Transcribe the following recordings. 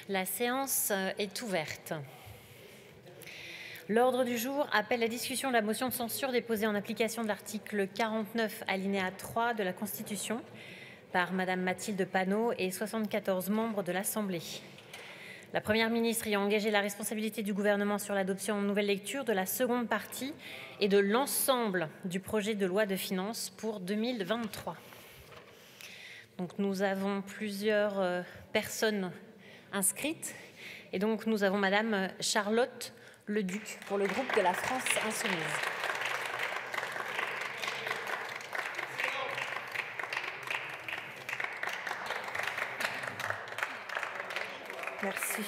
La séance est ouverte. L'ordre du jour appelle la discussion de la motion de censure déposée en application de l'article 49 alinéa 3 de la Constitution par Madame Mathilde Panot et 74 membres de l'Assemblée. La Première ministre ayant engagé la responsabilité du gouvernement sur l'adoption en nouvelle lecture de la seconde partie et de l'ensemble du projet de loi de finances pour 2023. Donc nous avons plusieurs personnes inscrites et donc nous avons Madame Charlotte Leduc pour le groupe de la France Insoumise. Merci.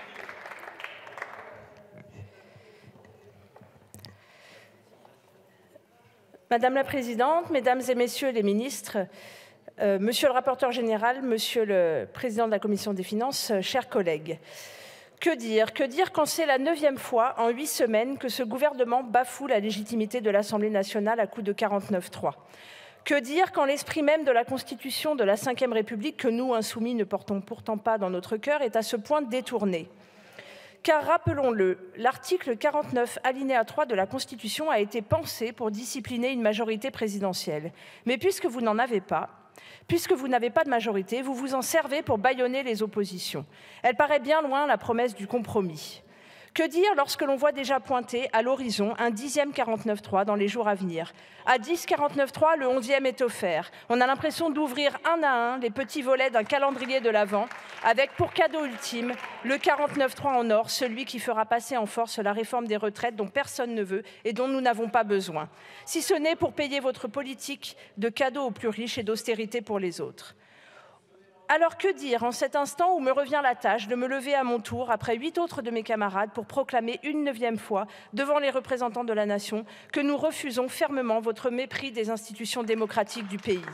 Madame la Présidente, Mesdames et Messieurs les ministres, Monsieur le rapporteur général, Monsieur le Président de la Commission des finances, chers collègues, que dire quand c'est la 9e fois en 8 semaines que ce gouvernement bafoue la légitimité de l'Assemblée nationale à coup de 49.3 ? Que dire quand l'esprit même de la Constitution de la Ve République, que nous, insoumis, ne portons pourtant pas dans notre cœur, est à ce point détourné ? Car rappelons-le, l'article 49 alinéa 3 de la Constitution a été pensé pour discipliner une majorité présidentielle. Mais puisque vous n'en avez pas, puisque vous n'avez pas de majorité, vous vous en servez pour bâillonner les oppositions. Elle paraît bien loin, la promesse du compromis. Que dire lorsque l'on voit déjà pointer à l'horizon un 10e 49.3 dans les jours à venir ? À 10 49.3, le 11e est offert. On a l'impression d'ouvrir un à un les petits volets d'un calendrier de l'Avent, avec pour cadeau ultime le 49.3 en or, celui qui fera passer en force la réforme des retraites dont personne ne veut et dont nous n'avons pas besoin, si ce n'est pour payer votre politique de cadeaux aux plus riches et d'austérité pour les autres. Alors que dire en cet instant où me revient la tâche de me lever à mon tour, après 8 autres de mes camarades, pour proclamer une 9e fois, devant les représentants de la nation, que nous refusons fermement votre mépris des institutions démocratiques du pays.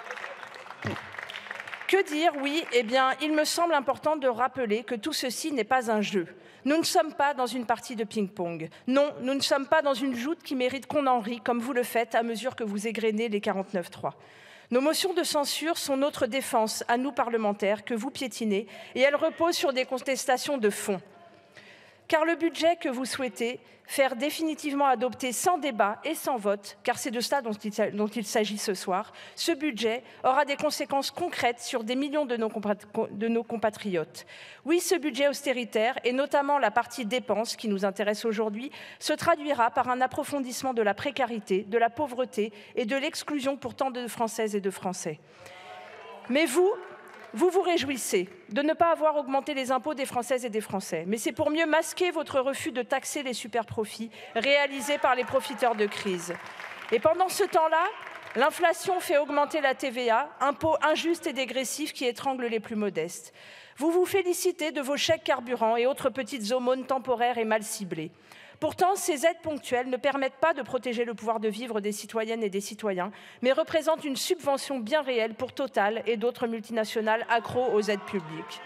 Que dire? Oui, eh bien, il me semble important de rappeler que tout ceci n'est pas un jeu. Nous ne sommes pas dans une partie de ping-pong. Non, nous ne sommes pas dans une joute qui mérite qu'on en rie, comme vous le faites à mesure que vous égrenez les 49.3. Nos motions de censure sont notre défense à nous parlementaires que vous piétinez et elles reposent sur des contestations de fond. Car le budget que vous souhaitez faire définitivement adopter sans débat et sans vote, car c'est de cela dont il s'agit ce soir, ce budget aura des conséquences concrètes sur des millions de nos compatriotes. Oui, ce budget austéritaire, et notamment la partie dépenses qui nous intéresse aujourd'hui, se traduira par un approfondissement de la précarité, de la pauvreté et de l'exclusion pour tant de Françaises et de Français. Mais vous vous réjouissez de ne pas avoir augmenté les impôts des Françaises et des Français. Mais c'est pour mieux masquer votre refus de taxer les superprofits réalisés par les profiteurs de crise. Et pendant ce temps-là, l'inflation fait augmenter la TVA, impôt injuste et dégressif qui étrangle les plus modestes. Vous vous félicitez de vos chèques carburant et autres petites aumônes temporaires et mal ciblées. Pourtant, ces aides ponctuelles ne permettent pas de protéger le pouvoir de vivre des citoyennes et des citoyens, mais représentent une subvention bien réelle pour Total et d'autres multinationales accros aux aides publiques.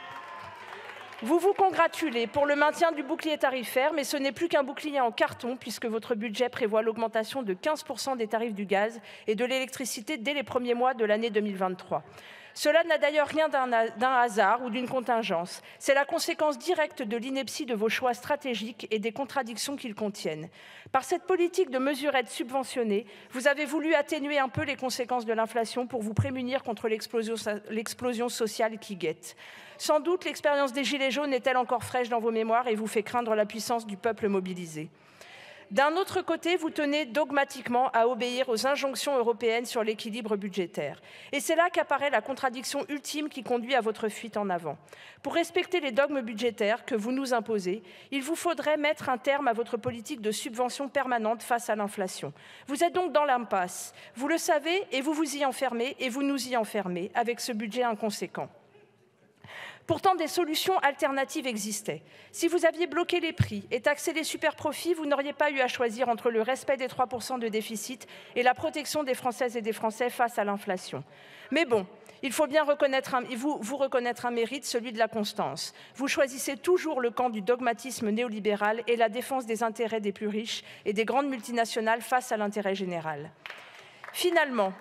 Vous vous congratulez pour le maintien du bouclier tarifaire, mais ce n'est plus qu'un bouclier en carton, puisque votre budget prévoit l'augmentation de 15% des tarifs du gaz et de l'électricité dès les premiers mois de l'année 2023. Cela n'a d'ailleurs rien d'un hasard ou d'une contingence. C'est la conséquence directe de l'ineptie de vos choix stratégiques et des contradictions qu'ils contiennent. Par cette politique de mesurettes subventionnées, vous avez voulu atténuer un peu les conséquences de l'inflation pour vous prémunir contre l'explosion sociale qui guette. Sans doute, l'expérience des Gilets jaunes est-elle encore fraîche dans vos mémoires et vous fait craindre la puissance du peuple mobilisé. D'un autre côté, vous tenez dogmatiquement à obéir aux injonctions européennes sur l'équilibre budgétaire. Et c'est là qu'apparaît la contradiction ultime qui conduit à votre fuite en avant. Pour respecter les dogmes budgétaires que vous nous imposez, il vous faudrait mettre un terme à votre politique de subvention permanente face à l'inflation. Vous êtes donc dans l'impasse. Vous le savez et vous vous y enfermez et vous nous y enfermez avec ce budget inconséquent. Pourtant, des solutions alternatives existaient. Si vous aviez bloqué les prix et taxé les superprofits, vous n'auriez pas eu à choisir entre le respect des 3% de déficit et la protection des Françaises et des Français face à l'inflation. Mais bon, il faut bien vous reconnaître un mérite, celui de la constance. Vous choisissez toujours le camp du dogmatisme néolibéral et la défense des intérêts des plus riches et des grandes multinationales face à l'intérêt général. Finalement,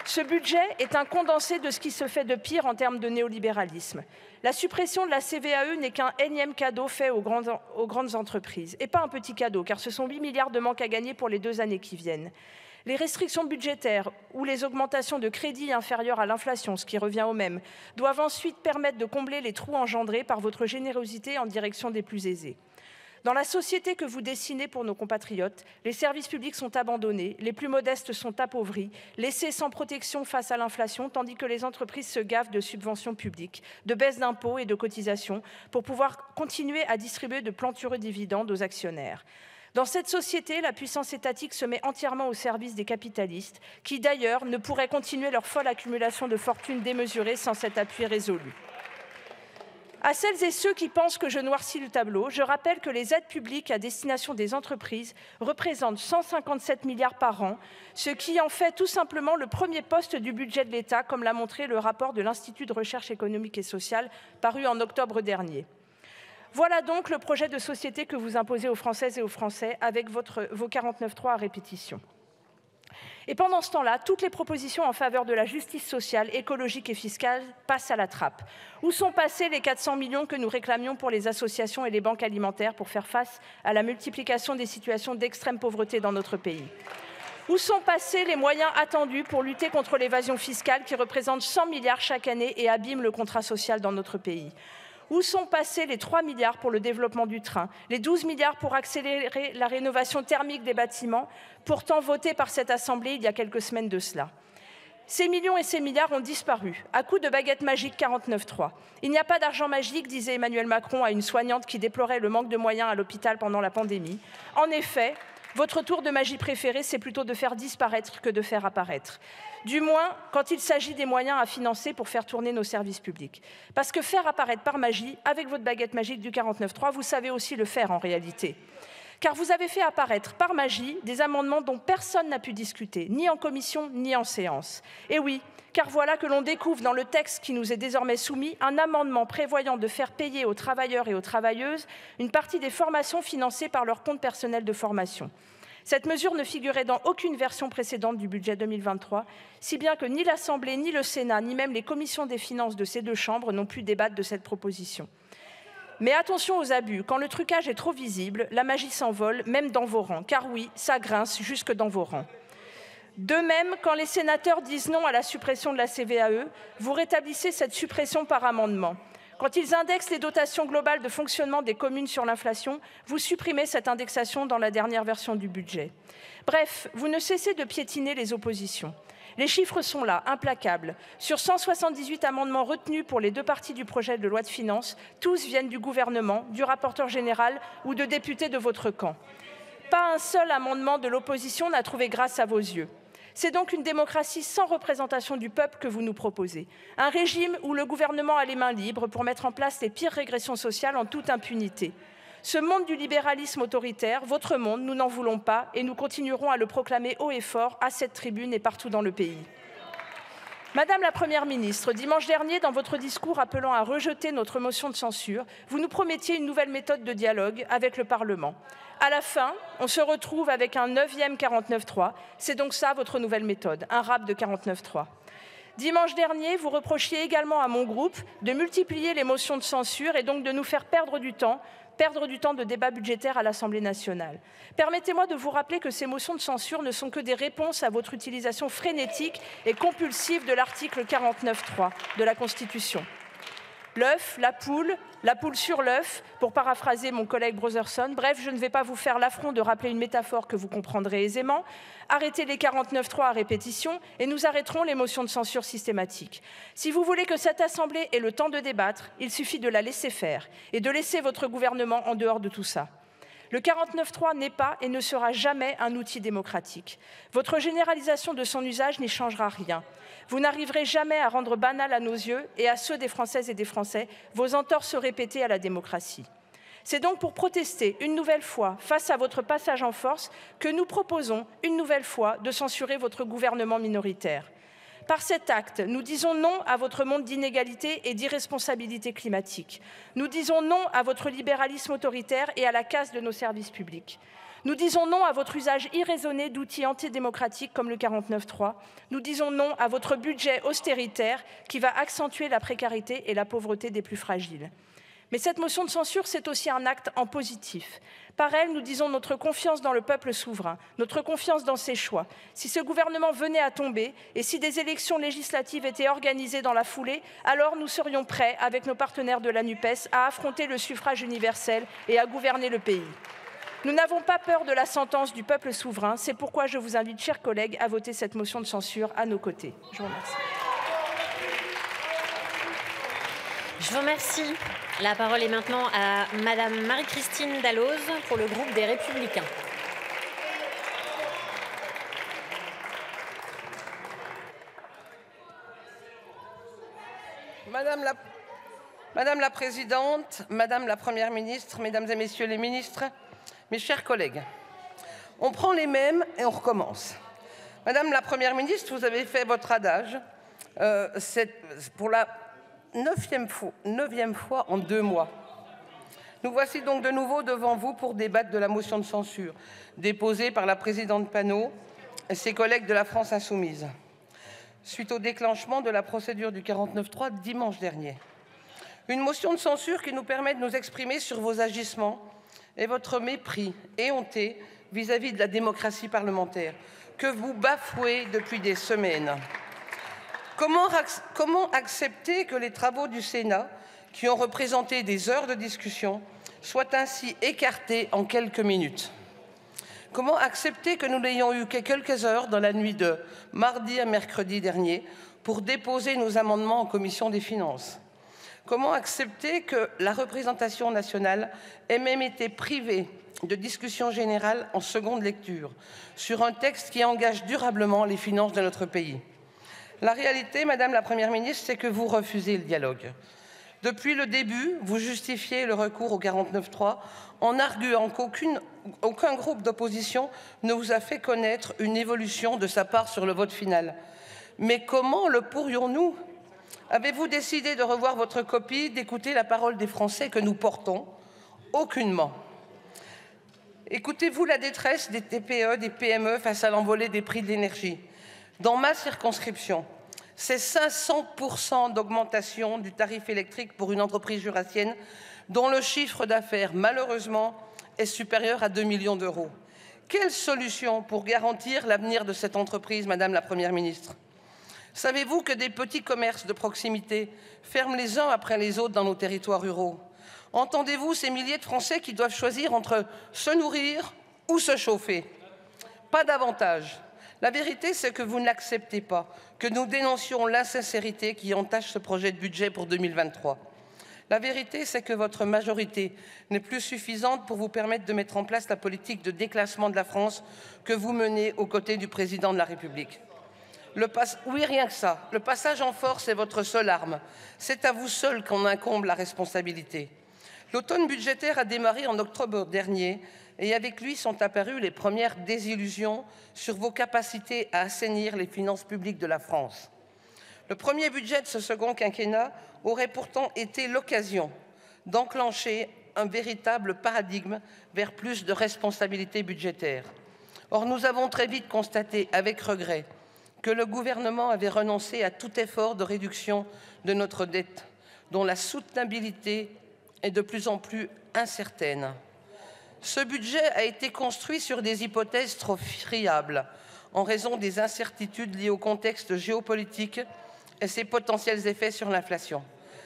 Ce budget est un condensé de ce qui se fait de pire en termes de néolibéralisme. La suppression de la CVAE n'est qu'un énième cadeau fait aux grandes entreprises. Et pas un petit cadeau, car ce sont 8 milliards de manque à gagner pour les 2 années qui viennent. Les restrictions budgétaires ou les augmentations de crédits inférieures à l'inflation, ce qui revient au même, doivent ensuite permettre de combler les trous engendrés par votre générosité en direction des plus aisés. Dans la société que vous dessinez pour nos compatriotes, les services publics sont abandonnés, les plus modestes sont appauvris, laissés sans protection face à l'inflation, tandis que les entreprises se gavent de subventions publiques, de baisses d'impôts et de cotisations pour pouvoir continuer à distribuer de plantureux dividendes aux actionnaires. Dans cette société, la puissance étatique se met entièrement au service des capitalistes, qui d'ailleurs ne pourraient continuer leur folle accumulation de fortunes démesurées sans cet appui résolu. À celles et ceux qui pensent que je noircis le tableau, je rappelle que les aides publiques à destination des entreprises représentent 157 milliards par an, ce qui en fait tout simplement le premier poste du budget de l'État, comme l'a montré le rapport de l'Institut de recherche économique et sociale paru en octobre dernier. Voilà donc le projet de société que vous imposez aux Françaises et aux Français avec vos 49.3 à répétition. Et pendant ce temps-là, toutes les propositions en faveur de la justice sociale, écologique et fiscale passent à la trappe. Où sont passés les 400 millions que nous réclamions pour les associations et les banques alimentaires pour faire face à la multiplication des situations d'extrême pauvreté dans notre pays? Où sont passés les moyens attendus pour lutter contre l'évasion fiscale qui représente 100 milliards chaque année et abîme le contrat social dans notre pays? Où sont passés les 3 milliards pour le développement du train, les 12 milliards pour accélérer la rénovation thermique des bâtiments, pourtant votés par cette Assemblée il y a quelques semaines de cela? Ces millions et ces milliards ont disparu, à coup de baguette magique 49.3. Il n'y a pas d'argent magique, disait Emmanuel Macron à une soignante qui déplorait le manque de moyens à l'hôpital pendant la pandémie. En effet, votre tour de magie préféré, c'est plutôt de faire disparaître que de faire apparaître. Du moins, quand il s'agit des moyens à financer pour faire tourner nos services publics. Parce que faire apparaître par magie, avec votre baguette magique du 49.3, vous savez aussi le faire en réalité. Car vous avez fait apparaître par magie des amendements dont personne n'a pu discuter, ni en commission, ni en séance. Et oui, car voilà que l'on découvre dans le texte qui nous est désormais soumis un amendement prévoyant de faire payer aux travailleurs et aux travailleuses une partie des formations financées par leur compte personnel de formation. Cette mesure ne figurait dans aucune version précédente du budget 2023, si bien que ni l'Assemblée, ni le Sénat, ni même les commissions des finances de ces deux chambres n'ont pu débattre de cette proposition. Mais attention aux abus, quand le trucage est trop visible, la magie s'envole, même dans vos rangs, car oui, ça grince jusque dans vos rangs. De même, quand les sénateurs disent non à la suppression de la CVAE, vous rétablissez cette suppression par amendement. Quand ils indexent les dotations globales de fonctionnement des communes sur l'inflation, vous supprimez cette indexation dans la dernière version du budget. Bref, vous ne cessez de piétiner les oppositions. Les chiffres sont là, implacables. Sur 178 amendements retenus pour les deux parties du projet de loi de finances, tous viennent du gouvernement, du rapporteur général ou de députés de votre camp. Pas un seul amendement de l'opposition n'a trouvé grâce à vos yeux. C'est donc une démocratie sans représentation du peuple que vous nous proposez. Un régime où le gouvernement a les mains libres pour mettre en place les pires régressions sociales en toute impunité. Ce monde du libéralisme autoritaire, votre monde, nous n'en voulons pas et nous continuerons à le proclamer haut et fort à cette tribune et partout dans le pays. Madame la Première ministre, dimanche dernier, dans votre discours appelant à rejeter notre motion de censure, vous nous promettiez une nouvelle méthode de dialogue avec le Parlement. À la fin, on se retrouve avec un 9e 49.3. C'est donc ça votre nouvelle méthode, un rap de 49.3. Dimanche dernier, vous reprochiez également à mon groupe de multiplier les motions de censure et donc de nous faire perdre du temps de débat budgétaire à l'Assemblée nationale. Permettez-moi de vous rappeler que ces motions de censure ne sont que des réponses à votre utilisation frénétique et compulsive de l'article 49.3 de la Constitution. L'œuf, la poule sur l'œuf, pour paraphraser mon collègue Brotherson. Bref, je ne vais pas vous faire l'affront de rappeler une métaphore que vous comprendrez aisément. Arrêtez les 49.3 à répétition et nous arrêterons les motions de censure systématiques. Si vous voulez que cette Assemblée ait le temps de débattre, il suffit de la laisser faire et de laisser votre gouvernement en dehors de tout ça. Le 49.3 n'est pas et ne sera jamais un outil démocratique. Votre généralisation de son usage n'y changera rien. Vous n'arriverez jamais à rendre banal à nos yeux et à ceux des Françaises et des Français vos entorses répétées à la démocratie. C'est donc pour protester une nouvelle fois face à votre passage en force que nous proposons une nouvelle fois de censurer votre gouvernement minoritaire. Par cet acte, nous disons non à votre monde d'inégalité et d'irresponsabilité climatique. Nous disons non à votre libéralisme autoritaire et à la casse de nos services publics. Nous disons non à votre usage irraisonné d'outils antidémocratiques comme le 49.3. Nous disons non à votre budget austéritaire qui va accentuer la précarité et la pauvreté des plus fragiles. Mais cette motion de censure, c'est aussi un acte en positif. Par elle, nous disons notre confiance dans le peuple souverain, notre confiance dans ses choix. Si ce gouvernement venait à tomber et si des élections législatives étaient organisées dans la foulée, alors nous serions prêts, avec nos partenaires de la NUPES, à affronter le suffrage universel et à gouverner le pays. Nous n'avons pas peur de la sentence du peuple souverain. C'est pourquoi je vous invite, chers collègues, à voter cette motion de censure à nos côtés. Je vous remercie. Je vous remercie. La parole est maintenant à Madame Marie-Christine Dalloz pour le groupe des Républicains. Madame la Présidente, Madame la Première ministre, Mesdames et Messieurs les ministres, mes chers collègues, on prend les mêmes et on recommence. Madame la Première ministre, vous avez fait votre adage. C'est pour la neuvième fois en 2 mois. Nous voici donc de nouveau devant vous pour débattre de la motion de censure déposée par la présidente Panot et ses collègues de la France Insoumise, suite au déclenchement de la procédure du 49.3 dimanche dernier. Une motion de censure qui nous permet de nous exprimer sur vos agissements et votre mépris éhonté vis-à-vis de la démocratie parlementaire que vous bafouez depuis des semaines. Comment accepter que les travaux du Sénat, qui ont représenté des heures de discussion, soient ainsi écartés en quelques minutes? Comment accepter que nous n'ayons eu que quelques heures dans la nuit de mardi à mercredi dernier pour déposer nos amendements en commission des finances? Comment accepter que la représentation nationale ait même été privée de discussion générale en seconde lecture sur un texte qui engage durablement les finances de notre pays? La réalité, Madame la Première ministre, c'est que vous refusez le dialogue. Depuis le début, vous justifiez le recours au 49.3 en arguant qu'aucun groupe d'opposition ne vous a fait connaître une évolution de sa part sur le vote final. Mais comment le pourrions-nous? Avez-vous décidé de revoir votre copie, d'écouter la parole des Français que nous portons? Aucunement. Écoutez-vous la détresse des TPE, des PME face à l'envolée des prix de l'énergie? Dans ma circonscription, c'est 500% d'augmentation du tarif électrique pour une entreprise jurassienne dont le chiffre d'affaires, malheureusement, est supérieur à 2 millions d'euros. Quelle solution pour garantir l'avenir de cette entreprise, Madame la Première ministre? Savez-vous que des petits commerces de proximité ferment les uns après les autres dans nos territoires ruraux? Entendez-vous ces milliers de Français qui doivent choisir entre se nourrir ou se chauffer? Pas davantage. La vérité, c'est que vous n'acceptez pas que nous dénoncions l'insincérité qui entache ce projet de budget pour 2023. La vérité, c'est que votre majorité n'est plus suffisante pour vous permettre de mettre en place la politique de déclassement de la France que vous menez aux côtés du président de la République. Oui, rien que ça. Le passage en force est votre seule arme. C'est à vous seul qu'on incombe la responsabilité. L'automne budgétaire a démarré en octobre dernier et avec lui sont apparues les premières désillusions sur vos capacités à assainir les finances publiques de la France. Le premier budget de ce second quinquennat aurait pourtant été l'occasion d'enclencher un véritable paradigme vers plus de responsabilité budgétaire. Or, nous avons très vite constaté, avec regret, que le gouvernement avait renoncé à tout effort de réduction de notre dette, dont la soutenabilité est de plus en plus incertaine. Ce budget a été construit sur des hypothèses trop friables en raison des incertitudes liées au contexte géopolitique et ses potentiels effets sur l'inflation.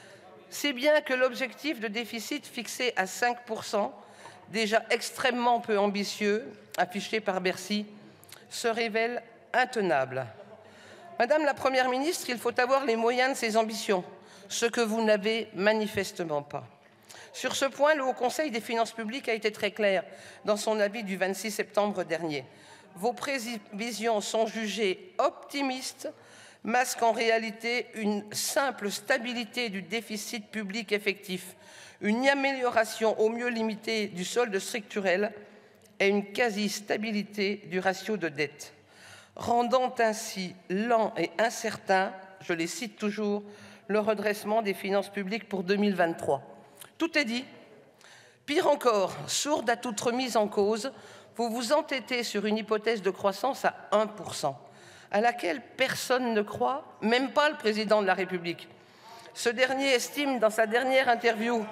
Si bien que l'objectif de déficit fixé à 5%, déjà extrêmement peu ambitieux, affiché par Bercy, se révèle intenable. Madame la Première ministre, il faut avoir les moyens de ces ambitions, ce que vous n'avez manifestement pas. Sur ce point, le Haut Conseil des finances publiques a été très clair dans son avis du 26 septembre dernier. Vos prévisions sont jugées optimistes, masquent en réalité une simple stabilité du déficit public effectif, une amélioration au mieux limitée du solde structurel et une quasi-stabilité du ratio de dette, rendant ainsi lent et incertain, je les cite toujours, le redressement des finances publiques pour 2023. Tout est dit. Pire encore, sourde à toute remise en cause, vous vous entêtez sur une hypothèse de croissance à 1%, à laquelle personne ne croit, même pas le président de la République. Ce dernier estime dans sa dernière interview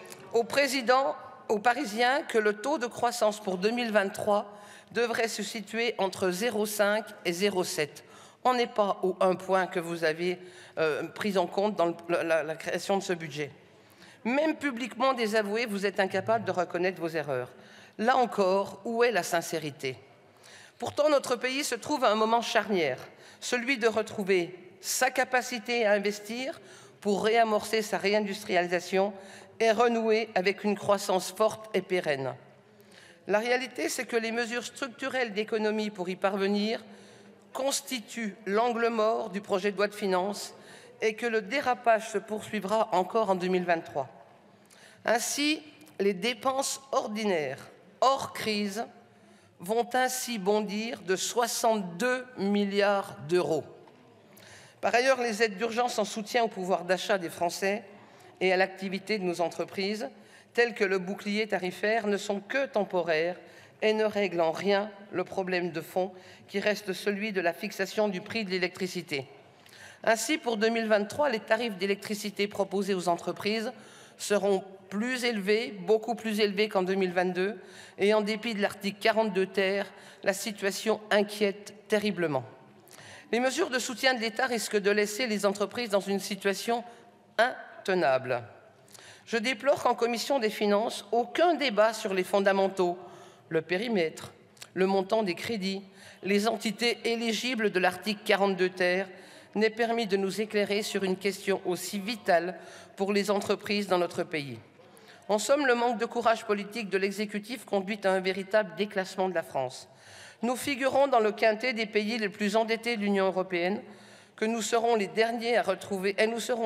aux Parisiens que le taux de croissance pour 2023 devrait se situer entre 0,5 et 0,7. On n'est pas au 1 point que vous avez pris en compte dans la création de ce budget. Même publiquement désavoué, vous êtes incapable de reconnaître vos erreurs. Là encore, où est la sincérité? Pourtant, notre pays se trouve à un moment charnière, celui de retrouver sa capacité à investir pour réamorcer sa réindustrialisation et renouer avec une croissance forte et pérenne. La réalité, c'est que les mesures structurelles d'économie pour y parvenir constituent l'angle mort du projet de loi de finances et que le dérapage se poursuivra encore en 2023. Ainsi, les dépenses ordinaires, hors crise, vont ainsi bondir de 62 milliards d'euros. Par ailleurs, les aides d'urgence en soutien au pouvoir d'achat des Français et à l'activité de nos entreprises, telles que le bouclier tarifaire, ne sont que temporaires et ne règlent en rien le problème de fond qui reste celui de la fixation du prix de l'électricité. Ainsi, pour 2023, les tarifs d'électricité proposés aux entreprises seront plus élevés, beaucoup plus élevés qu'en 2022, et en dépit de l'article 42 ter, la situation inquiète terriblement. Les mesures de soutien de l'État risquent de laisser les entreprises dans une situation intenable. Je déplore qu'en commission des finances, aucun débat sur les fondamentaux, le périmètre, le montant des crédits, les entités éligibles de l'article 42 ter n'ait permis de nous éclairer sur une question aussi vitale pour les entreprises dans notre pays. En somme, le manque de courage politique de l'exécutif conduit à un véritable déclassement de la France. Nous figurons dans le quintet des pays les plus endettés de l'Union européenne, que nous serons les derniers à retrouver,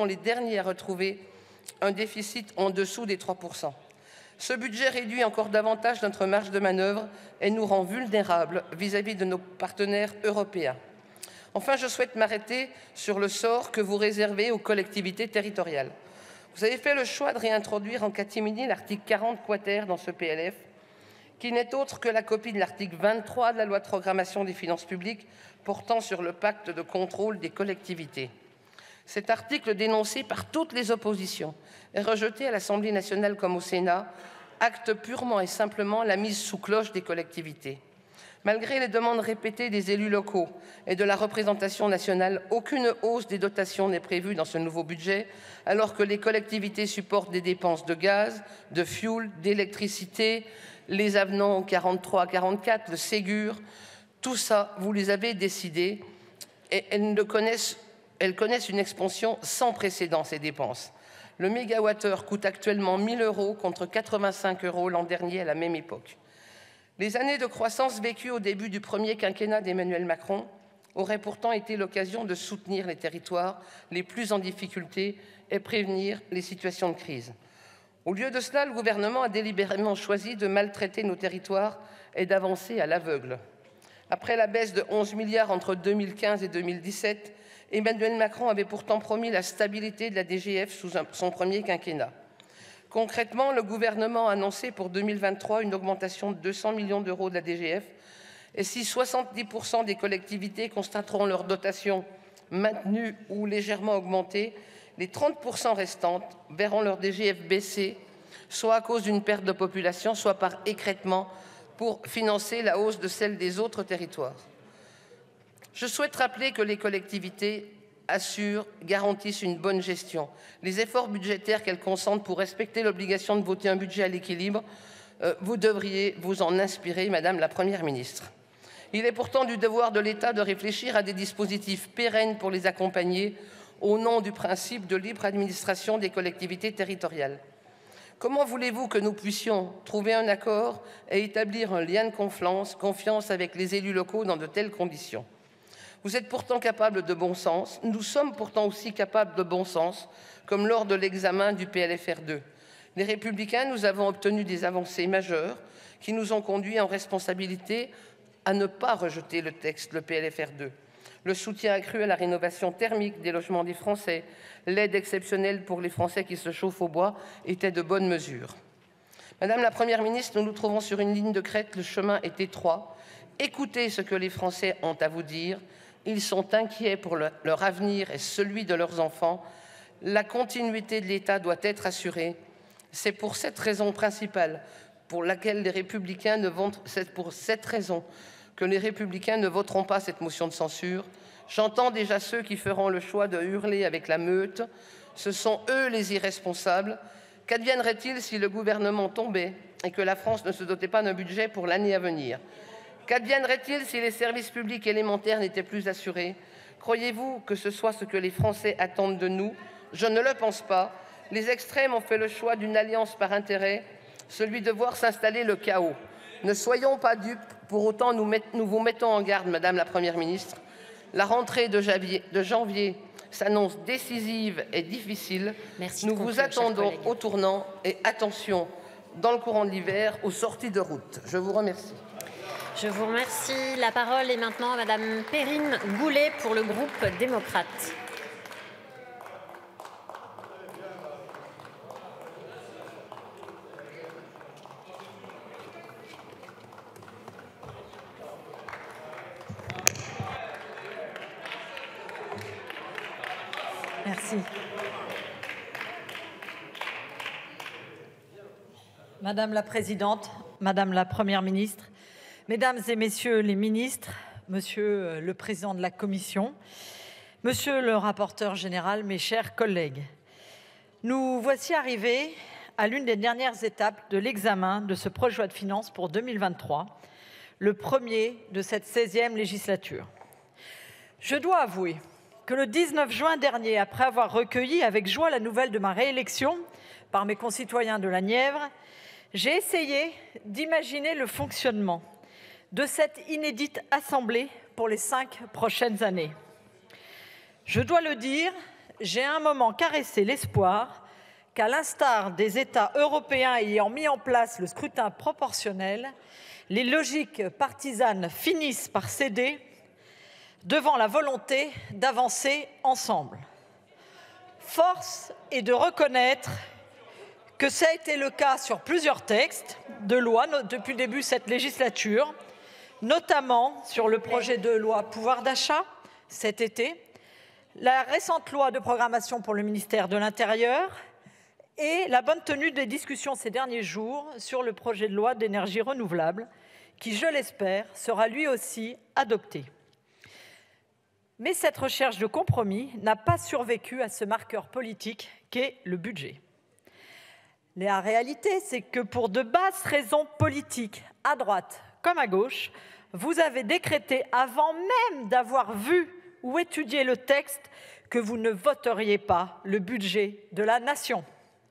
un déficit en dessous des 3%. Ce budget réduit encore davantage notre marge de manœuvre et nous rend vulnérables vis-à-vis de nos partenaires européens. Enfin, je souhaite m'arrêter sur le sort que vous réservez aux collectivités territoriales. Vous avez fait le choix de réintroduire en catimini l'article 40 quater dans ce PLF, qui n'est autre que la copie de l'article 23 de la loi de programmation des finances publiques portant sur le pacte de contrôle des collectivités. Cet article, dénoncé par toutes les oppositions et rejeté à l'Assemblée nationale comme au Sénat, acte purement et simplement la mise sous cloche des collectivités. Malgré les demandes répétées des élus locaux et de la représentation nationale, aucune hausse des dotations n'est prévue dans ce nouveau budget, alors que les collectivités supportent des dépenses de gaz, de fioul, d'électricité, les avenants 43 à 44, le Ségur, tout ça, vous les avez décidés et elles connaissent une expansion sans précédent, ces dépenses. Le mégawattheure coûte actuellement 1 000 € contre 85 € l'an dernier à la même époque. Les années de croissance vécues au début du premier quinquennat d'Emmanuel Macron auraient pourtant été l'occasion de soutenir les territoires les plus en difficulté et prévenir les situations de crise. Au lieu de cela, le gouvernement a délibérément choisi de maltraiter nos territoires et d'avancer à l'aveugle. Après la baisse de 11 milliards entre 2015 et 2017, Emmanuel Macron avait pourtant promis la stabilité de la DGF sous son premier quinquennat. Concrètement, le gouvernement a annoncé pour 2023 une augmentation de 200 millions d'euros de la DGF. Et si 70% des collectivités constateront leur dotation maintenue ou légèrement augmentée, les 30% restantes verront leur DGF baisser, soit à cause d'une perte de population, soit par écrêtement pour financer la hausse de celle des autres territoires. Je souhaite rappeler que les collectivités garantissent une bonne gestion. Les efforts budgétaires qu'elles consentent pour respecter l'obligation de voter un budget à l'équilibre, vous devriez vous en inspirer, Madame la Première ministre. Il est pourtant du devoir de l'État de réfléchir à des dispositifs pérennes pour les accompagner au nom du principe de libre administration des collectivités territoriales. Comment voulez-vous que nous puissions trouver un accord et établir un lien de confiance avec les élus locaux dans de telles conditions ? Vous êtes pourtant capable de bon sens. Nous sommes pourtant aussi capables de bon sens, comme lors de l'examen du PLFR 2. Les Républicains, nous avons obtenu des avancées majeures qui nous ont conduits en responsabilité à ne pas rejeter le texte, le PLFR 2. Le soutien accru à la rénovation thermique des logements des Français, l'aide exceptionnelle pour les Français qui se chauffent au bois étaient de bonnes mesures. Madame la Première ministre, nous nous trouvons sur une ligne de crête, le chemin est étroit. Écoutez ce que les Français ont à vous dire. Ils sont inquiets pour leur avenir et celui de leurs enfants. La continuité de l'État doit être assurée. C'est pour cette raison principale pour laquelle les Républicains ne voteront pas cette motion de censure. J'entends déjà ceux qui feront le choix de hurler avec la meute. Ce sont eux les irresponsables. Qu'adviendrait-il si le gouvernement tombait et que la France ne se dotait pas d'un budget pour l'année à venir? Qu'adviendrait-il si les services publics élémentaires n'étaient plus assurés? Croyez-vous que ce soit ce que les Français attendent de nous? Je ne le pense pas. Les extrêmes ont fait le choix d'une alliance par intérêt, celui de voir s'installer le chaos. Ne soyons pas dupes, pour autant nous vous mettons en garde, Madame la Première ministre. La rentrée de janvier s'annonce décisive et difficile. Nous vous attendons au tournant et attention, dans le courant de l'hiver, aux sorties de route. Je vous remercie. Je vous remercie. La parole est maintenant à Madame Perrine Goulet pour le groupe démocrate. Merci. Madame la Présidente, Madame la Première ministre, Mesdames et Messieurs les ministres, Monsieur le Président de la Commission, Monsieur le rapporteur général, mes chers collègues, nous voici arrivés à l'une des dernières étapes de l'examen de ce projet de loi de finances pour 2023, le premier de cette 16e législature. Je dois avouer que le 19 juin dernier, après avoir recueilli avec joie la nouvelle de ma réélection par mes concitoyens de la Nièvre, j'ai essayé d'imaginer le fonctionnement de cette inédite Assemblée pour les 5 prochaines années. Je dois le dire, j'ai un moment caressé l'espoir qu'à l'instar des États européens ayant mis en place le scrutin proportionnel, les logiques partisanes finissent par céder devant la volonté d'avancer ensemble. Force est de reconnaître que ça a été le cas sur plusieurs textes de loi depuis le début de cette législature, notamment sur le projet de loi pouvoir d'achat cet été, la récente loi de programmation pour le ministère de l'Intérieur et la bonne tenue des discussions ces derniers jours sur le projet de loi d'énergie renouvelable qui, je l'espère, sera lui aussi adopté. Mais cette recherche de compromis n'a pas survécu à ce marqueur politique qu'est le budget. La réalité, c'est que pour de basses raisons politiques, à droite comme à gauche, vous avez décrété, avant même d'avoir vu ou étudié le texte, que vous ne voteriez pas le budget de la nation.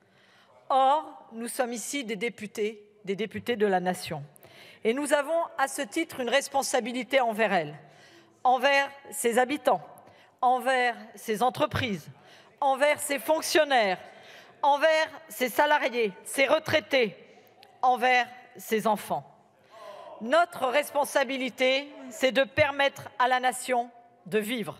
Or, nous sommes ici des députés de la nation. Et nous avons à ce titre une responsabilité envers elle, envers ses habitants, envers ses entreprises, envers ses fonctionnaires, envers ses salariés, ses retraités, envers ses enfants. Notre responsabilité, c'est de permettre à la nation de vivre.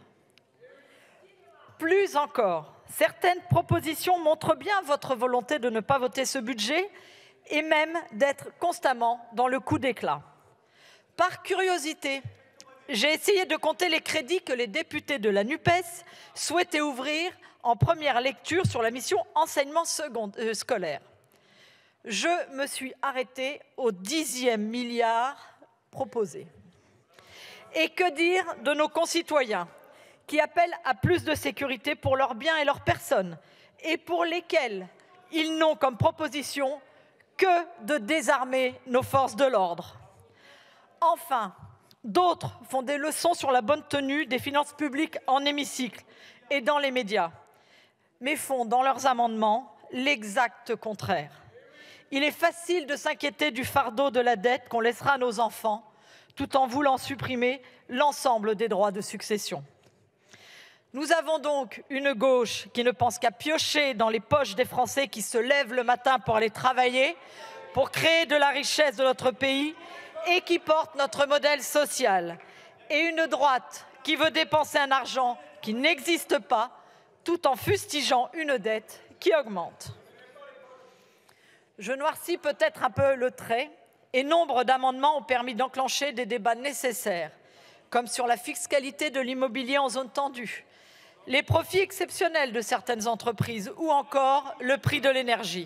Plus encore, certaines propositions montrent bien votre volonté de ne pas voter ce budget et même d'être constamment dans le coup d'éclat. Par curiosité, j'ai essayé de compter les crédits que les députés de la NUPES souhaitaient ouvrir en première lecture sur la mission enseignement scolaire. Je me suis arrêtée au 10e milliard proposé. Et que dire de nos concitoyens qui appellent à plus de sécurité pour leurs biens et leurs personnes et pour lesquels ils n'ont comme proposition que de désarmer nos forces de l'ordre. Enfin, d'autres font des leçons sur la bonne tenue des finances publiques en hémicycle et dans les médias, mais font dans leurs amendements l'exact contraire. Il est facile de s'inquiéter du fardeau de la dette qu'on laissera à nos enfants, tout en voulant supprimer l'ensemble des droits de succession. Nous avons donc une gauche qui ne pense qu'à piocher dans les poches des Français qui se lèvent le matin pour aller travailler, pour créer de la richesse de notre pays et qui porte notre modèle social. Et une droite qui veut dépenser un argent qui n'existe pas, tout en fustigeant une dette qui augmente. Je noircis peut-être un peu le trait, et nombre d'amendements ont permis d'enclencher des débats nécessaires, comme sur la fiscalité de l'immobilier en zone tendue, les profits exceptionnels de certaines entreprises ou encore le prix de l'énergie.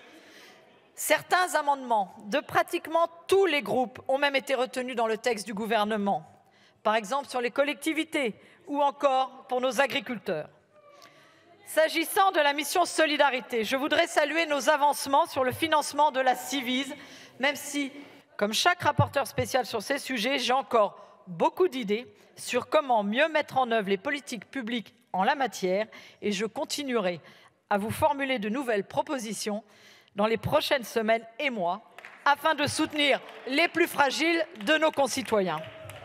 Certains amendements de pratiquement tous les groupes ont même été retenus dans le texte du gouvernement, par exemple sur les collectivités ou encore pour nos agriculteurs. S'agissant de la mission Solidarité, je voudrais saluer nos avancements sur le financement de la Civise, même si, comme chaque rapporteur spécial sur ces sujets, j'ai encore beaucoup d'idées sur comment mieux mettre en œuvre les politiques publiques en la matière, et je continuerai à vous formuler de nouvelles propositions dans les prochaines semaines et mois, afin de soutenir les plus fragiles de nos concitoyens.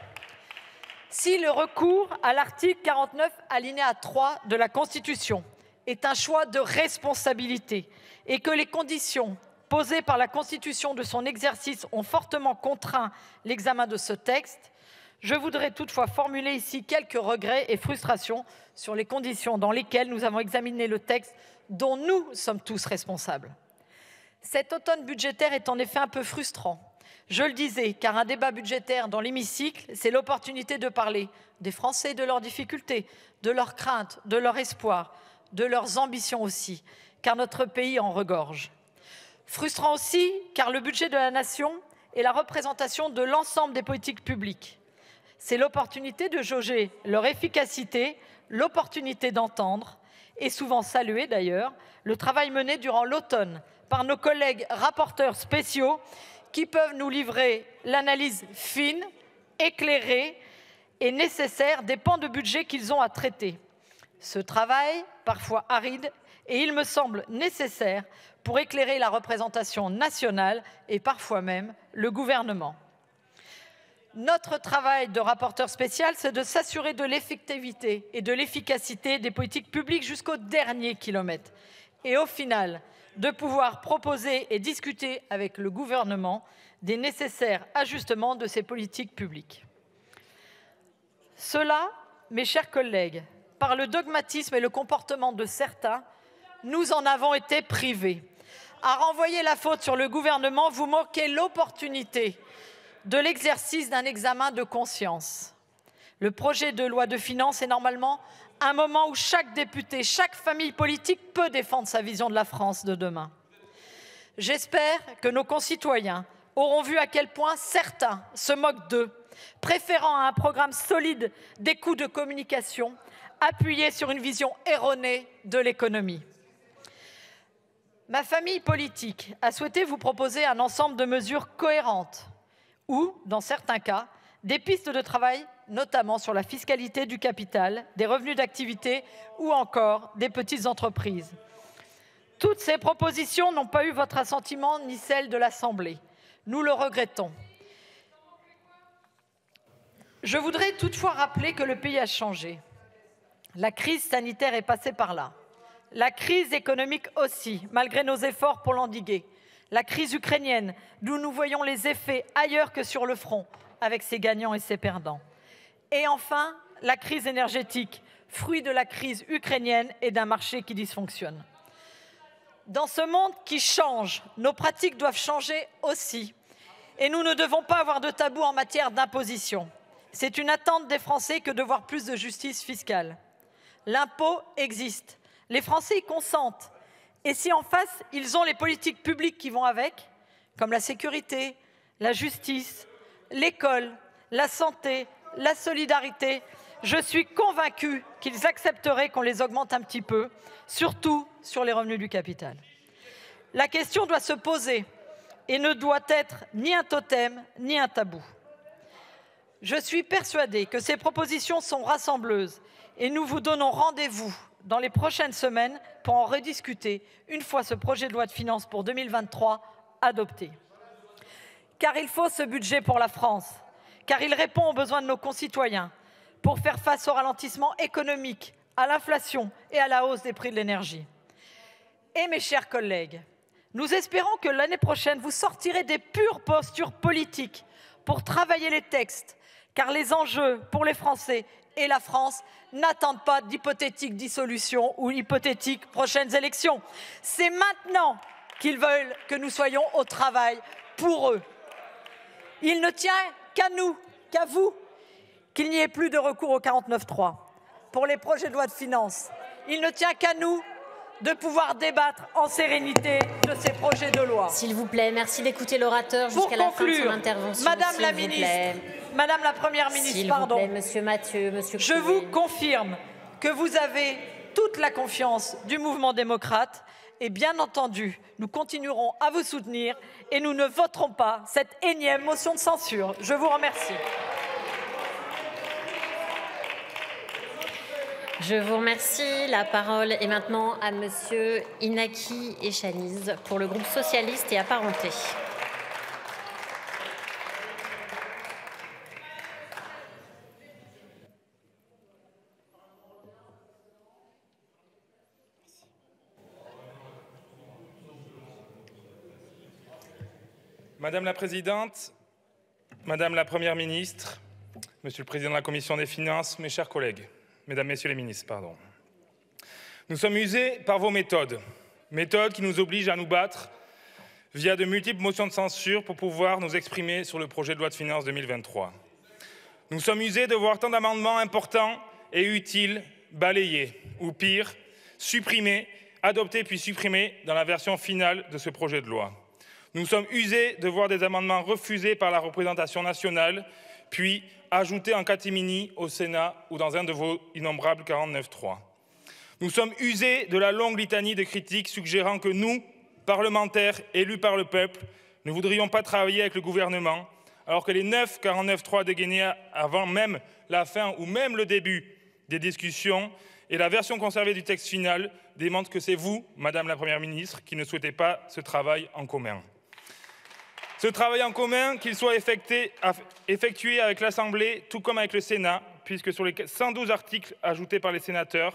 Si le recours à l'article 49, alinéa 3 de la Constitution est un choix de responsabilité et que les conditions posées par la Constitution de son exercice ont fortement contraint l'examen de ce texte, je voudrais toutefois formuler ici quelques regrets et frustrations sur les conditions dans lesquelles nous avons examiné le texte dont nous sommes tous responsables. Cet automne budgétaire est en effet un peu frustrant. Je le disais, car un débat budgétaire dans l'hémicycle, c'est l'opportunité de parler des Français, de leurs difficultés, de leurs craintes, de leurs espoirs, de leurs ambitions aussi, car notre pays en regorge. Frustrant aussi, car le budget de la nation est la représentation de l'ensemble des politiques publiques. C'est l'opportunité de jauger leur efficacité, l'opportunité d'entendre, et souvent saluer d'ailleurs, le travail mené durant l'automne par nos collègues rapporteurs spéciaux qui peuvent nous livrer l'analyse fine, éclairée et nécessaire des pans de budget qu'ils ont à traiter. Ce travail, parfois aride, et il me semble nécessaire pour éclairer la représentation nationale et parfois même le gouvernement. Notre travail de rapporteur spécial, c'est de s'assurer de l'effectivité et de l'efficacité des politiques publiques jusqu'au dernier kilomètre. Et au final, de pouvoir proposer et discuter avec le gouvernement des nécessaires ajustements de ces politiques publiques. Cela, mes chers collègues, par le dogmatisme et le comportement de certains, nous en avons été privés. À renvoyer la faute sur le gouvernement, vous manquez l'opportunité de l'exercice d'un examen de conscience. Le projet de loi de finances est normalement un moment où chaque député, chaque famille politique peut défendre sa vision de la France de demain. J'espère que nos concitoyens auront vu à quel point certains se moquent d'eux, préférant à un programme solide des coûts de communication appuyés sur une vision erronée de l'économie. Ma famille politique a souhaité vous proposer un ensemble de mesures cohérentes ou, dans certains cas, des pistes de travail, notamment sur la fiscalité du capital, des revenus d'activité ou encore des petites entreprises. Toutes ces propositions n'ont pas eu votre assentiment ni celle de l'Assemblée. Nous le regrettons. Je voudrais toutefois rappeler que le pays a changé. La crise sanitaire est passée par là. La crise économique aussi, malgré nos efforts pour l'endiguer. La crise ukrainienne, d'où nous voyons les effets ailleurs que sur le front, avec ses gagnants et ses perdants. Et enfin, la crise énergétique, fruit de la crise ukrainienne et d'un marché qui dysfonctionne. Dans ce monde qui change, nos pratiques doivent changer aussi. Et nous ne devons pas avoir de tabou en matière d'imposition. C'est une attente des Français que de voir plus de justice fiscale. L'impôt existe. Les Français y consentent. Et si en face, ils ont les politiques publiques qui vont avec, comme la sécurité, la justice, l'école, la santé, la solidarité, je suis convaincue qu'ils accepteraient qu'on les augmente un petit peu, surtout sur les revenus du capital. La question doit se poser et ne doit être ni un totem, ni un tabou. Je suis persuadée que ces propositions sont rassembleuses et nous vous donnons rendez-vous dans les prochaines semaines pour en rediscuter une fois ce projet de loi de finances pour 2023 adopté. Car il faut ce budget pour la France, car il répond aux besoins de nos concitoyens pour faire face au ralentissement économique, à l'inflation et à la hausse des prix de l'énergie. Et mes chers collègues, nous espérons que l'année prochaine, vous sortirez des pures postures politiques pour travailler les textes, car les enjeux pour les Français et la France n'attendent pas d'hypothétiques dissolutions ou hypothétiques prochaines élections. C'est maintenant qu'ils veulent que nous soyons au travail pour eux. Il ne tient qu'à nous, qu'à vous, qu'il n'y ait plus de recours au 49.3 pour les projets de loi de finances. Il ne tient qu'à nous de pouvoir débattre en sérénité de ces projets de loi. S'il vous plaît, merci d'écouter l'orateur jusqu'à la fin de son intervention. Madame la ministre, Madame la Première ministre, pardon. S'il vous plaît, Monsieur Mathieu, Monsieur Je vous confirme que vous avez toute la confiance du mouvement démocrate et bien entendu, nous continuerons à vous soutenir et nous ne voterons pas cette énième motion de censure. Je vous remercie. Je vous remercie. La parole est maintenant à Monsieur Inaki Echaniz pour le groupe socialiste et apparenté. Madame la Présidente, Madame la Première ministre, Monsieur le Président de la Commission des Finances, mes chers collègues, Mesdames, Messieurs les ministres, pardon. Nous sommes usés par vos méthodes qui nous obligent à nous battre via de multiples motions de censure pour pouvoir nous exprimer sur le projet de loi de finances 2023. Nous sommes usés de voir tant d'amendements importants et utiles balayés, ou pire, supprimés, adoptés puis supprimés dans la version finale de ce projet de loi. Nous sommes usés de voir des amendements refusés par la représentation nationale, puis ajoutés en catimini au Sénat ou dans un de vos innombrables 49.3. Nous sommes usés de la longue litanie de critiques suggérant que nous, parlementaires élus par le peuple, ne voudrions pas travailler avec le gouvernement, alors que les 9 49.3 dégainés avant même la fin ou même le début des discussions et la version conservée du texte final démontrent que c'est vous, Madame la Première ministre, qui ne souhaitez pas ce travail en commun. Ce travail en commun, qu'il soit effectué avec l'Assemblée, tout comme avec le Sénat, puisque sur les 112 articles ajoutés par les sénateurs,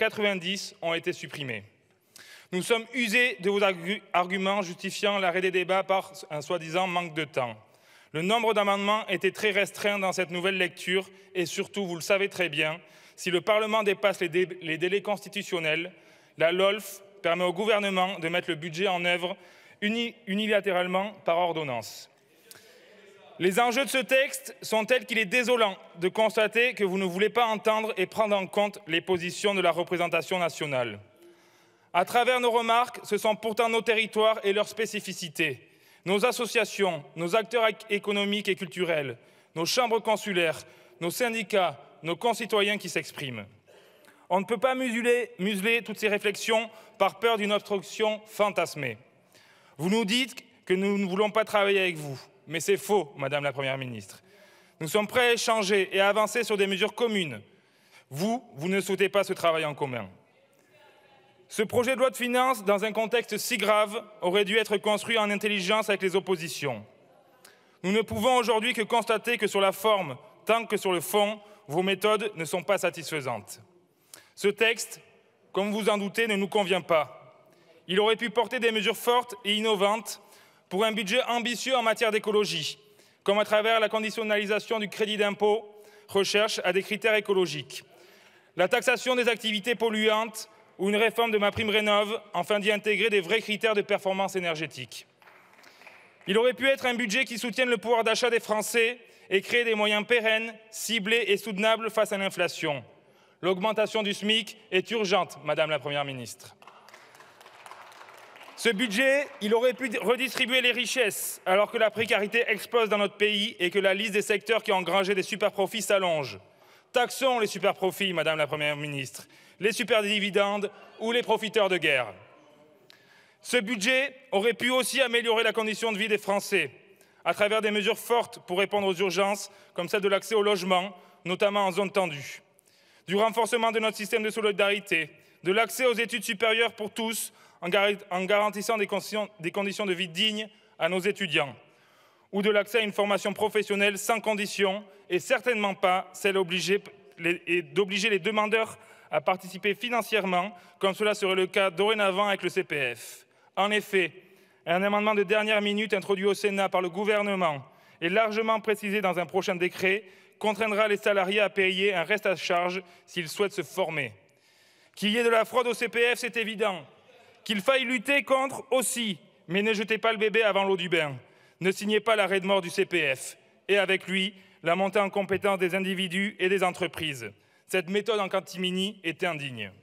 90 ont été supprimés. Nous sommes usés de vos arguments justifiant l'arrêt des débats par un soi-disant manque de temps. Le nombre d'amendements était très restreint dans cette nouvelle lecture et surtout, vous le savez très bien, si le Parlement dépasse les délais constitutionnels, la LOLF permet au gouvernement de mettre le budget en œuvre unilatéralement par ordonnance. Les enjeux de ce texte sont tels qu'il est désolant de constater que vous ne voulez pas entendre et prendre en compte les positions de la représentation nationale. À travers nos remarques, ce sont pourtant nos territoires et leurs spécificités, nos associations, nos acteurs économiques et culturels, nos chambres consulaires, nos syndicats, nos concitoyens qui s'expriment. On ne peut pas museler toutes ces réflexions par peur d'une obstruction fantasmée. Vous nous dites que nous ne voulons pas travailler avec vous, mais c'est faux, Madame la Première ministre. Nous sommes prêts à échanger et à avancer sur des mesures communes. Vous ne souhaitez pas ce travail en commun. Ce projet de loi de finances, dans un contexte si grave, aurait dû être construit en intelligence avec les oppositions. Nous ne pouvons aujourd'hui que constater que sur la forme, tant que sur le fond, vos méthodes ne sont pas satisfaisantes. Ce texte, comme vous en doutez, ne nous convient pas. Il aurait pu porter des mesures fortes et innovantes pour un budget ambitieux en matière d'écologie, comme à travers la conditionnalisation du crédit d'impôt recherche à des critères écologiques, la taxation des activités polluantes ou une réforme de MaPrimeRénov' afin d'y intégrer des vrais critères de performance énergétique. Il aurait pu être un budget qui soutienne le pouvoir d'achat des Français et créer des moyens pérennes, ciblés et soutenables face à l'inflation. L'augmentation du SMIC est urgente, Madame la Première ministre. Ce budget, il aurait pu redistribuer les richesses alors que la précarité explose dans notre pays et que la liste des secteurs qui ont engrangé des superprofits s'allonge. Taxons les superprofits, Madame la Première ministre, les superdividendes ou les profiteurs de guerre. Ce budget aurait pu aussi améliorer la condition de vie des Français à travers des mesures fortes pour répondre aux urgences comme celle de l'accès au logement, notamment en zone tendue, du renforcement de notre système de solidarité, de l'accès aux études supérieures pour tous, en garantissant des conditions de vie dignes à nos étudiants, ou de l'accès à une formation professionnelle sans condition, et certainement pas celle d'obliger les demandeurs à participer financièrement, comme cela serait le cas dorénavant avec le CPF. En effet, un amendement de dernière minute introduit au Sénat par le gouvernement et largement précisé dans un prochain décret contraindra les salariés à payer un reste à charge s'ils souhaitent se former. Qu'il y ait de la fraude au CPF, c'est évident. Qu'il faille lutter contre aussi, Mais ne jetez pas le bébé avant l'eau du bain. Ne signez pas l'arrêt de mort du CPF. Et avec lui, la montée en compétence des individus et des entreprises. Cette méthode en catimini est indigne.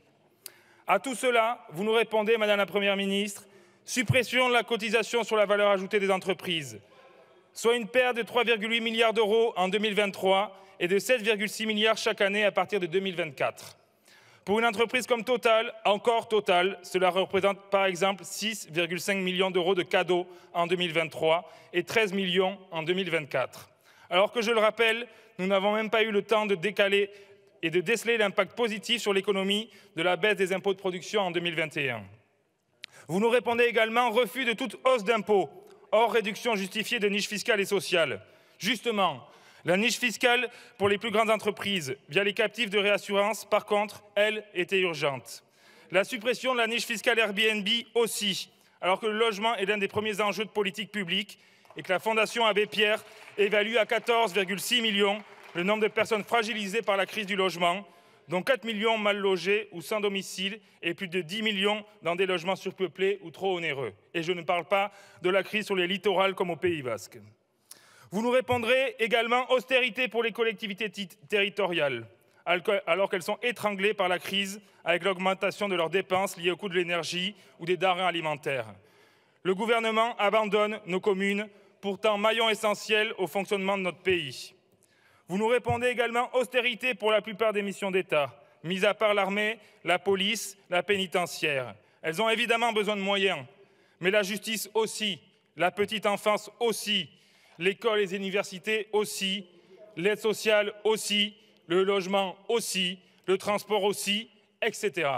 À tout cela, vous nous répondez, Madame la Première ministre, suppression de la cotisation sur la valeur ajoutée des entreprises, soit une perte de 3,8 milliards d'euros en 2023 et de 7,6 milliards chaque année à partir de 2024. Pour une entreprise comme Total, encore Total, cela représente par exemple 6,5 millions d'euros de cadeaux en 2023 et 13 millions en 2024. Alors que, je le rappelle, nous n'avons même pas eu le temps de décaler et de déceler l'impact positif sur l'économie de la baisse des impôts de production en 2021. Vous nous répondez également refus de toute hausse d'impôts, hors réduction justifiée de niches fiscales et sociales. Justement, la niche fiscale pour les plus grandes entreprises, via les captifs de réassurance, par contre, elle, était urgente. La suppression de la niche fiscale Airbnb aussi, alors que le logement est l'un des premiers enjeux de politique publique et que la Fondation Abbé Pierre évalue à 14,6 millions le nombre de personnes fragilisées par la crise du logement, dont 4 millions mal logés ou sans domicile et plus de 10 millions dans des logements surpeuplés ou trop onéreux. Et je ne parle pas de la crise sur les littorales comme au Pays Basque. Vous nous répondrez également austérité pour les collectivités territoriales, alors qu'elles sont étranglées par la crise avec l'augmentation de leurs dépenses liées au coût de l'énergie ou des denrées alimentaires. Le gouvernement abandonne nos communes, pourtant maillons essentiels au fonctionnement de notre pays. Vous nous répondez également austérité pour la plupart des missions d'État, mis à part l'armée, la police, la pénitentiaire. Elles ont évidemment besoin de moyens, mais la justice aussi, la petite enfance aussi, l'école et les universités aussi, l'aide sociale aussi, le logement aussi, le transport aussi, etc.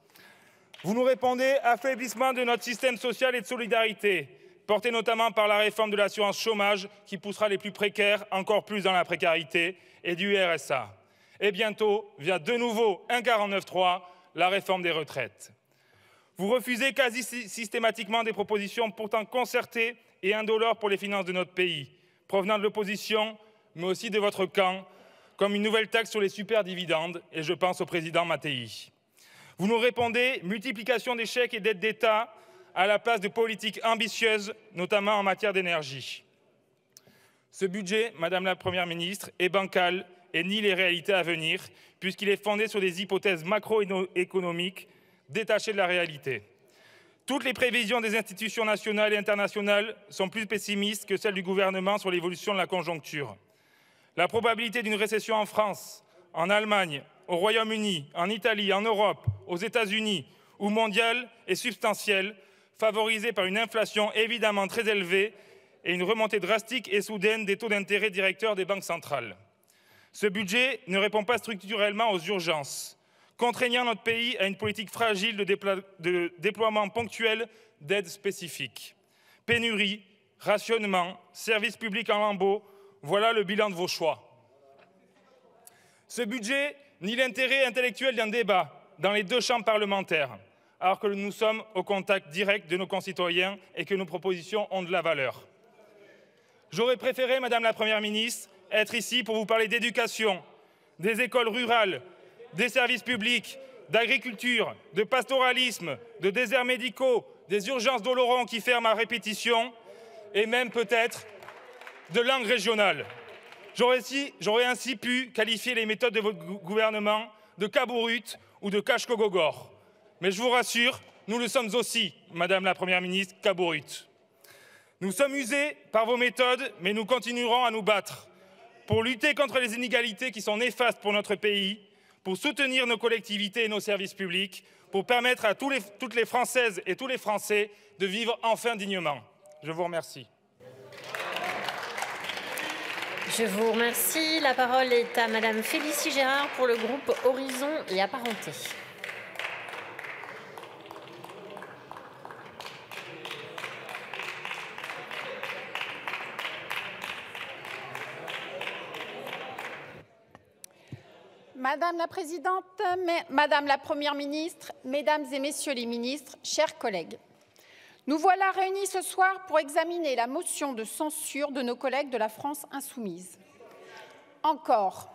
Vous nous répondez affaiblissement de notre système social et de solidarité, porté notamment par la réforme de l'assurance chômage qui poussera les plus précaires encore plus dans la précarité et du RSA. Et bientôt vient de nouveau un 49.3, la réforme des retraites. Vous refusez quasi systématiquement des propositions pourtant concertées et indolores pour les finances de notre pays, provenant de l'opposition, mais aussi de votre camp, comme une nouvelle taxe sur les superdividendes, et je pense au président Mattei. Vous nous répondez multiplication des chèques et d'aides d'État à la place de politiques ambitieuses, notamment en matière d'énergie. Ce budget, Madame la Première ministre, est bancal et nie les réalités à venir, puisqu'il est fondé sur des hypothèses macroéconomiques détachées de la réalité. Toutes les prévisions des institutions nationales et internationales sont plus pessimistes que celles du gouvernement sur l'évolution de la conjoncture. La probabilité d'une récession en France, en Allemagne, au Royaume-Uni, en Italie, en Europe, aux États-Unis ou mondiale est substantielle, favorisée par une inflation évidemment très élevée et une remontée drastique et soudaine des taux d'intérêt directeurs des banques centrales. Ce budget ne répond pas structurellement aux urgences, contraignant notre pays à une politique fragile de déploiement ponctuel d'aides spécifiques. Pénurie, rationnement, services publics en lambeaux, voilà le bilan de vos choix. Ce budget nie l'intérêt intellectuel d'un débat dans les deux chambres parlementaires, alors que nous sommes au contact direct de nos concitoyens et que nos propositions ont de la valeur. J'aurais préféré, Madame la Première ministre, être ici pour vous parler d'éducation, des écoles rurales, des services publics, d'agriculture, de pastoralisme, de déserts médicaux, des urgences d'Oloron qui ferment à répétition et même peut-être de langue régionale. J'aurais ainsi pu qualifier les méthodes de votre gouvernement de cabourut ou de cache-cogogore. Mais je vous rassure, nous le sommes aussi, Madame la Première ministre, cabourut. Nous sommes usés par vos méthodes, mais nous continuerons à nous battre pour lutter contre les inégalités qui sont néfastes pour notre pays, pour soutenir nos collectivités et nos services publics, pour permettre à toutes les Françaises et tous les Français de vivre enfin dignement. Je vous remercie. Je vous remercie. La parole est à Madame Félicie Gérard pour le groupe Horizon et Apparentés. Madame la Présidente, Madame la Première ministre, Mesdames et Messieurs les ministres, chers collègues, nous voilà réunis ce soir pour examiner la motion de censure de nos collègues de la France insoumise. Encore.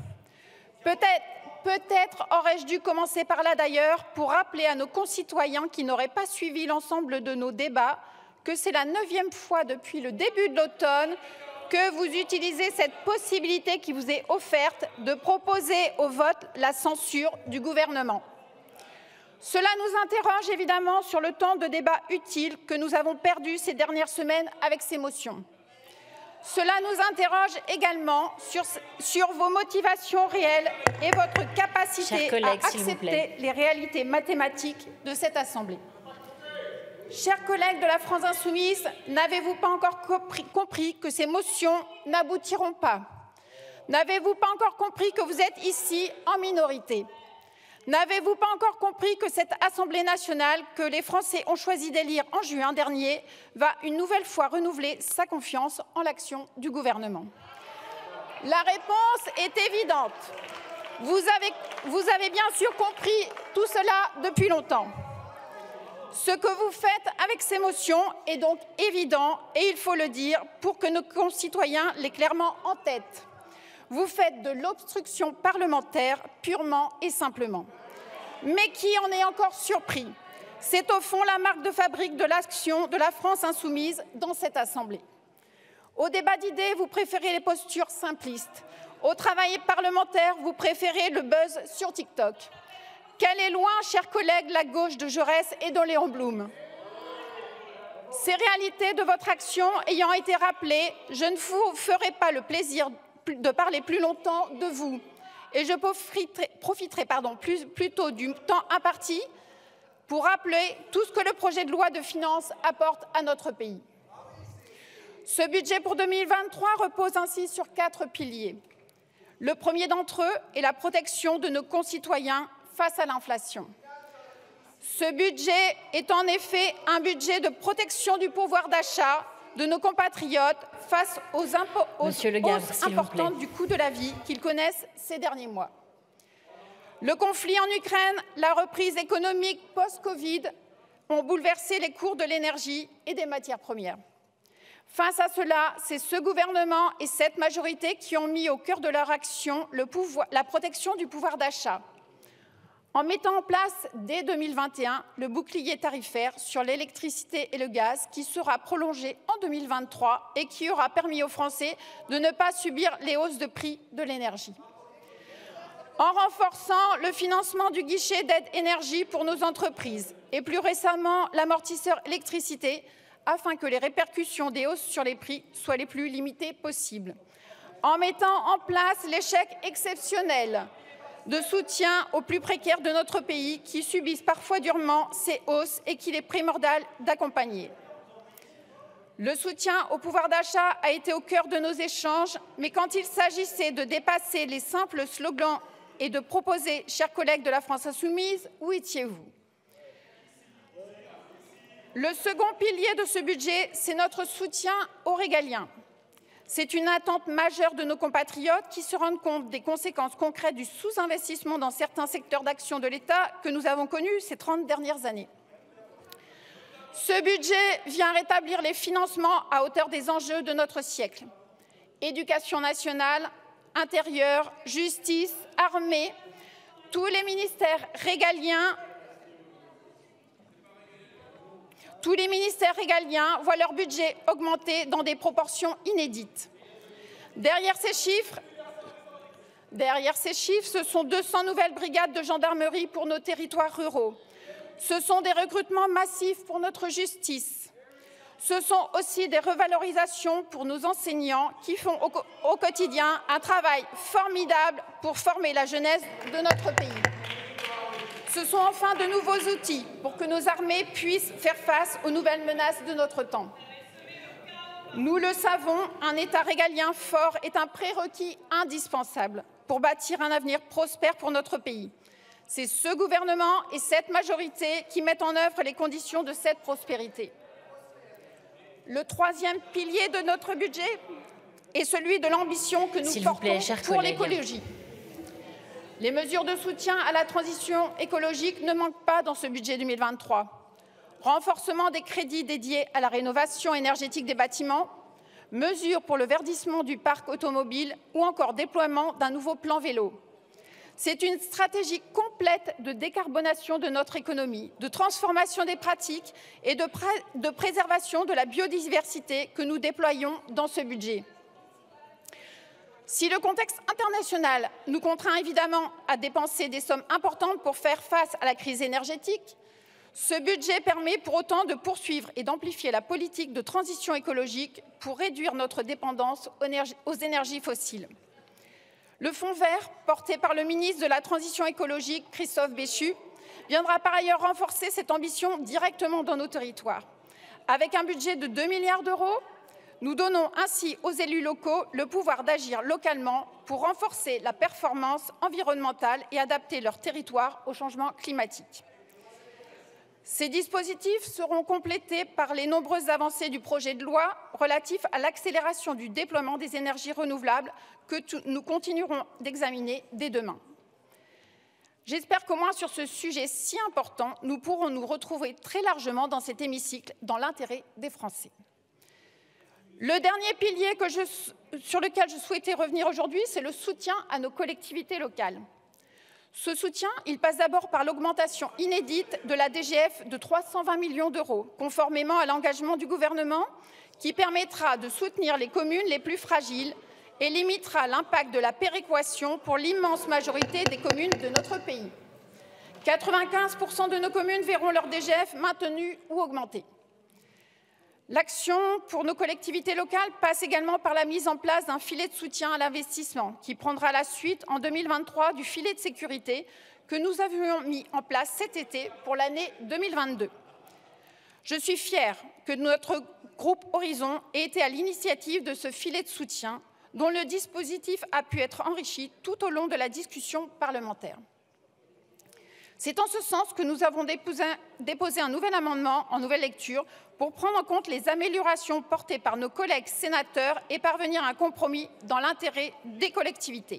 Peut-être aurais-je dû commencer par là d'ailleurs pour rappeler à nos concitoyens qui n'auraient pas suivi l'ensemble de nos débats que c'est la 9e fois depuis le début de l'automne que vous utilisez cette possibilité qui vous est offerte de proposer au vote la censure du gouvernement. Cela nous interroge évidemment sur le temps de débat utile que nous avons perdu ces dernières semaines avec ces motions. Cela nous interroge également sur vos motivations réelles et votre capacité à accepter les réalités mathématiques de cette Assemblée. Chers collègues de la France insoumise, n'avez-vous pas encore compris que ces motions n'aboutiront pas? N'avez-vous pas encore compris que vous êtes ici en minorité? N'avez-vous pas encore compris que cette Assemblée nationale, que les Français ont choisi d'élire en juin dernier, va une nouvelle fois renouveler sa confiance en l'action du gouvernement? La réponse est évidente. Vous avez bien sûr compris tout cela depuis longtemps. Ce que vous faites avec ces motions est donc évident et il faut le dire pour que nos concitoyens l'aient clairement en tête. Vous faites de l'obstruction parlementaire purement et simplement. Mais qui en est encore surpris? C'est au fond la marque de fabrique de l'action de la France insoumise dans cette Assemblée. Au débat d'idées, vous préférez les postures simplistes. Au travail parlementaire, vous préférez le buzz sur TikTok. Qu'elle est loin, chers collègues, la gauche de Jaurès et de Léon Blum. Ces réalités de votre action ayant été rappelées, je ne vous ferai pas le plaisir de parler plus longtemps de vous. Et je profiterai plutôt du temps imparti pour rappeler tout ce que le projet de loi de finances apporte à notre pays. Ce budget pour 2023 repose ainsi sur 4 piliers. Le premier d'entre eux est la protection de nos concitoyens face à l'inflation. Ce budget est en effet un budget de protection du pouvoir d'achat de nos compatriotes face aux hausses importantes du coût de la vie qu'ils connaissent ces derniers mois. Le conflit en Ukraine, la reprise économique post-Covid ont bouleversé les cours de l'énergie et des matières premières. Face à cela, c'est ce gouvernement et cette majorité qui ont mis au cœur de leur action la protection du pouvoir d'achat, en mettant en place dès 2021 le bouclier tarifaire sur l'électricité et le gaz qui sera prolongé en 2023 et qui aura permis aux Français de ne pas subir les hausses de prix de l'énergie. En renforçant le financement du guichet d'aide énergie pour nos entreprises et plus récemment l'amortisseur électricité afin que les répercussions des hausses sur les prix soient les plus limitées possibles. En mettant en place l'échec exceptionnel de soutien aux plus précaires de notre pays qui subissent parfois durement ces hausses et qu'il est primordial d'accompagner. Le soutien au pouvoir d'achat a été au cœur de nos échanges, mais quand il s'agissait de dépasser les simples slogans et de proposer, chers collègues de la France insoumise, où étiez-vous? Le second pilier de ce budget, c'est notre soutien aux régaliens. C'est une attente majeure de nos compatriotes qui se rendent compte des conséquences concrètes du sous-investissement dans certains secteurs d'action de l'État que nous avons connus ces 30 dernières années. Ce budget vient rétablir les financements à hauteur des enjeux de notre siècle. Éducation nationale, intérieur, justice, armée, tous les ministères régaliens voient leur budget augmenter dans des proportions inédites. Derrière ces chiffres, ce sont 200 nouvelles brigades de gendarmerie pour nos territoires ruraux. Ce sont des recrutements massifs pour notre justice. Ce sont aussi des revalorisations pour nos enseignants qui font au quotidien un travail formidable pour former la jeunesse de notre pays. Ce sont enfin de nouveaux outils pour que nos armées puissent faire face aux nouvelles menaces de notre temps. Nous le savons, un État régalien fort est un prérequis indispensable pour bâtir un avenir prospère pour notre pays. C'est ce gouvernement et cette majorité qui mettent en œuvre les conditions de cette prospérité. Le troisième pilier de notre budget est celui de l'ambition que nous portons pour l'écologie. Les mesures de soutien à la transition écologique ne manquent pas dans ce budget 2023. Renforcement des crédits dédiés à la rénovation énergétique des bâtiments, mesures pour le verdissement du parc automobile ou encore déploiement d'un nouveau plan vélo. C'est une stratégie complète de décarbonation de notre économie, de transformation des pratiques et de préservation de la biodiversité que nous déployons dans ce budget. Si le contexte international nous contraint évidemment à dépenser des sommes importantes pour faire face à la crise énergétique, ce budget permet pour autant de poursuivre et d'amplifier la politique de transition écologique pour réduire notre dépendance aux énergies fossiles. Le Fonds vert, porté par le ministre de la Transition écologique, Christophe Béchu, viendra par ailleurs renforcer cette ambition directement dans nos territoires. Avec un budget de 2 milliards d'euros, nous donnons ainsi aux élus locaux le pouvoir d'agir localement pour renforcer la performance environnementale et adapter leur territoire au changement climatique. Ces dispositifs seront complétés par les nombreuses avancées du projet de loi relatif à l'accélération du déploiement des énergies renouvelables que nous continuerons d'examiner dès demain. J'espère qu'au moins sur ce sujet si important, nous pourrons nous retrouver très largement dans cet hémicycle dans l'intérêt des Français. Le dernier pilier sur lequel je souhaitais revenir aujourd'hui, c'est le soutien à nos collectivités locales. Ce soutien, il passe d'abord par l'augmentation inédite de la DGF de 320 millions d'euros, conformément à l'engagement du gouvernement, qui permettra de soutenir les communes les plus fragiles et limitera l'impact de la péréquation pour l'immense majorité des communes de notre pays. 95% de nos communes verront leur DGF maintenue ou augmentée. L'action pour nos collectivités locales passe également par la mise en place d'un filet de soutien à l'investissement qui prendra la suite en 2023 du filet de sécurité que nous avions mis en place cet été pour l'année 2022. Je suis fière que notre groupe Horizon ait été à l'initiative de ce filet de soutien dont le dispositif a pu être enrichi tout au long de la discussion parlementaire. C'est en ce sens que nous avons déposé un nouvel amendement en nouvelle lecture pour prendre en compte les améliorations portées par nos collègues sénateurs et parvenir à un compromis dans l'intérêt des collectivités.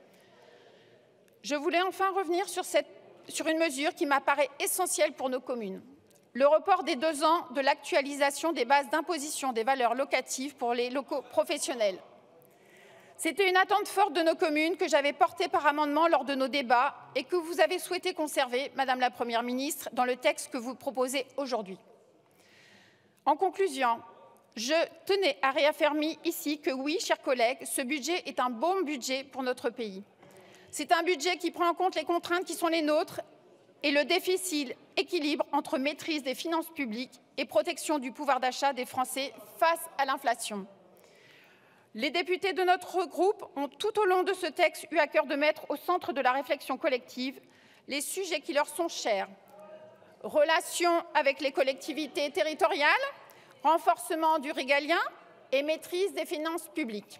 Je voulais enfin revenir sur une mesure qui m'apparaît essentielle pour nos communes. Le report des 2 ans de l'actualisation des bases d'imposition des valeurs locatives pour les locaux professionnels. C'était une attente forte de nos communes que j'avais portée par amendement lors de nos débats et que vous avez souhaité conserver, Madame la Première ministre, dans le texte que vous proposez aujourd'hui. En conclusion, je tenais à réaffirmer ici que oui, chers collègues, ce budget est un bon budget pour notre pays. C'est un budget qui prend en compte les contraintes qui sont les nôtres et le difficile équilibre entre maîtrise des finances publiques et protection du pouvoir d'achat des Français face à l'inflation. Les députés de notre groupe ont tout au long de ce texte eu à cœur de mettre au centre de la réflexion collective les sujets qui leur sont chers. Relations avec les collectivités territoriales, renforcement du régalien et maîtrise des finances publiques.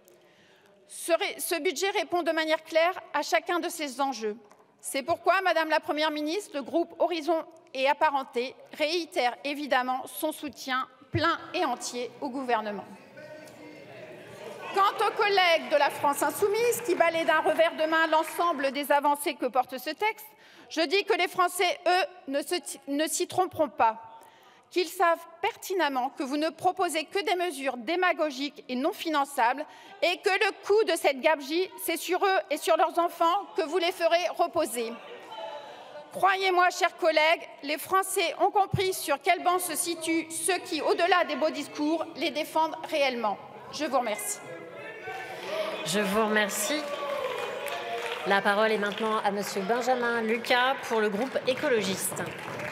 Ce budget répond de manière claire à chacun de ces enjeux. C'est pourquoi, Madame la Première ministre, le groupe Horizon et Apparentés réitère évidemment son soutien plein et entier au gouvernement. Quant aux collègues de la France insoumise qui balaient d'un revers de main l'ensemble des avancées que porte ce texte, je dis que les Français, eux, ne s'y tromperont pas, qu'ils savent pertinemment que vous ne proposez que des mesures démagogiques et non finançables et que le coût de cette gabegie, c'est sur eux et sur leurs enfants que vous les ferez reposer. Croyez-moi, chers collègues, les Français ont compris sur quel banc se situent ceux qui, au-delà des beaux discours, les défendent réellement. Je vous remercie. Je vous remercie. La parole est maintenant à Monsieur Benjamin Lucas pour le groupe écologiste.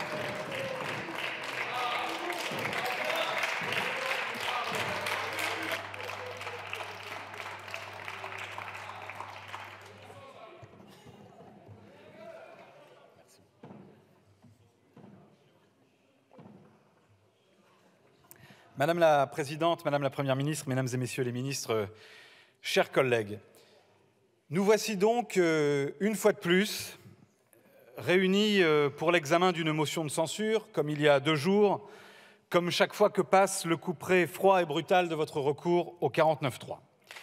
Madame la Présidente, Madame la Première ministre, Mesdames et Messieurs les ministres, chers collègues, nous voici donc, une fois de plus, réunis pour l'examen d'une motion de censure, comme il y a 2 jours, comme chaque fois que passe le couperet froid et brutal de votre recours au 49.3.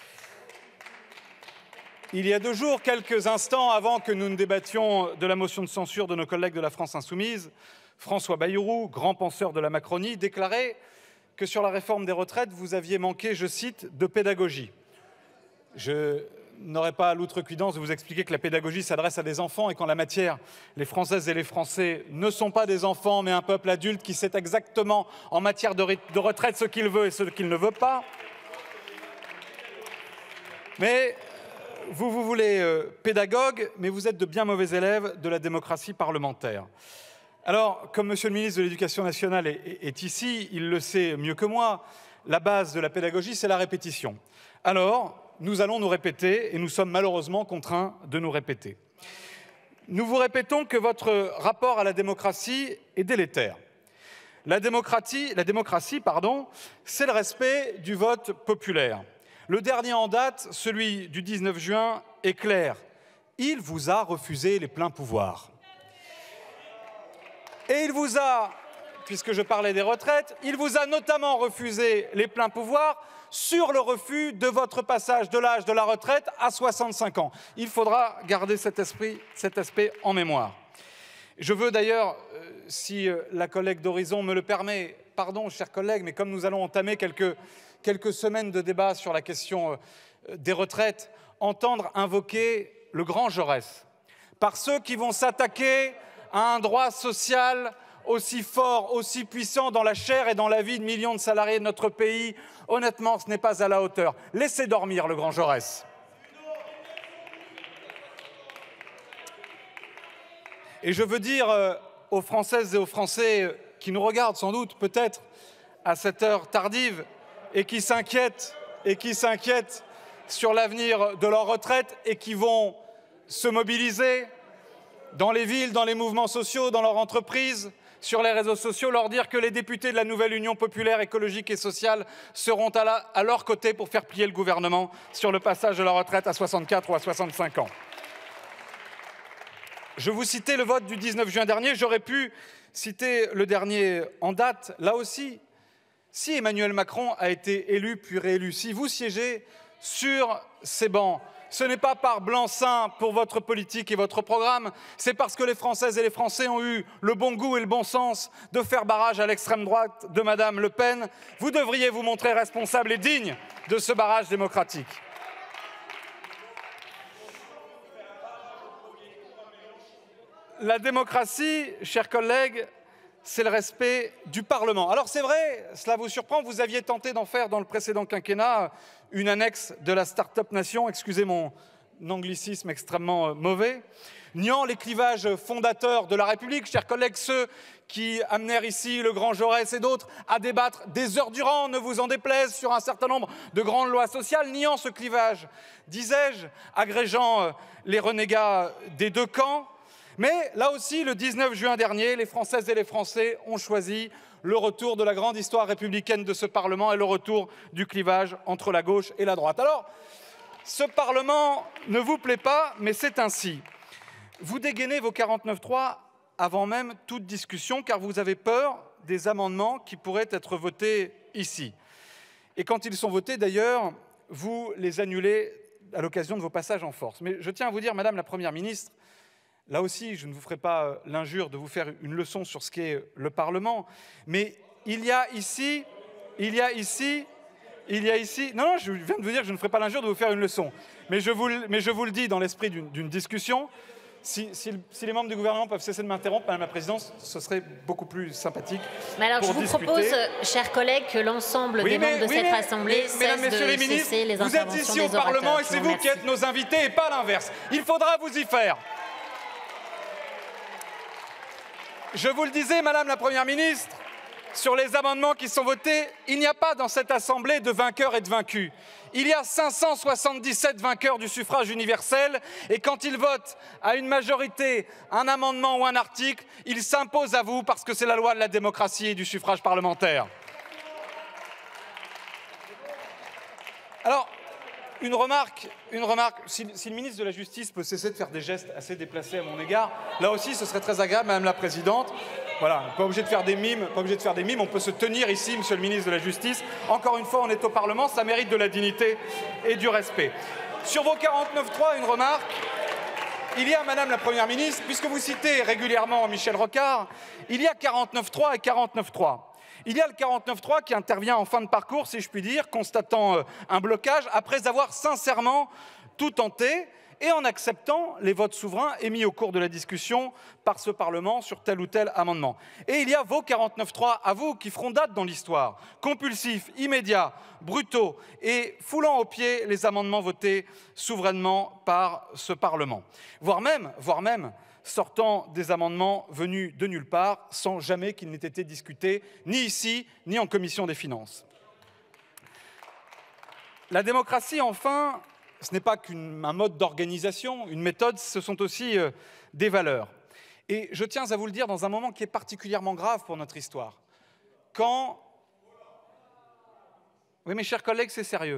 Il y a 2 jours, quelques instants avant que nous ne débattions de la motion de censure de nos collègues de la France insoumise, François Bayrou, grand penseur de la Macronie, déclarait que sur la réforme des retraites, vous aviez manqué, je cite, de pédagogie. Je n'aurai pas l'outrecuidance de vous expliquer que la pédagogie s'adresse à des enfants et qu'en la matière, les Françaises et les Français ne sont pas des enfants, mais un peuple adulte qui sait exactement en matière de retraite ce qu'il veut et ce qu'il ne veut pas. Mais vous voulez pédagogue, mais vous êtes de bien mauvais élèves de la démocratie parlementaire. Alors, comme Monsieur le ministre de l'Éducation nationale est ici, il le sait mieux que moi, la base de la pédagogie, c'est la répétition. Alors, nous allons nous répéter et nous sommes malheureusement contraints de nous répéter. Nous vous répétons que votre rapport à la démocratie est délétère. La démocratie, c'est le respect du vote populaire. Le dernier en date, celui du 19 juin, est clair. Il vous a refusé les pleins pouvoirs. Et il vous a, puisque je parlais des retraites, il vous a notamment refusé les pleins pouvoirs sur le refus de votre passage de l'âge de la retraite à 65 ans. Il faudra garder cet aspect en mémoire. Je veux d'ailleurs, si la collègue d'Horizon me le permet, pardon, chers collègues, mais comme nous allons entamer quelques semaines de débat sur la question des retraites, entendre invoquer le grand Jaurès par ceux qui vont s'attaquer à un droit social aussi fort, aussi puissant dans la chair et dans la vie de millions de salariés de notre pays. Honnêtement, ce n'est pas à la hauteur. Laissez dormir le grand Jaurès. Et je veux dire aux Françaises et aux Français qui nous regardent sans doute peut-être à cette heure tardive et qui s'inquiètent sur l'avenir de leur retraite et qui vont se mobiliser dans les villes, dans les mouvements sociaux, dans leur entreprise, sur les réseaux sociaux, leur dire que les députés de la nouvelle Union populaire, écologique et sociale seront à leur côté pour faire plier le gouvernement sur le passage de la retraite à 64 ou à 65 ans. Je vous citais le vote du 19 juin dernier, j'aurais pu citer le dernier en date. Là aussi, si Emmanuel Macron a été élu puis réélu, si vous siégez sur ces bancs, ce n'est pas par blanc-seing pour votre politique et votre programme, c'est parce que les Françaises et les Français ont eu le bon goût et le bon sens de faire barrage à l'extrême droite de Madame Le Pen. Vous devriez vous montrer responsable et digne de ce barrage démocratique. La démocratie, chers collègues, c'est le respect du Parlement. Alors c'est vrai, cela vous surprend, vous aviez tenté d'en faire dans le précédent quinquennat une annexe de la Start-up Nation, excusez mon anglicisme extrêmement mauvais, niant les clivages fondateurs de la République, chers collègues, ceux qui amenèrent ici le grand Jaurès et d'autres à débattre des heures durant, ne vous en déplaise, sur un certain nombre de grandes lois sociales, niant ce clivage, disais-je, agrégeant les renégats des deux camps. Mais là aussi, le 19 juin dernier, les Françaises et les Français ont choisi le retour de la grande histoire républicaine de ce Parlement et le retour du clivage entre la gauche et la droite. Alors, ce Parlement ne vous plaît pas, mais c'est ainsi. Vous dégainez vos 49.3 avant même toute discussion, car vous avez peur des amendements qui pourraient être votés ici. Et quand ils sont votés, d'ailleurs, vous les annulez à l'occasion de vos passages en force. Mais je tiens à vous dire, Madame la Première ministre, là aussi, je ne vous ferai pas l'injure de vous faire une leçon sur ce qu'est le Parlement, mais il y a ici, non, je viens de vous dire que je ne ferai pas l'injure de vous faire une leçon, mais je vous le dis dans l'esprit d'une discussion, si les membres du gouvernement peuvent cesser de m'interrompre, Madame la Présidente, ce serait beaucoup plus sympathique. Mais alors, je vous propose, chers collègues, que l'ensemble des membres de cette Assemblée cessent de cesser les interventions des orateurs. Vous êtes ici au Parlement et c'est vous qui êtes nos invités et pas l'inverse. Il faudra vous y faire. Je vous le disais, Madame la Première ministre, sur les amendements qui sont votés, il n'y a pas dans cette Assemblée de vainqueurs et de vaincus. Il y a 577 vainqueurs du suffrage universel et quand ils votent à une majorité un amendement ou un article, ils s'imposent à vous parce que c'est la loi de la démocratie et du suffrage parlementaire. Alors, une remarque, si le ministre de la Justice peut cesser de faire des gestes assez déplacés à mon égard, là aussi ce serait très agréable, Madame la Présidente. Voilà, pas obligé de faire des mimes, on peut se tenir ici, Monsieur le ministre de la Justice. Encore une fois, on est au Parlement, ça mérite de la dignité et du respect. Sur vos 49.3, une remarque. Il y a, Madame la Première ministre, puisque vous citez régulièrement Michel Rocard, il y a 49.3 et 49.3. Il y a le 49.3 qui intervient en fin de parcours, si je puis dire, constatant un blocage, après avoir sincèrement tout tenter et en acceptant les votes souverains émis au cours de la discussion par ce Parlement sur tel ou tel amendement. Et il y a vos 49.3 à vous qui feront date dans l'histoire, compulsifs, immédiats, brutaux et foulant aux pieds les amendements votés souverainement par ce Parlement. Voire même sortant des amendements venus de nulle part, sans jamais qu'ils n'aient été discutés, ni ici, ni en commission des finances. La démocratie, enfin, ce n'est pas qu'un mode d'organisation, une méthode, ce sont aussi des valeurs. Et je tiens à vous le dire dans un moment qui est particulièrement grave pour notre histoire. Quand... Oui, mes chers collègues, c'est sérieux.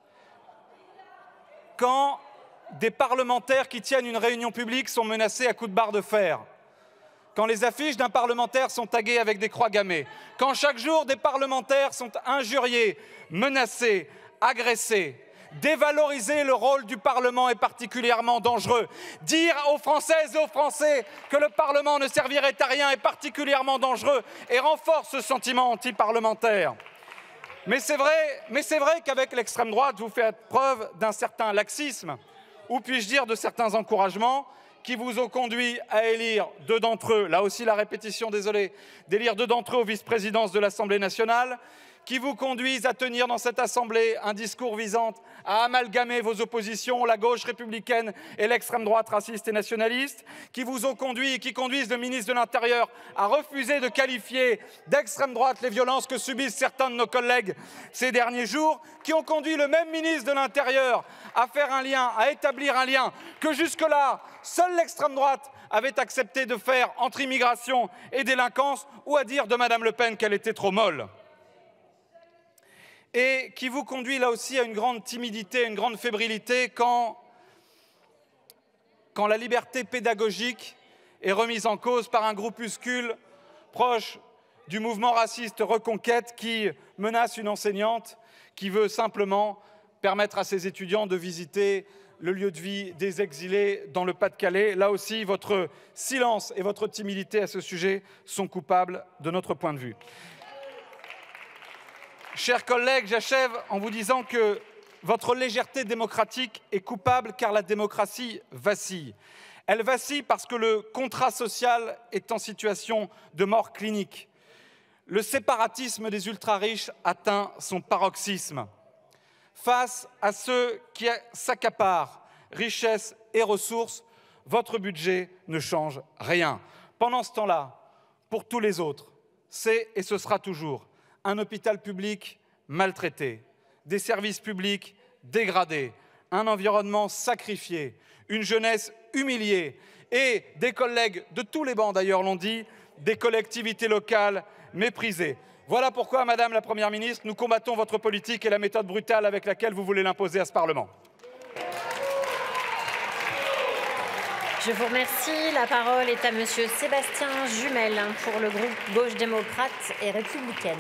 Quand des parlementaires qui tiennent une réunion publique sont menacés à coups de barre de fer, quand les affiches d'un parlementaire sont taguées avec des croix gammées, quand chaque jour des parlementaires sont injuriés, menacés, agressés, dévaloriser le rôle du Parlement est particulièrement dangereux. Dire aux Françaises et aux Français que le Parlement ne servirait à rien est particulièrement dangereux et renforce ce sentiment anti-parlementaire. Mais c'est vrai qu'avec l'extrême droite, vous faites preuve d'un certain laxisme, ou puis-je dire de certains encouragements qui vous ont conduit à élire deux d'entre eux, là aussi la répétition, désolé, d'élire deux d'entre eux aux vice-présidences de l'Assemblée nationale, qui vous conduisent à tenir dans cette Assemblée un discours visant à amalgamer vos oppositions, la gauche républicaine et l'extrême droite raciste et nationaliste, qui vous ont conduit et qui conduisent le ministre de l'Intérieur à refuser de qualifier d'extrême droite les violences que subissent certains de nos collègues ces derniers jours, qui ont conduit le même ministre de l'Intérieur à faire un lien, à établir un lien que jusque-là, seule l'extrême droite avait accepté de faire entre immigration et délinquance, ou à dire de Madame Le Pen qu'elle était trop molle. Et qui vous conduit là aussi à une grande timidité, une grande fébrilité quand la liberté pédagogique est remise en cause par un groupuscule proche du mouvement raciste Reconquête qui menace une enseignante qui veut simplement permettre à ses étudiants de visiter le lieu de vie des exilés dans le Pas-de-Calais. Là aussi, votre silence et votre timidité à ce sujet sont coupables de notre point de vue. Chers collègues, j'achève en vous disant que votre légèreté démocratique est coupable car la démocratie vacille. Elle vacille parce que le contrat social est en situation de mort clinique. Le séparatisme des ultra-riches atteint son paroxysme. Face à ceux qui s'accaparent richesse et ressources, votre budget ne change rien. Pendant ce temps-là, pour tous les autres, c'est et ce sera toujours un hôpital public maltraité, des services publics dégradés, un environnement sacrifié, une jeunesse humiliée et des collègues de tous les bancs d'ailleurs l'ont dit, des collectivités locales méprisées. Voilà pourquoi, Madame la Première ministre, nous combattons votre politique et la méthode brutale avec laquelle vous voulez l'imposer à ce Parlement. Je vous remercie. La parole est à Monsieur Sébastien Jumel pour le groupe Gauche démocrate et républicaine.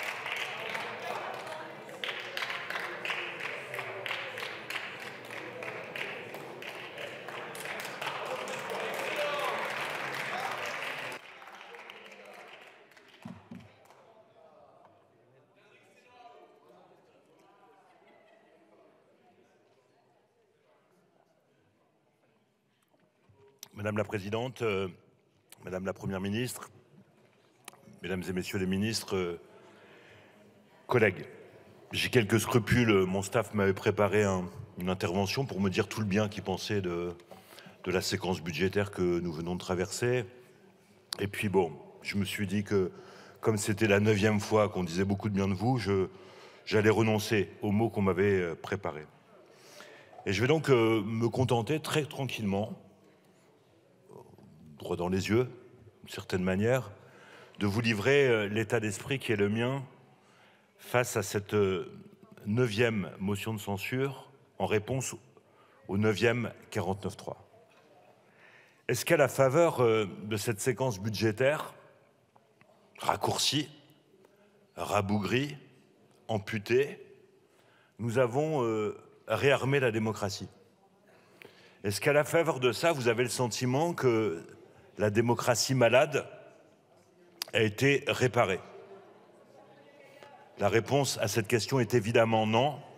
Madame la Présidente, Madame la Première ministre, Mesdames et Messieurs les ministres, collègues, j'ai quelques scrupules. Mon staff m'avait préparé une intervention pour me dire tout le bien qu'il pensait de la séquence budgétaire que nous venons de traverser. Et puis bon, je me suis dit que comme c'était la 9e fois qu'on disait beaucoup de bien de vous, j'allais renoncer aux mots qu'on m'avait préparés. Et je vais donc me contenter très tranquillement, droit dans les yeux, d'une certaine manière, de vous livrer l'état d'esprit qui est le mien face à cette 9e motion de censure en réponse au 9e 49.3. Est-ce qu'à la faveur de cette séquence budgétaire raccourcie, rabougrie, amputée, nous avons réarmé la démocratie? Est-ce qu'à la faveur de ça, vous avez le sentiment que la démocratie malade a été réparée? La réponse à cette question est évidemment non.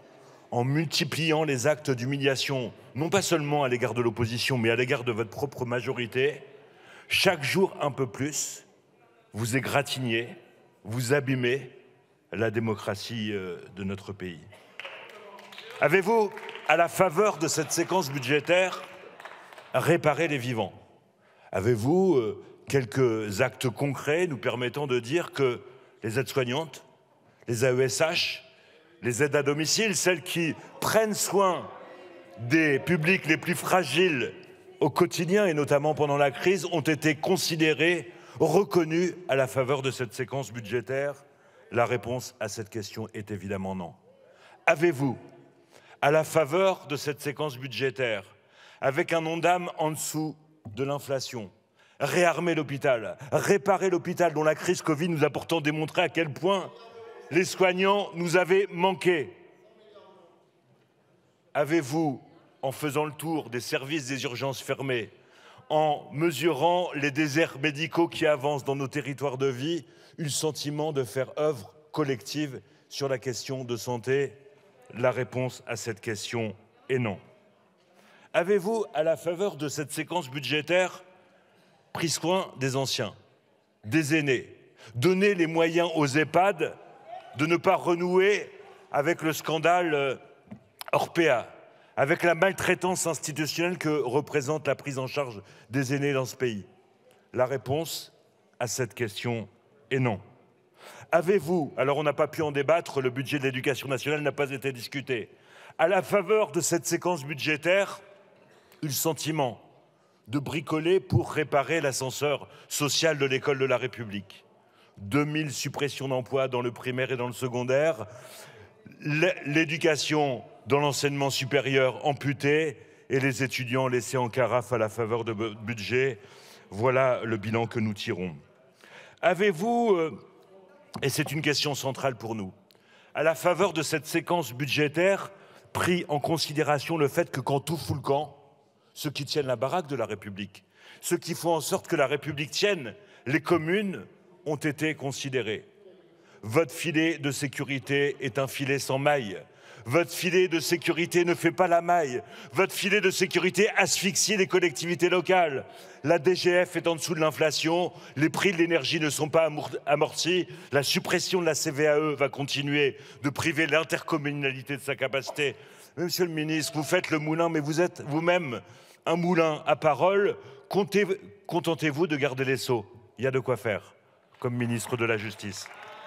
en multipliant les actes d'humiliation, non pas seulement à l'égard de l'opposition, mais à l'égard de votre propre majorité, chaque jour un peu plus, vous égratignez, vous abîmez la démocratie de notre pays. Avez-vous, à la faveur de cette séquence budgétaire, réparé les vivants? Avez-vous quelques actes concrets nous permettant de dire que les aides-soignantes, les AESH, les aides à domicile, celles qui prennent soin des publics les plus fragiles au quotidien et notamment pendant la crise, ont été considérées, reconnues à la faveur de cette séquence budgétaire? La réponse à cette question est évidemment non. Avez-vous, à la faveur de cette séquence budgétaire, avec un Ondam en dessous de l'inflation, réarmer l'hôpital, réparer l'hôpital dont la crise Covid nous a pourtant démontré à quel point les soignants nous avaient manqué? Avez-vous, en faisant le tour des services des urgences fermés, en mesurant les déserts médicaux qui avancent dans nos territoires de vie, eu le sentiment de faire œuvre collective sur la question de santé? La réponse à cette question est non. Avez-vous, à la faveur de cette séquence budgétaire, pris soin des anciens, des aînés, donné les moyens aux EHPAD de ne pas renouer avec le scandale Orpea, avec la maltraitance institutionnelle que représente la prise en charge des aînés dans ce pays? La réponse à cette question est non. Avez-vous, alors on n'a pas pu en débattre, le budget de l'éducation nationale n'a pas été discuté, à la faveur de cette séquence budgétaire, eu le sentiment de bricoler pour réparer l'ascenseur social de l'école de la République? 2000 suppressions d'emplois dans le primaire et dans le secondaire, l'éducation dans l'enseignement supérieur amputée et les étudiants laissés en carafe à la faveur de budget. Voilà le bilan que nous tirons. Avez-vous, et c'est une question centrale pour nous, à la faveur de cette séquence budgétaire, pris en considération le fait que quand tout fout le camp, ceux qui tiennent la baraque de la République, ceux qui font en sorte que la République tienne, les communes, ont été considérés? Votre filet de sécurité est un filet sans maille. Votre filet de sécurité ne fait pas la maille. Votre filet de sécurité asphyxie les collectivités locales. La DGF est en dessous de l'inflation, les prix de l'énergie ne sont pas amortis, la suppression de la CVAE va continuer de priver l'intercommunalité de sa capacité. Monsieur le ministre, vous faites le moulin, mais vous êtes vous-même un moulin à parole. Contentez-vous de garder les sceaux. Il y a de quoi faire, comme ministre de la Justice.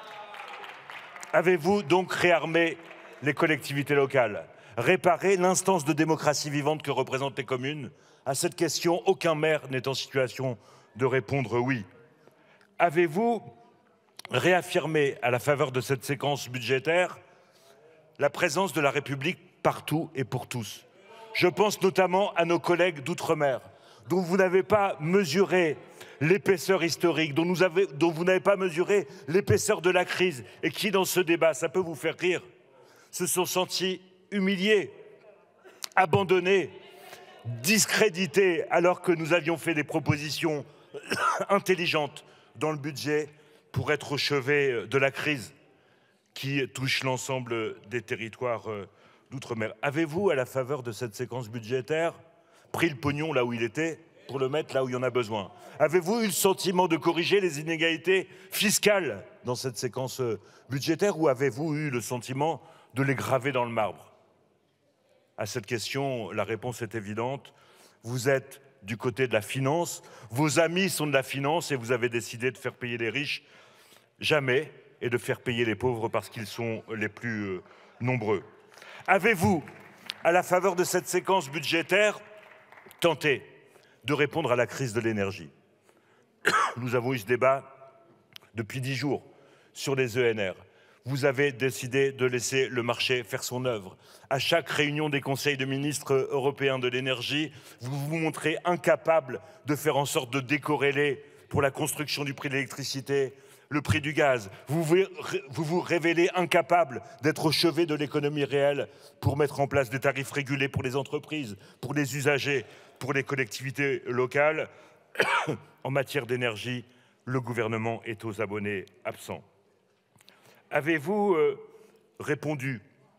Avez-vous donc réarmé les collectivités locales, réparé l'instance de démocratie vivante que représentent les communes? À cette question, aucun maire n'est en situation de répondre oui. Avez-vous réaffirmé, à la faveur de cette séquence budgétaire, la présence de la République partout et pour tous? Je pense notamment à nos collègues d'outre-mer, dont vous n'avez pas mesuré l'épaisseur historique, dont vous n'avez pas mesuré l'épaisseur de la crise, et qui, dans ce débat, ça peut vous faire rire, se sont sentis humiliés, abandonnés, discrédités, alors que nous avions fait des propositions intelligentes dans le budget pour être au chevet de la crise qui touche l'ensemble des territoires d'outre-mer. Avez-vous, à la faveur de cette séquence budgétaire, pris le pognon là où il était pour le mettre là où il y en a besoin? Avez-vous eu le sentiment de corriger les inégalités fiscales dans cette séquence budgétaire, ou avez-vous eu le sentiment de les graver dans le marbre? À cette question, la réponse est évidente. Vous êtes du côté de la finance, vos amis sont de la finance et vous avez décidé de faire payer les riches jamais et de faire payer les pauvres parce qu'ils sont les plus nombreux. Avez-vous, à la faveur de cette séquence budgétaire, tenté de répondre à la crise de l'énergie? Nous avons eu ce débat depuis 10 jours sur les ENR. Vous avez décidé de laisser le marché faire son œuvre. À chaque réunion des conseils de ministres européens de l'énergie, vous vous montrez incapable de faire en sorte de décorréler pour la construction du prix de l'électricité le prix du gaz. Vous vous révélez incapable d'être au chevet de l'économie réelle pour mettre en place des tarifs régulés pour les entreprises, pour les usagers, pour les collectivités locales. En matière d'énergie, le gouvernement est aux abonnés absents. Avez-vous répondu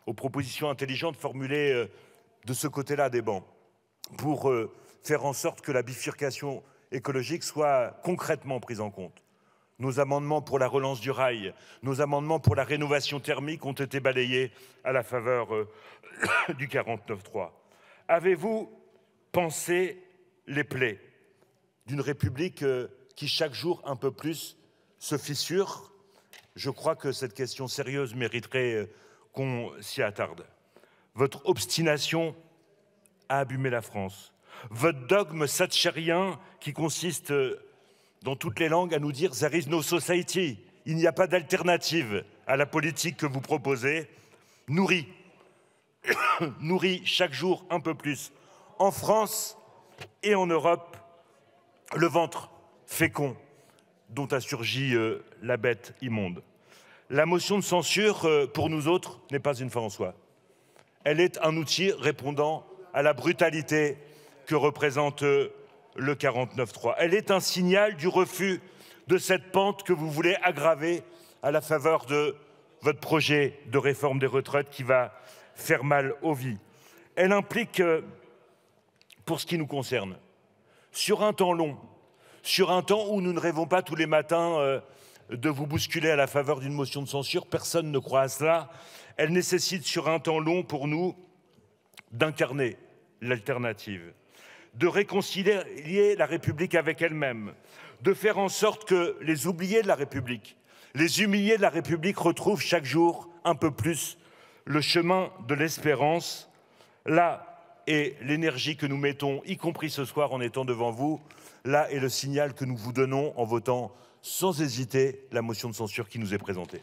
aux propositions intelligentes formulées de ce côté-là des bancs pour faire en sorte que la bifurcation écologique soit concrètement prise en compte. Nos amendements pour la relance du rail, nos amendements pour la rénovation thermique ont été balayés à la faveur du 49.3. Avez-vous pensé les plaies d'une République qui chaque jour un peu plus se fissure? Je crois que cette question sérieuse mériterait qu'on s'y attarde. Votre obstination a abîmé la France. Votre dogme thatchérien qui consiste dans toutes les langues à nous dire « there is no society », il n'y a pas d'alternative à la politique que vous proposez, nourrit chaque jour un peu plus, en France et en Europe, le ventre fécond dont a surgi la bête immonde. La motion de censure, pour nous autres, n'est pas une fin en soi. Elle est un outil répondant à la brutalité que représente le 49.3. Elle est un signal du refus de cette pente que vous voulez aggraver à la faveur de votre projet de réforme des retraites qui va faire mal aux vies. Elle implique, pour ce qui nous concerne, sur un temps long, sur un temps où nous ne rêvons pas tous les matins de vous bousculer à la faveur d'une motion de censure, personne ne croit à cela, elle nécessite sur un temps long pour nous d'incarner l'alternative, de réconcilier la République avec elle-même, de faire en sorte que les oubliés de la République, les humiliés de la République retrouvent chaque jour un peu plus le chemin de l'espérance. Là est l'énergie que nous mettons, y compris ce soir en étant devant vous, là est le signal que nous vous donnons en votant sans hésiter la motion de censure qui nous est présentée.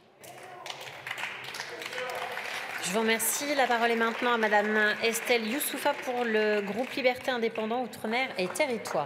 Je vous remercie. La parole est maintenant à Madame Estelle Youssoufa pour le groupe Liberté Indépendants Outre-mer et Territoires.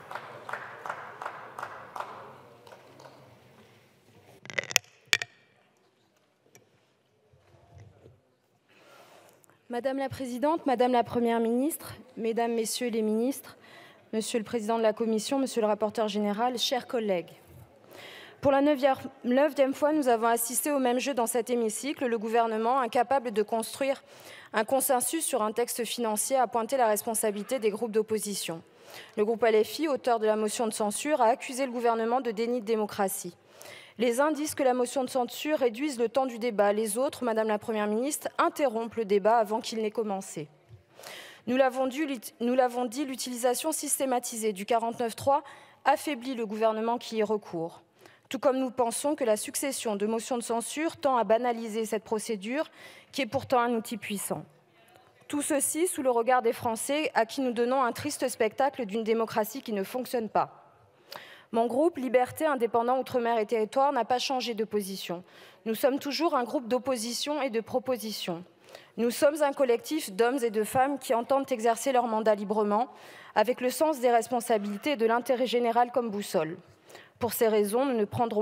Madame la Présidente, Madame la Première ministre, Mesdames, Messieurs les ministres, Monsieur le Président de la Commission, Monsieur le rapporteur général, chers collègues. Pour la 9e fois, nous avons assisté au même jeu dans cet hémicycle. Le gouvernement, incapable de construire un consensus sur un texte financier, a pointé la responsabilité des groupes d'opposition. Le groupe LFI, auteur de la motion de censure, a accusé le gouvernement de déni de démocratie. Les uns disent que la motion de censure réduise le temps du débat. Les autres, Madame la Première ministre, interrompent le débat avant qu'il n'ait commencé. Nous l'avons dit, l'utilisation systématisée du 49.3 affaiblit le gouvernement qui y recourt. Tout comme nous pensons que la succession de motions de censure tend à banaliser cette procédure, qui est pourtant un outil puissant. Tout ceci sous le regard des Français, à qui nous donnons un triste spectacle d'une démocratie qui ne fonctionne pas. Mon groupe, Liberté, Indépendants, Outre-mer et Territoires, n'a pas changé de position. Nous sommes toujours un groupe d'opposition et de proposition. Nous sommes un collectif d'hommes et de femmes qui entendent exercer leur mandat librement, avec le sens des responsabilités et de l'intérêt général comme boussole. Pour ces raisons, nous ne prendrons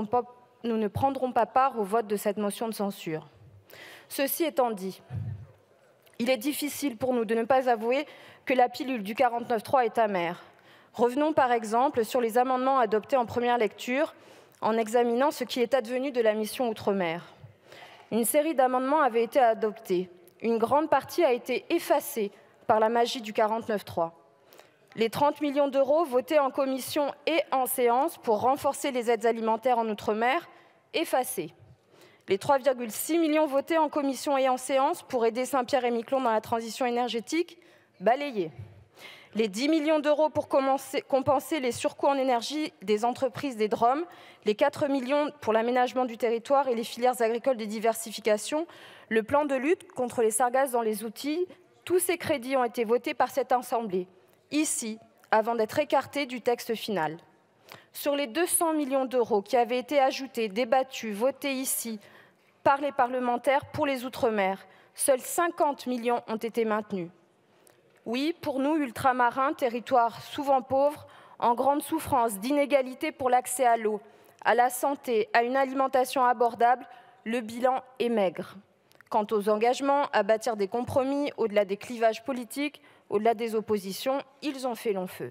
pas part au vote de cette motion de censure. Ceci étant dit, il est difficile pour nous de ne pas avouer que la pilule du 49.3 est amère. Revenons par exemple sur les amendements adoptés en première lecture en examinant ce qui est advenu de la mission Outre-mer. Une série d'amendements avait été adoptés. Une grande partie a été effacée par la magie du 49.3. Les 30 millions d'euros votés en commission et en séance pour renforcer les aides alimentaires en Outre-mer, effacés. Les 3,6 millions votés en commission et en séance pour aider Saint-Pierre-et-Miquelon dans la transition énergétique, balayés. Les 10 millions d'euros pour compenser les surcoûts en énergie des entreprises des DROM, les 4 millions pour l'aménagement du territoire et les filières agricoles de diversification, le plan de lutte contre les sargasses dans les outils, tous ces crédits ont été votés par cette Assemblée, ici, avant d'être écartés du texte final. Sur les 200 millions d'euros qui avaient été ajoutés, débattus, votés ici par les parlementaires pour les Outre-mer, seuls 50 millions ont été maintenus. Oui, pour nous, ultramarins, territoires souvent pauvres, en grande souffrance d'inégalités pour l'accès à l'eau, à la santé, à une alimentation abordable, le bilan est maigre. Quant aux engagements à bâtir des compromis au-delà des clivages politiques, au-delà des oppositions, ils ont fait long feu.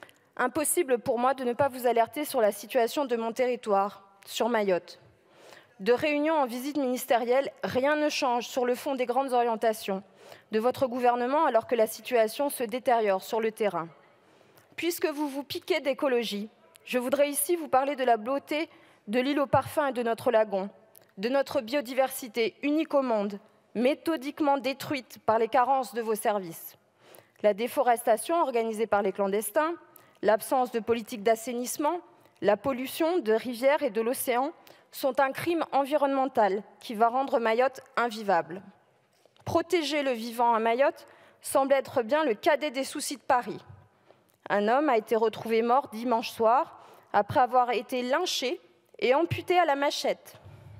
Impossible pour moi de ne pas vous alerter sur la situation de mon territoire, sur Mayotte. de réunion en visite ministérielle, rien ne change sur le fond des grandes orientations de votre gouvernement alors que la situation se détériore sur le terrain. Puisque vous vous piquez d'écologie, je voudrais ici vous parler de la beauté de l'île aux parfums et de notre lagon, de notre biodiversité unique au monde, méthodiquement détruite par les carences de vos services. La déforestation organisée par les clandestins, l'absence de politique d'assainissement, la pollution de rivières et de l'océan sont un crime environnemental qui va rendre Mayotte invivable. Protéger le vivant à Mayotte semble être bien le cadet des soucis de Paris. Un homme a été retrouvé mort dimanche soir après avoir été lynché et amputé à la machette.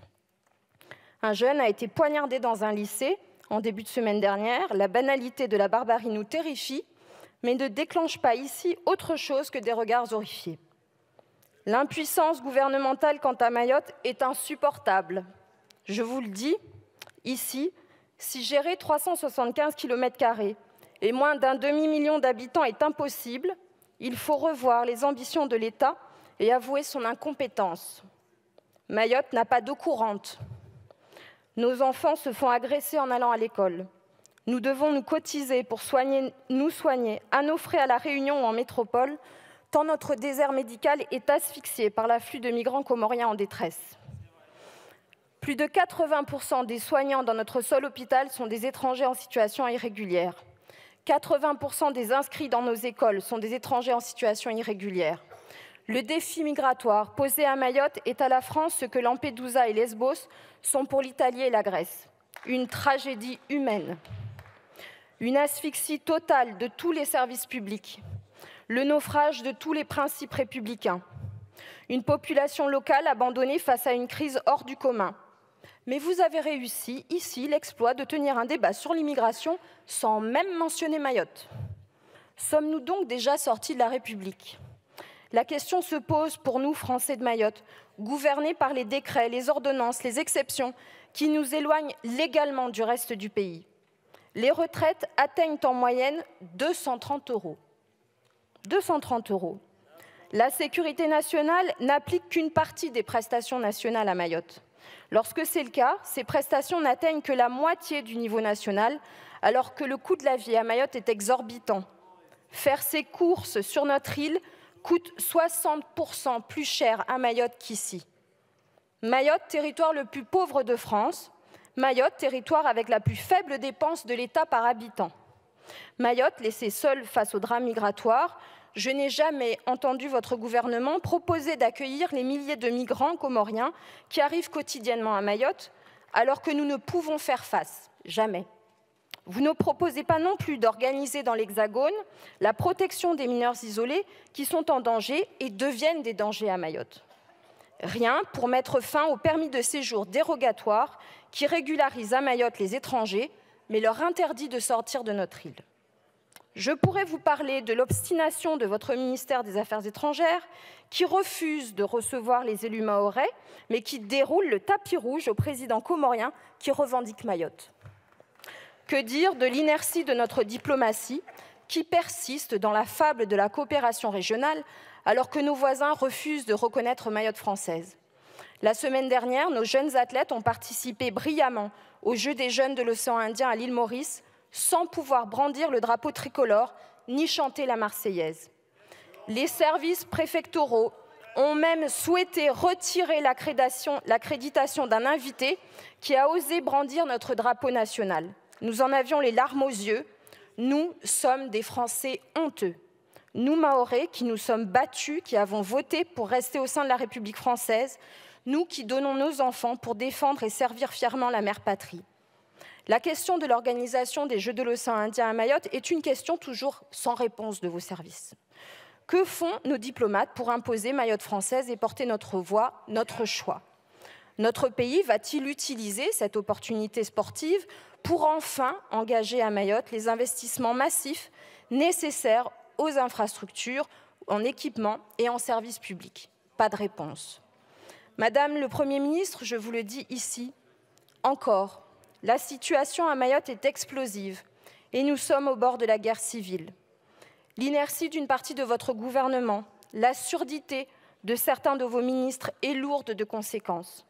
Un jeune a été poignardé dans un lycée en début de semaine dernière. La banalité de la barbarie nous terrifie, mais ne déclenche pas ici autre chose que des regards horrifiés. L'impuissance gouvernementale quant à Mayotte est insupportable. Je vous le dis, ici, si gérer 375 km² et moins d'un demi-million d'habitants est impossible, il faut revoir les ambitions de l'État et avouer son incompétence. Mayotte n'a pas d'eau courante. Nos enfants se font agresser en allant à l'école. Nous devons nous cotiser pour nous soigner à nos frais à La Réunion ou en métropole, tant notre désert médical est asphyxié par l'afflux de migrants comoriens en détresse. Plus de 80% des soignants dans notre seul hôpital sont des étrangers en situation irrégulière. 80% des inscrits dans nos écoles sont des étrangers en situation irrégulière. Le défi migratoire posé à Mayotte est à la France ce que Lampedusa et Lesbos sont pour l'Italie et la Grèce. Une tragédie humaine. Une asphyxie totale de tous les services publics. Le naufrage de tous les principes républicains. Une population locale abandonnée face à une crise hors du commun. Mais vous avez réussi, ici, l'exploit de tenir un débat sur l'immigration sans même mentionner Mayotte. Sommes-nous donc déjà sortis de la République ? La question se pose pour nous, Français de Mayotte, gouvernés par les décrets, les ordonnances, les exceptions, qui nous éloignent légalement du reste du pays. Les retraites atteignent en moyenne 230 €. 230 €. La sécurité nationale n'applique qu'une partie des prestations nationales à Mayotte. Lorsque c'est le cas, ces prestations n'atteignent que la moitié du niveau national, alors que le coût de la vie à Mayotte est exorbitant. Faire ses courses sur notre île coûte 60% plus cher à Mayotte qu'ici. Mayotte, territoire le plus pauvre de France. Mayotte, territoire avec la plus faible dépense de l'État par habitant. Mayotte, laissée seule face au drame migratoire. Je n'ai jamais entendu votre gouvernement proposer d'accueillir les milliers de migrants comoriens qui arrivent quotidiennement à Mayotte, alors que nous ne pouvons faire face. Jamais. Vous ne proposez pas non plus d'organiser dans l'Hexagone la protection des mineurs isolés qui sont en danger et deviennent des dangers à Mayotte. Rien pour mettre fin au permis de séjour dérogatoire qui régularise à Mayotte les étrangers, mais leur interdit de sortir de notre île. Je pourrais vous parler de l'obstination de votre ministère des Affaires étrangères qui refuse de recevoir les élus mahorais, mais qui déroule le tapis rouge au président comorien qui revendique Mayotte. Que dire de l'inertie de notre diplomatie qui persiste dans la fable de la coopération régionale alors que nos voisins refusent de reconnaître Mayotte française. La semaine dernière, nos jeunes athlètes ont participé brillamment aux Jeux des jeunes de l'océan Indien à l'île Maurice sans pouvoir brandir le drapeau tricolore ni chanter la Marseillaise. Les services préfectoraux ont même souhaité retirer l'accréditation d'un invité qui a osé brandir notre drapeau national. Nous en avions les larmes aux yeux. Nous sommes des Français honteux. Nous, Mahorais, qui nous sommes battus, qui avons voté pour rester au sein de la République française, nous qui donnons nos enfants pour défendre et servir fièrement la mère patrie. La question de l'organisation des Jeux de l'océan Indien à Mayotte est une question toujours sans réponse de vos services. Que font nos diplomates pour imposer Mayotte française et porter notre voix, notre choix ? Notre pays va-t-il utiliser cette opportunité sportive pour enfin engager à Mayotte les investissements massifs nécessaires aux infrastructures, en équipement et en services publics ? Pas de réponse. Madame le Premier ministre, je vous le dis ici, encore, la situation à Mayotte est explosive et nous sommes au bord de la guerre civile. L'inertie d'une partie de votre gouvernement, la surdité de certains de vos ministres est lourde de conséquences.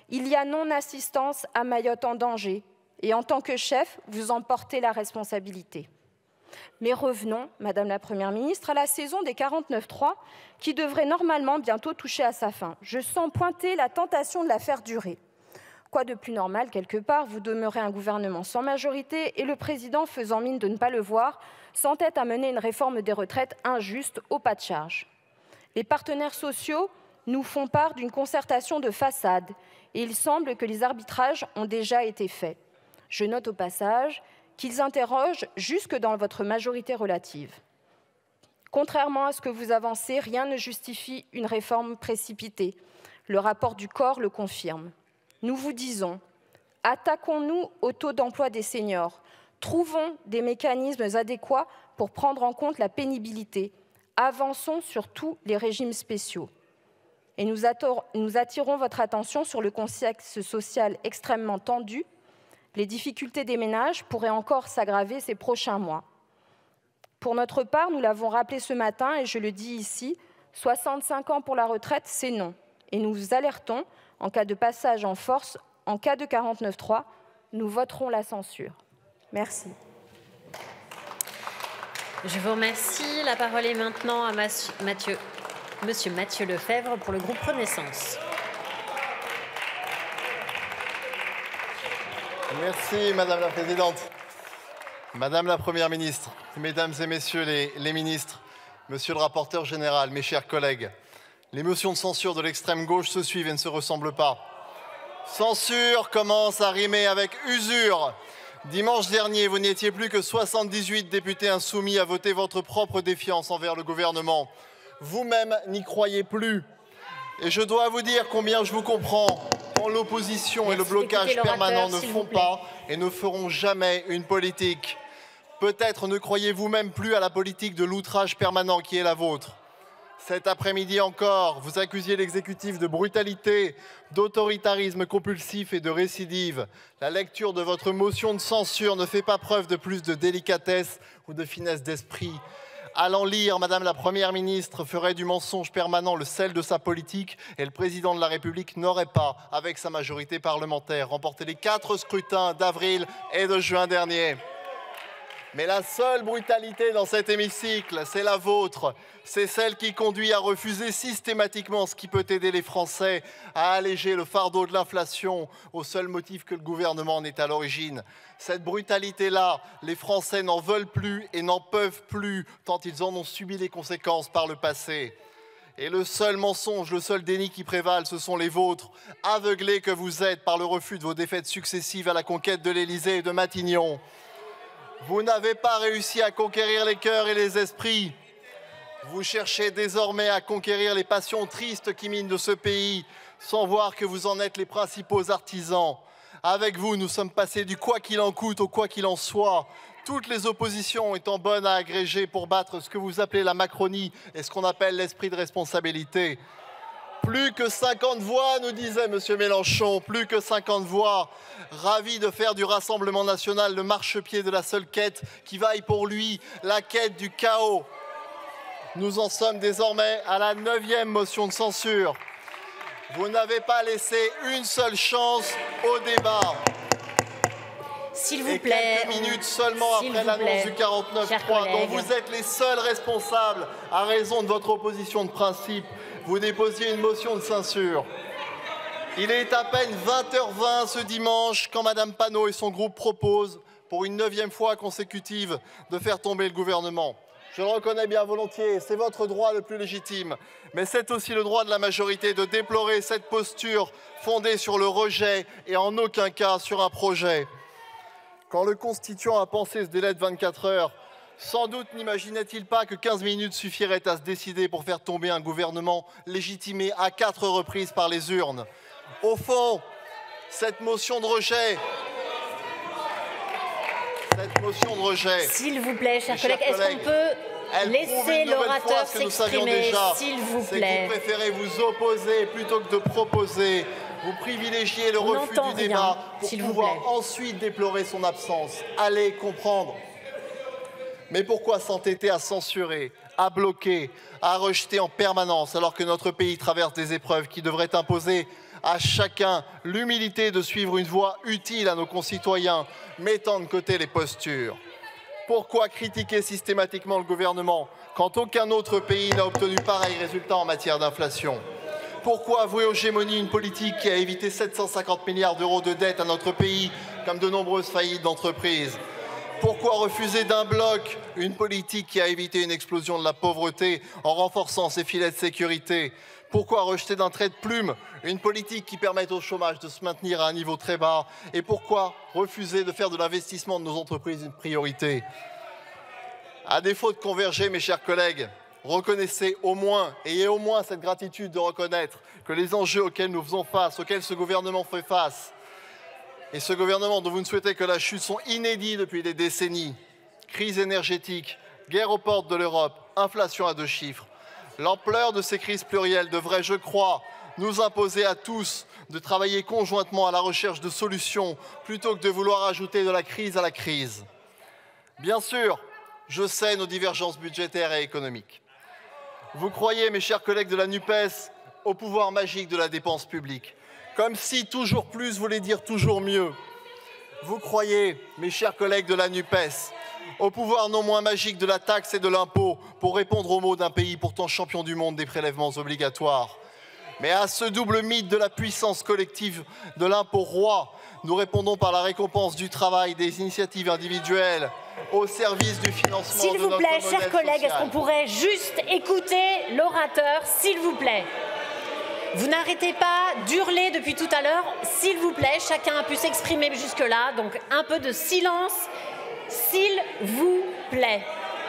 Il y a non-assistance à Mayotte en danger et en tant que chef, vous en portez la responsabilité. Mais revenons, Madame la Première ministre, à la saison des 49.3 qui devrait normalement bientôt toucher à sa fin. Je sens pointer la tentation de la faire durer. Quoi de plus normal, quelque part, vous demeurez un gouvernement sans majorité et le président faisant mine de ne pas le voir, s'entête à mener une réforme des retraites injuste au pas de charge. Les partenaires sociaux nous font part d'une concertation de façade et il semble que les arbitrages ont déjà été faits. Je note au passage qu'ils interrogent jusque dans votre majorité relative. Contrairement à ce que vous avancez, rien ne justifie une réforme précipitée. Le rapport du corps le confirme. Nous vous disons, attaquons-nous au taux d'emploi des seniors, trouvons des mécanismes adéquats pour prendre en compte la pénibilité, avançons sur tous les régimes spéciaux. Et nous attirons votre attention sur le contexte social extrêmement tendu. Les difficultés des ménages pourraient encore s'aggraver ces prochains mois. Pour notre part, nous l'avons rappelé ce matin et je le dis ici, 65 ans pour la retraite, c'est non. Et nous vous alertons, en cas de passage en force, en cas de 49.3, nous voterons la censure. Merci. Je vous remercie. La parole est maintenant à Monsieur Mathieu Lefèvre pour le groupe Renaissance. Merci Madame la Présidente. Madame la Première ministre, Mesdames et Messieurs les ministres, Monsieur le rapporteur général, mes chers collègues, les motions de censure de l'extrême gauche se suivent et ne se ressemblent pas. Censure commence à rimer avec usure. Dimanche dernier, vous n'étiez plus que 78 députés insoumis à voter votre propre défiance envers le gouvernement. Vous-même n'y croyez plus. Et je dois vous dire combien je vous comprends quand l'opposition et le blocage permanent ne font pas et ne feront jamais une politique. Peut-être ne croyez-vous même plus à la politique de l'outrage permanent qui est la vôtre. Cet après-midi encore, vous accusiez l'exécutif de brutalité, d'autoritarisme compulsif et de récidive. La lecture de votre motion de censure ne fait pas preuve de plus de délicatesse ou de finesse d'esprit. Allant lire, Madame la Première ministre ferait du mensonge permanent le sel de sa politique et le président de la République n'aurait pas, avec sa majorité parlementaire, remporté les 4 scrutins d'avril et de juin dernier. Mais la seule brutalité dans cet hémicycle, c'est la vôtre. C'est celle qui conduit à refuser systématiquement ce qui peut aider les Français à alléger le fardeau de l'inflation, au seul motif que le gouvernement en est à l'origine. Cette brutalité-là, les Français n'en veulent plus et n'en peuvent plus, tant ils en ont subi les conséquences par le passé. Et le seul mensonge, le seul déni qui prévalent, ce sont les vôtres, aveuglés que vous êtes par le refus de vos défaites successives à la conquête de l'Élysée et de Matignon. Vous n'avez pas réussi à conquérir les cœurs et les esprits. Vous cherchez désormais à conquérir les passions tristes qui minent de ce pays, sans voir que vous en êtes les principaux artisans. Avec vous, nous sommes passés du quoi qu'il en coûte au quoi qu'il en soit. Toutes les oppositions étant bonnes à agréger pour battre ce que vous appelez la Macronie et ce qu'on appelle l'esprit de responsabilité. Plus que 50 voix, nous disait M. Mélenchon, plus que 50 voix. Ravi de faire du Rassemblement national le marchepied de la seule quête qui vaille pour lui, la quête du chaos. Nous en sommes désormais à la 9e motion de censure. Vous n'avez pas laissé une seule chance au débat. S'il vous plaît. Quelques minutes seulement après l'annonce du 49.3, dont vous êtes les seuls responsables à raison de votre opposition de principe, vous déposiez une motion de censure. Il est à peine 20h20 ce dimanche quand Mme Panot et son groupe proposent, pour une 9e fois consécutive, de faire tomber le gouvernement. Je le reconnais bien volontiers, c'est votre droit le plus légitime, mais c'est aussi le droit de la majorité de déplorer cette posture fondée sur le rejet et en aucun cas sur un projet. Quand le Constituant a pensé ce délai de 24 heures, sans doute n'imaginait-il pas que 15 minutes suffiraient à se décider pour faire tomber un gouvernement légitimé à 4 reprises par les urnes. Au fond, cette motion de rejet... S'il vous plaît, chers collègues, est-ce qu'on peut laisser l'orateur s'exprimer, s'il vous plaît. Vous préférez vous opposer plutôt que de proposer. Vous privilégiez le refus du débat pour pouvoir ensuite déplorer son absence. Allez comprendre. Mais pourquoi s'entêter à censurer, à bloquer, à rejeter en permanence alors que notre pays traverse des épreuves qui devraient imposer à chacun l'humilité de suivre une voie utile à nos concitoyens, mettant de côté les postures. Pourquoi critiquer systématiquement le gouvernement quand aucun autre pays n'a obtenu pareil résultat en matière d'inflation? Pourquoi avouer aux gémonies une politique qui a évité 750 milliards d'euros de dette à notre pays, comme de nombreuses faillites d'entreprises? Pourquoi refuser d'un bloc une politique qui a évité une explosion de la pauvreté en renforçant ses filets de sécurité? Pourquoi rejeter d'un trait de plume une politique qui permette au chômage de se maintenir à un niveau très bas? Et pourquoi refuser de faire de l'investissement de nos entreprises une priorité? À défaut de converger, mes chers collègues, reconnaissez au moins, ayez au moins cette gratitude de reconnaître que les enjeux auxquels nous faisons face, auxquels ce gouvernement fait face, et ce gouvernement dont vous ne souhaitez que la chute, sont inédits depuis des décennies. Crise énergétique, guerre aux portes de l'Europe, inflation à 2 chiffres. L'ampleur de ces crises plurielles devrait, je crois, nous imposer à tous de travailler conjointement à la recherche de solutions plutôt que de vouloir ajouter de la crise à la crise. Bien sûr, je sais nos divergences budgétaires et économiques. Vous croyez, mes chers collègues de la NUPES, au pouvoir magique de la dépense publique, comme si toujours plus voulait dire toujours mieux. Vous croyez, mes chers collègues de la NUPES, au pouvoir non moins magique de la taxe et de l'impôt pour répondre aux maux d'un pays pourtant champion du monde des prélèvements obligatoires. Mais à ce double mythe de la puissance collective de l'impôt roi, nous répondons par la récompense du travail, des initiatives individuelles, au service du financement de notre modèle social. S'il vous plaît, chers collègues, est-ce qu'on pourrait juste écouter l'orateur, s'il vous plaît? Vous n'arrêtez pas d'hurler depuis tout à l'heure, s'il vous plaît, chacun a pu s'exprimer jusque-là, donc un peu de silence, s'il vous plaît.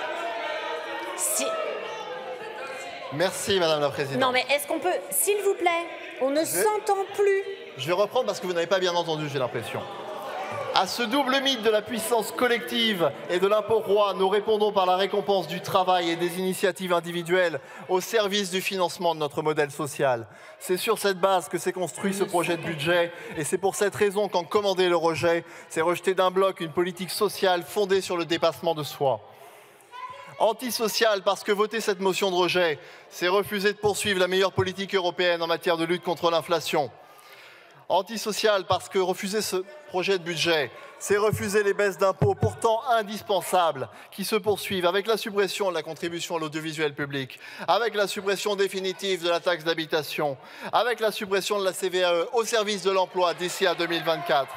Merci, Madame la Présidente. Non, mais est-ce qu'on peut, s'il vous plaît, on ne s'entend plus. Je vais reprendre parce que vous n'avez pas bien entendu, j'ai l'impression. À ce double mythe de la puissance collective et de l'impôt roi, nous répondons par la récompense du travail et des initiatives individuelles au service du financement de notre modèle social. C'est sur cette base que s'est construit ce projet de budget et c'est pour cette raison qu'en commander le rejet, c'est rejeter d'un bloc une politique sociale fondée sur le dépassement de soi. Antisocial parce que voter cette motion de rejet, c'est refuser de poursuivre la meilleure politique européenne en matière de lutte contre l'inflation. Antisocial parce que refuser ce projet de budget, c'est refuser les baisses d'impôts pourtant indispensables qui se poursuivent avec la suppression de la contribution à l'audiovisuel public, avec la suppression définitive de la taxe d'habitation, avec la suppression de la CVAE au service de l'emploi d'ici à 2024.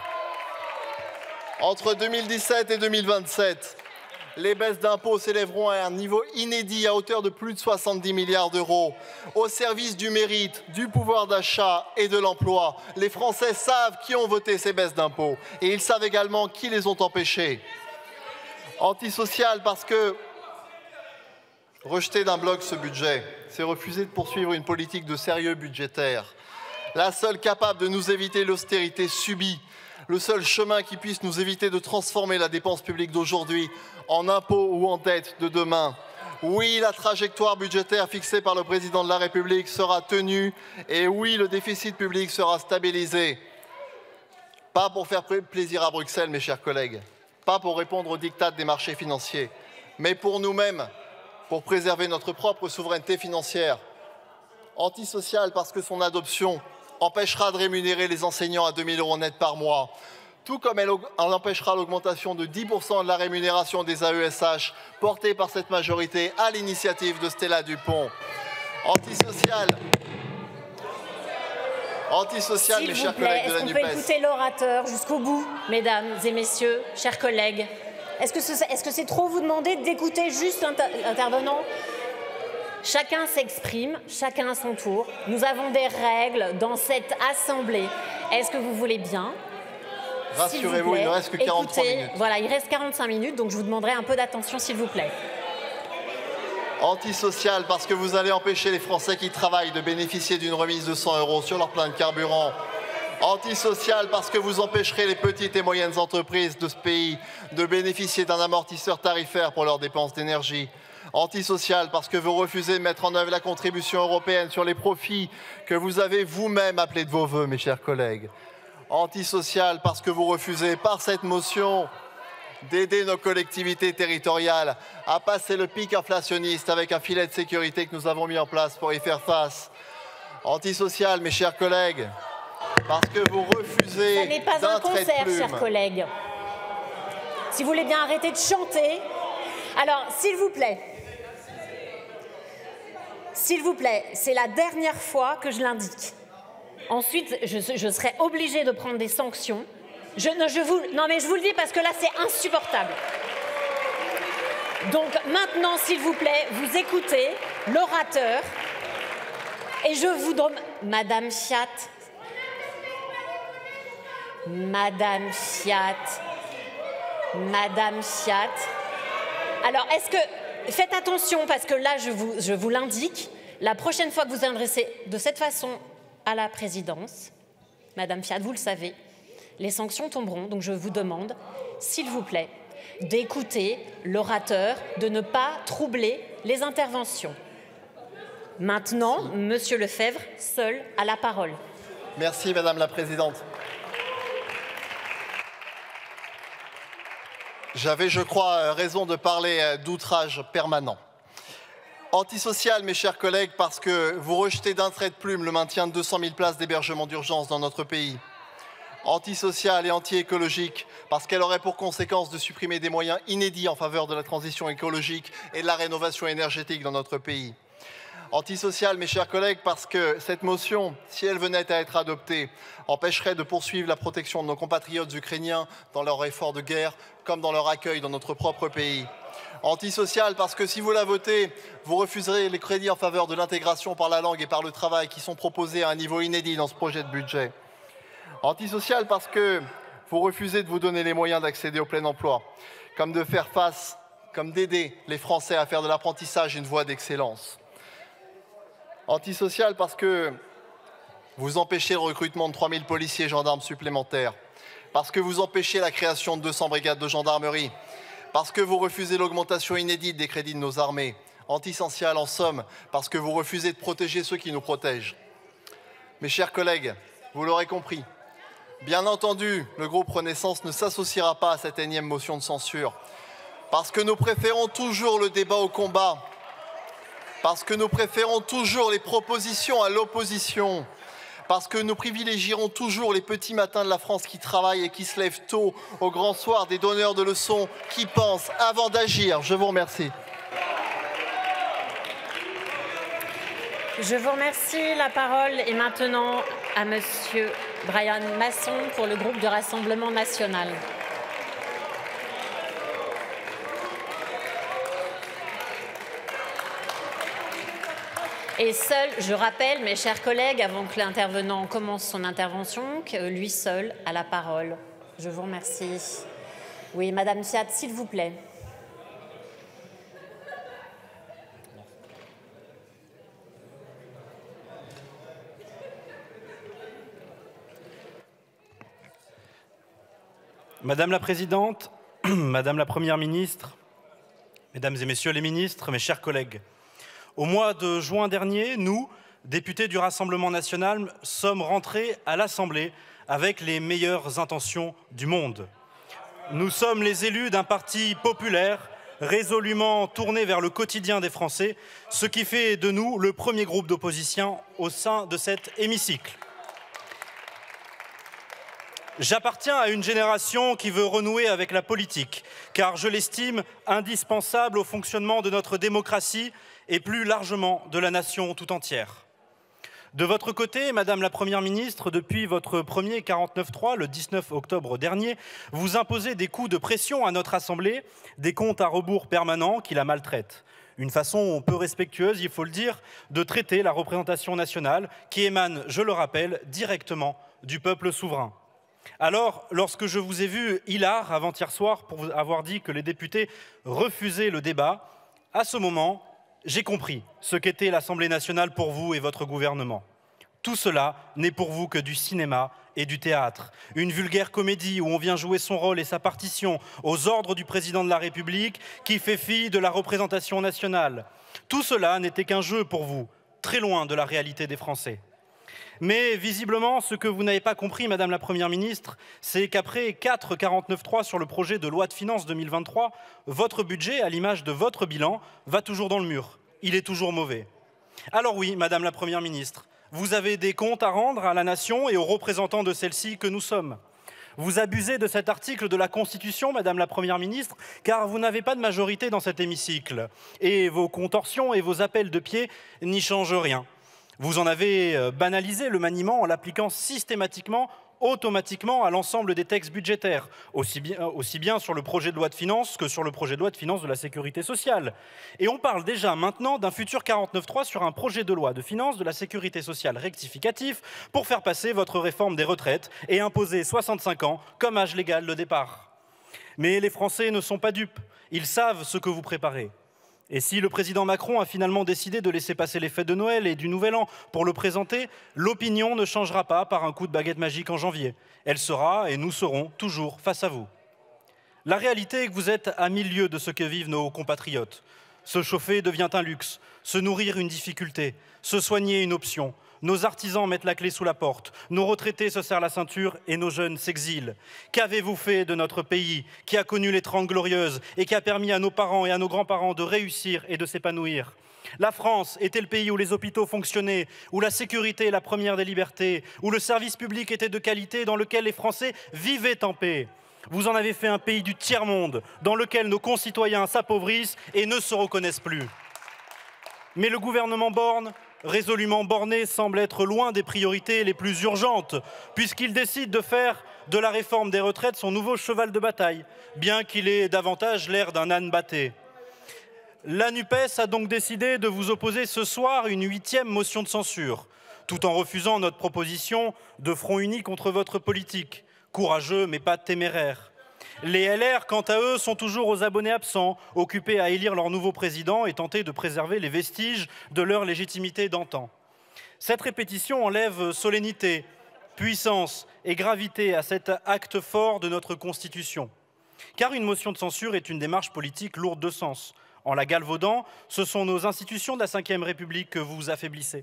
Entre 2017 et 2027, les baisses d'impôts s'élèveront à un niveau inédit à hauteur de plus de 70 milliards d'euros, au service du mérite, du pouvoir d'achat et de l'emploi. Les Français savent qui ont voté ces baisses d'impôts et ils savent également qui les ont empêchées. Antisocial parce que rejeter d'un bloc ce budget, c'est refuser de poursuivre une politique de sérieux budgétaire, la seule capable de nous éviter l'austérité subie, le seul chemin qui puisse nous éviter de transformer la dépense publique d'aujourd'hui en impôts ou en dette de demain. Oui, la trajectoire budgétaire fixée par le président de la République sera tenue et oui, le déficit public sera stabilisé. Pas pour faire plaisir à Bruxelles, mes chers collègues, pas pour répondre aux diktats des marchés financiers, mais pour nous-mêmes, pour préserver notre propre souveraineté financière. Antisocial parce que son adoption empêchera de rémunérer les enseignants à 2 000 € net par mois, tout comme elle empêchera l'augmentation de 10% de la rémunération des AESH portée par cette majorité à l'initiative de Stella Dupont. Antisocial, mes chers collègues de la NUPES. Est-ce qu'on peut écouter l'orateur jusqu'au bout, mesdames et messieurs, chers collègues? Est-ce que c'est trop vous demander d'écouter juste l'intervenant? Chacun s'exprime, chacun à son tour. Nous avons des règles dans cette assemblée. Est-ce que vous voulez bien? Rassurez-vous, il ne reste que 43 minutes. Voilà, il reste 45 minutes, donc je vous demanderai un peu d'attention, s'il vous plaît. Antisocial parce que vous allez empêcher les Français qui travaillent de bénéficier d'une remise de 100 € sur leur plein de carburant. Antisocial parce que vous empêcherez les petites et moyennes entreprises de ce pays de bénéficier d'un amortisseur tarifaire pour leurs dépenses d'énergie. Antisocial parce que vous refusez de mettre en œuvre la contribution européenne sur les profits que vous avez vous-même appelés de vos vœux, mes chers collègues. Antisocial parce que vous refusez par cette motion d'aider nos collectivités territoriales à passer le pic inflationniste avec un filet de sécurité que nous avons mis en place pour y faire face. Antisocial, mes chers collègues, Parce que vous refusez Ça n'est pas un concert, chers collègues. Si vous voulez bien arrêter de chanter. Alors, s'il vous plaît, c'est la dernière fois que je l'indique. Ensuite, je serai obligée de prendre des sanctions. Non, mais je vous le dis parce que là, c'est insupportable. Donc maintenant, s'il vous plaît, vous écoutez l'orateur et je vous demande... Madame Fiat. Alors, est-ce que... Faites attention parce que là, je vous l'indique. La prochaine fois que vous vous adressez de cette façon à la présidence, Madame Fiat, vous le savez, les sanctions tomberont. Donc je vous demande, s'il vous plaît, d'écouter l'orateur, de ne pas troubler les interventions. Maintenant, Monsieur Lefebvre, seul, a la parole. Merci, Madame la Présidente. J'avais, je crois, raison de parler d'outrage permanent. Antisocial, mes chers collègues, parce que vous rejetez d'un trait de plume le maintien de 200 000 places d'hébergement d'urgence dans notre pays. Antisocial et anti-écologique, parce qu'elle aurait pour conséquence de supprimer des moyens inédits en faveur de la transition écologique et de la rénovation énergétique dans notre pays. Antisocial, mes chers collègues, parce que cette motion, si elle venait à être adoptée, empêcherait de poursuivre la protection de nos compatriotes ukrainiens dans leur effort de guerre, comme dans leur accueil dans notre propre pays. Antisocial, parce que si vous la votez, vous refuserez les crédits en faveur de l'intégration par la langue et par le travail qui sont proposés à un niveau inédit dans ce projet de budget. Antisocial, parce que vous refusez de vous donner les moyens d'accéder au plein emploi, comme de faire face, comme d'aider les Français à faire de l'apprentissage une voie d'excellence. Antisocial parce que vous empêchez le recrutement de 3000 policiers et gendarmes supplémentaires, parce que vous empêchez la création de 200 brigades de gendarmerie, parce que vous refusez l'augmentation inédite des crédits de nos armées. Antisocial en somme, parce que vous refusez de protéger ceux qui nous protègent. Mes chers collègues, vous l'aurez compris, bien entendu, le groupe Renaissance ne s'associera pas à cette énième motion de censure, parce que nous préférons toujours le débat au combat, parce que nous préférons toujours les propositions à l'opposition, parce que nous privilégierons toujours les petits matins de la France qui travaillent et qui se lèvent tôt au grand soir des donneurs de leçons qui pensent avant d'agir. Je vous remercie. Je vous remercie. La parole est maintenant à Monsieur Brian Masson pour le groupe du Rassemblement national. Et seul, je rappelle, mes chers collègues, avant que l'intervenant commence son intervention, que lui seul a la parole. Je vous remercie. Oui, Madame Fiat, s'il vous plaît. Madame la Présidente, Madame la Première ministre, Mesdames et Messieurs les ministres, mes chers collègues, au mois de juin dernier, nous, députés du Rassemblement national, sommes rentrés à l'Assemblée avec les meilleures intentions du monde. Nous sommes les élus d'un parti populaire, résolument tourné vers le quotidien des Français, ce qui fait de nous le premier groupe d'opposition au sein de cet hémicycle. J'appartiens à une génération qui veut renouer avec la politique, car je l'estime indispensable au fonctionnement de notre démocratie et plus largement de la nation tout entière. De votre côté, Madame la Première ministre, depuis votre premier 49.3, le 19 octobre dernier, vous imposez des coups de pression à notre Assemblée, des comptes à rebours permanents qui la maltraitent. Une façon peu respectueuse, il faut le dire, de traiter la représentation nationale qui émane, je le rappelle, directement du peuple souverain. Alors, lorsque je vous ai vu hilar avant-hier soir pour vous avoir dit que les députés refusaient le débat, à ce moment, j'ai compris ce qu'était l'Assemblée nationale pour vous et votre gouvernement. Tout cela n'est pour vous que du cinéma et du théâtre. Une vulgaire comédie où on vient jouer son rôle et sa partition aux ordres du président de la République qui fait fi de la représentation nationale. Tout cela n'était qu'un jeu pour vous, très loin de la réalité des Français. Mais visiblement, ce que vous n'avez pas compris, Madame la Première ministre, c'est qu'après 4 49.3 sur le projet de loi de finances 2023, votre budget, à l'image de votre bilan, va toujours dans le mur. Il est toujours mauvais. Alors oui, Madame la Première ministre, Vous avez des comptes à rendre à la nation et aux représentants de celle-ci que nous sommes. Vous abusez de cet article de la Constitution, Madame la Première ministre, car vous n'avez pas de majorité dans cet hémicycle. Et vos contorsions et vos appels de pied n'y changent rien. Vous en avez banalisé le maniement en l'appliquant systématiquement, automatiquement à l'ensemble des textes budgétaires, aussi bien sur le projet de loi de finances que sur le projet de loi de finances de la sécurité sociale. Et on parle déjà maintenant d'un futur 49.3 sur un projet de loi de finances de la sécurité sociale rectificatif pour faire passer votre réforme des retraites et imposer 65 ans comme âge légal de départ. Mais les Français ne sont pas dupes, ils savent ce que vous préparez. Et si le président Macron a finalement décidé de laisser passer les fêtes de Noël et du Nouvel An pour le présenter, l'opinion ne changera pas par un coup de baguette magique en janvier. Elle sera et nous serons toujours face à vous. La réalité est que vous êtes à 1000 lieues de ce que vivent nos compatriotes. Se chauffer devient un luxe, se nourrir une difficulté, se soigner une option. Nos artisans mettent la clé sous la porte, nos retraités se serrent la ceinture et nos jeunes s'exilent. Qu'avez-vous fait de notre pays qui a connu les 30 glorieuses et qui a permis à nos parents et à nos grands-parents de réussir et de s'épanouir? La France était le pays où les hôpitaux fonctionnaient, où la sécurité est la première des libertés, où le service public était de qualité, dans lequel les Français vivaient en paix. Vous en avez fait un pays du tiers-monde, dans lequel nos concitoyens s'appauvrissent et ne se reconnaissent plus. Mais le gouvernement Borne, résolument borné, semble être loin des priorités les plus urgentes, puisqu'il décide de faire de la réforme des retraites son nouveau cheval de bataille, bien qu'il ait davantage l'air d'un âne batté. La NUPES a donc décidé de vous opposer ce soir une 8e motion de censure, tout en refusant notre proposition de front uni contre votre politique. Courageux, mais pas téméraire. Les LR, quant à eux, sont toujours aux abonnés absents, occupés à élire leur nouveau président et tenter de préserver les vestiges de leur légitimité d'antan. Cette répétition enlève solennité, puissance et gravité à cet acte fort de notre Constitution. Car une motion de censure est une démarche politique lourde de sens. En la galvaudant, ce sont nos institutions de la Ve République que vous affaiblissez.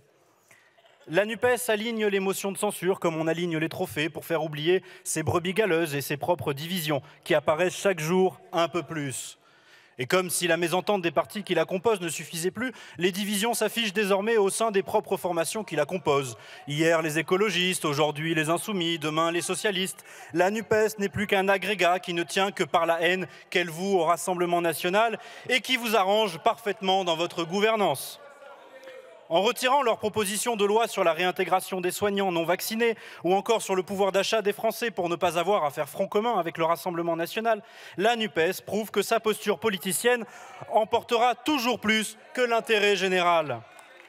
La NUPES aligne les motions de censure comme on aligne les trophées pour faire oublier ses brebis galeuses et ses propres divisions qui apparaissent chaque jour un peu plus. Et comme si la mésentente des partis qui la composent ne suffisait plus, les divisions s'affichent désormais au sein des propres formations qui la composent. Hier les écologistes, aujourd'hui les insoumis, demain les socialistes. La NUPES n'est plus qu'un agrégat qui ne tient que par la haine qu'elle voue au Rassemblement national et qui vous arrange parfaitement dans votre gouvernance. En retirant leur proposition de loi sur la réintégration des soignants non vaccinés ou encore sur le pouvoir d'achat des Français pour ne pas avoir à faire front commun avec le Rassemblement national, la NUPES prouve que sa posture politicienne emportera toujours plus que l'intérêt général.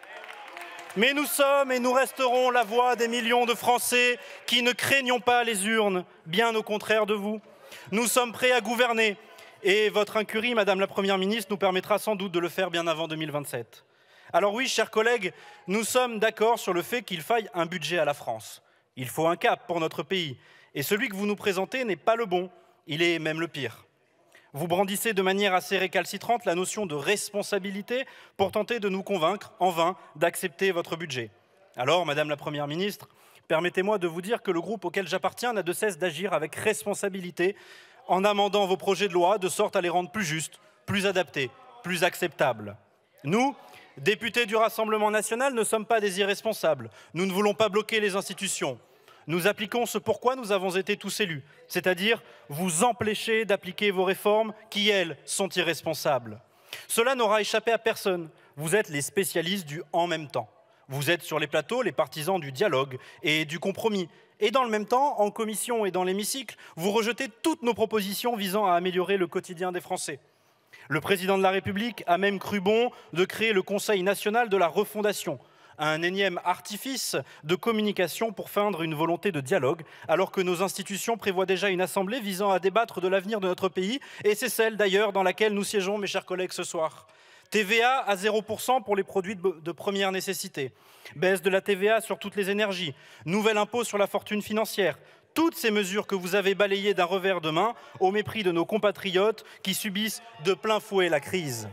Mais nous sommes et nous resterons la voix des millions de Français qui ne craignons pas les urnes, bien au contraire de vous. Nous sommes prêts à gouverner et votre incurie, Madame la Première ministre, nous permettra sans doute de le faire bien avant 2027. Alors oui, chers collègues, nous sommes d'accord sur le fait qu'il faille un budget à la France. Il faut un cap pour notre pays. Et celui que vous nous présentez n'est pas le bon, il est même le pire. Vous brandissez de manière assez récalcitrante la notion de responsabilité pour tenter de nous convaincre, en vain, d'accepter votre budget. Alors, Madame la Première ministre, permettez-moi de vous dire que le groupe auquel j'appartiens n'a de cesse d'agir avec responsabilité en amendant vos projets de loi de sorte à les rendre plus justes, plus adaptés, plus acceptables. Nous, députés du Rassemblement national, ne sommes pas des irresponsables. Nous ne voulons pas bloquer les institutions. Nous appliquons ce pourquoi nous avons été tous élus, c'est-à-dire vous empêcher d'appliquer vos réformes qui, elles, sont irresponsables. Cela n'aura échappé à personne. Vous êtes les spécialistes du « en même temps ». Vous êtes sur les plateaux les partisans du dialogue et du compromis. Et dans le même temps, en commission et dans l'hémicycle, vous rejetez toutes nos propositions visant à améliorer le quotidien des Français. Le président de la République a même cru bon de créer le Conseil national de la refondation, un énième artifice de communication pour feindre une volonté de dialogue, alors que nos institutions prévoient déjà une assemblée visant à débattre de l'avenir de notre pays, et c'est celle d'ailleurs dans laquelle nous siégeons, mes chers collègues, ce soir. TVA à 0% pour les produits de première nécessité, baisse de la TVA sur toutes les énergies, nouvel impôt sur la fortune financière. Toutes ces mesures que vous avez balayées d'un revers de main au mépris de nos compatriotes qui subissent de plein fouet la crise.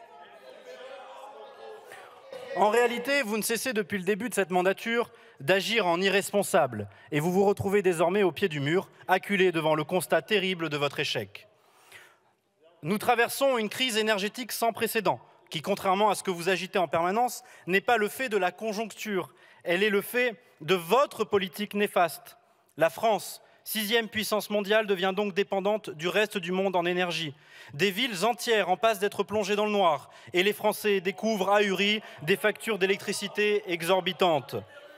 En réalité, vous ne cessez depuis le début de cette mandature d'agir en irresponsable et vous vous retrouvez désormais au pied du mur, acculé devant le constat terrible de votre échec. Nous traversons une crise énergétique sans précédent qui, contrairement à ce que vous agitez en permanence, n'est pas le fait de la conjoncture. Elle est le fait de votre politique néfaste. La France, 6e puissance mondiale, devient donc dépendante du reste du monde en énergie. Des villes entières en passe d'être plongées dans le noir et les Français découvrent ahuris des factures d'électricité exorbitantes.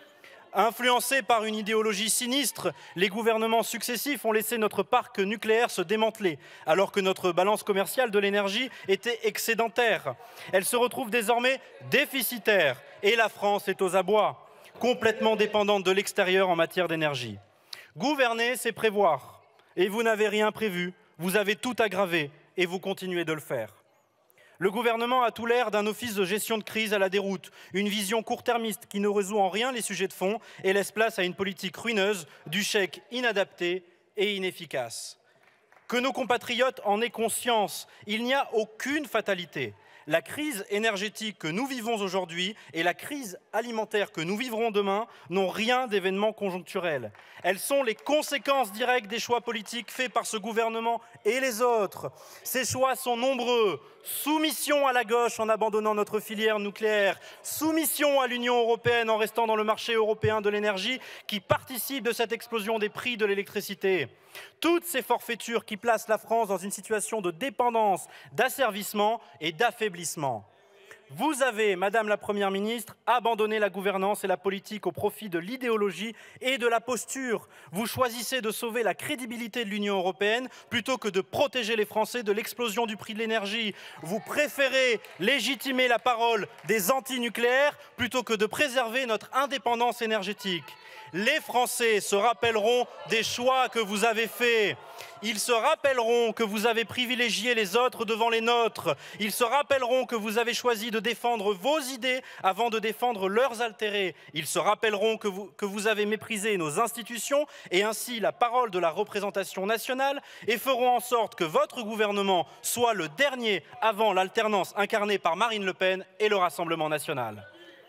Influencés par une idéologie sinistre, les gouvernements successifs ont laissé notre parc nucléaire se démanteler, alors que notre balance commerciale de l'énergie était excédentaire. Elle se retrouve désormais déficitaire et la France est aux abois, complètement dépendante de l'extérieur en matière d'énergie. Gouverner, c'est prévoir. Et vous n'avez rien prévu, vous avez tout aggravé et vous continuez de le faire. Le gouvernement a tout l'air d'un office de gestion de crise à la déroute, une vision court-termiste qui ne résout en rien les sujets de fond et laisse place à une politique ruineuse, du chèque inadapté et inefficace. Que nos compatriotes en aient conscience, il n'y a aucune fatalité. La crise énergétique que nous vivons aujourd'hui et la crise alimentaire que nous vivrons demain n'ont rien d'événement conjoncturel. Elles sont les conséquences directes des choix politiques faits par ce gouvernement et les autres. Ces choix sont nombreux. Soumission à la gauche en abandonnant notre filière nucléaire, soumission à l'Union européenne en restant dans le marché européen de l'énergie qui participe de cette explosion des prix de l'électricité. Toutes ces forfaitures qui placent la France dans une situation de dépendance, d'asservissement et d'affaiblissement. Vous avez, Madame la Première ministre, abandonné la gouvernance et la politique au profit de l'idéologie et de la posture. Vous choisissez de sauver la crédibilité de l'Union européenne plutôt que de protéger les Français de l'explosion du prix de l'énergie. Vous préférez légitimer la parole des anti-nucléaires plutôt que de préserver notre indépendance énergétique. Les Français se rappelleront des choix que vous avez faits. Ils se rappelleront que vous avez privilégié les autres devant les nôtres. Ils se rappelleront que vous avez choisi de défendre vos idées avant de défendre leurs altérés. Ils se rappelleront que vous avez méprisé nos institutions et ainsi la parole de la représentation nationale et feront en sorte que votre gouvernement soit le dernier avant l'alternance incarnée par Marine Le Pen et le Rassemblement national.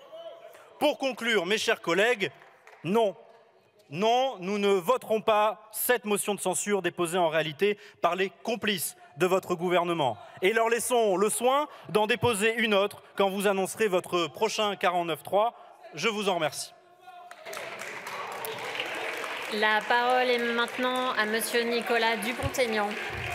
Pour conclure, mes chers collègues, non. Non, nous ne voterons pas cette motion de censure déposée en réalité par les complices de votre gouvernement. Et leur laissons le soin d'en déposer une autre quand vous annoncerez votre prochain 49.3. Je vous en remercie. La parole est maintenant à Monsieur Nicolas Dupont-Aignan.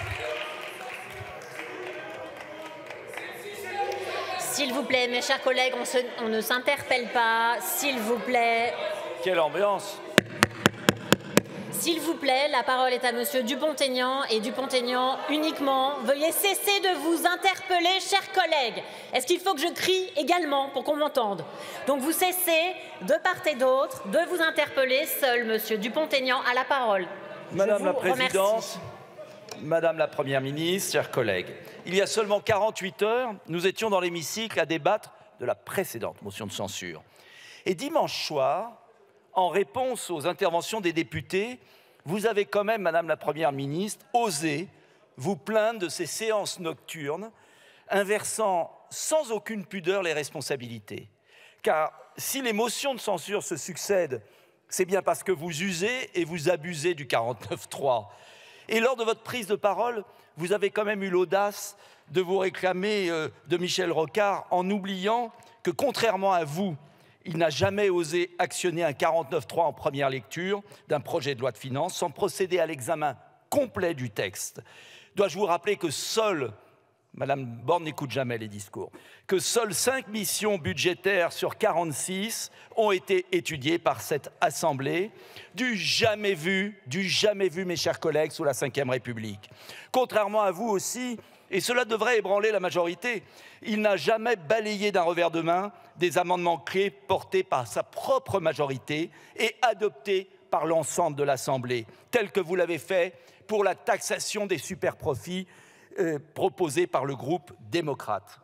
S'il vous plaît, mes chers collègues, on ne s'interpelle pas. S'il vous plaît. Quelle ambiance! S'il vous plaît, la parole est à Monsieur Dupont-Aignan et Dupont-Aignan uniquement. Veuillez cesser de vous interpeller, chers collègues. Est-ce qu'il faut que je crie également pour qu'on m'entende? Donc vous cessez de part et d'autre de vous interpeller. Seul Monsieur Dupont-Aignan a la parole. Madame la Présidente, Madame la Première ministre, chers collègues, il y a seulement 48 heures, nous étions dans l'hémicycle à débattre de la précédente motion de censure. Et dimanche soir, en réponse aux interventions des députés, vous avez quand même, Madame la Première ministre, osé vous plaindre de ces séances nocturnes, inversant sans aucune pudeur les responsabilités. Car si les motions de censure se succèdent, c'est bien parce que vous usez et vous abusez du 49.3. Et lors de votre prise de parole, vous avez quand même eu l'audace de vous réclamer de Michel Rocard en oubliant que, contrairement à vous, il n'a jamais osé actionner un 49.3 en première lecture d'un projet de loi de finances sans procéder à l'examen complet du texte. Dois-je vous rappeler que seule, Madame Borne n'écoute jamais les discours, que seules 5 missions budgétaires sur 46 ont été étudiées par cette Assemblée, du jamais vu, mes chers collègues, sous la Ve République. Contrairement à vous aussi, et cela devrait ébranler la majorité, il n'a jamais balayé d'un revers de main des amendements clés portés par sa propre majorité et adoptés par l'ensemble de l'Assemblée, tels que vous l'avez fait pour la taxation des superprofits proposée par le groupe démocrate.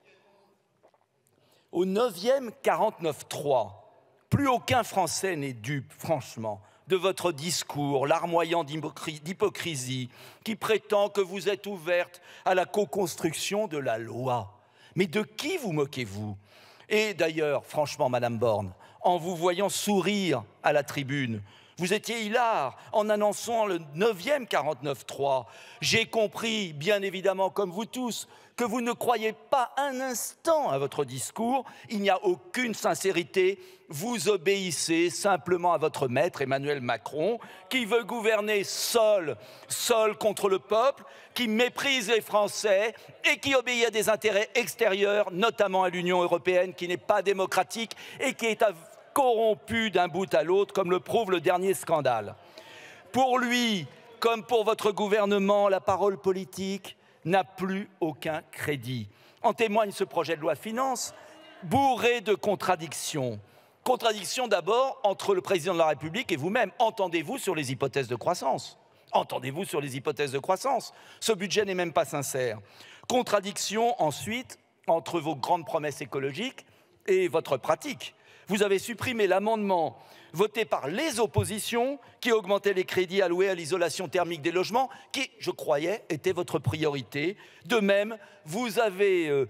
Au 9e 49.3, plus aucun Français n'est dupe, franchement, de votre discours larmoyant d'hypocrisie qui prétend que vous êtes ouverte à la co-construction de la loi. Mais de qui vous moquez-vous? Et d'ailleurs, franchement, Madame Borne, en vous voyant sourire à la tribune, Vous étiez hilar en annonçant le 9e 49.3. J'ai compris, bien évidemment, comme vous tous, que vous ne croyez pas un instant à votre discours. Il n'y a aucune sincérité. Vous obéissez simplement à votre maître, Emmanuel Macron, qui veut gouverner seul contre le peuple, qui méprise les Français et qui obéit à des intérêts extérieurs, notamment à l'Union européenne, qui n'est pas démocratique et qui est corrompu d'un bout à l'autre, comme le prouve le dernier scandale. Pour lui, comme pour votre gouvernement, la parole politique n'a plus aucun crédit. En témoigne ce projet de loi de finances, bourré de contradictions. Contradictions d'abord entre le président de la République et vous-même. Entendez-vous sur les hypothèses de croissance? Entendez-vous sur les hypothèses de croissance? Ce budget n'est même pas sincère. Contradiction ensuite entre vos grandes promesses écologiques et votre pratique. Vous avez supprimé l'amendement voté par les oppositions qui augmentait les crédits alloués à l'isolation thermique des logements, qui, je croyais, était votre priorité. De même, vous avez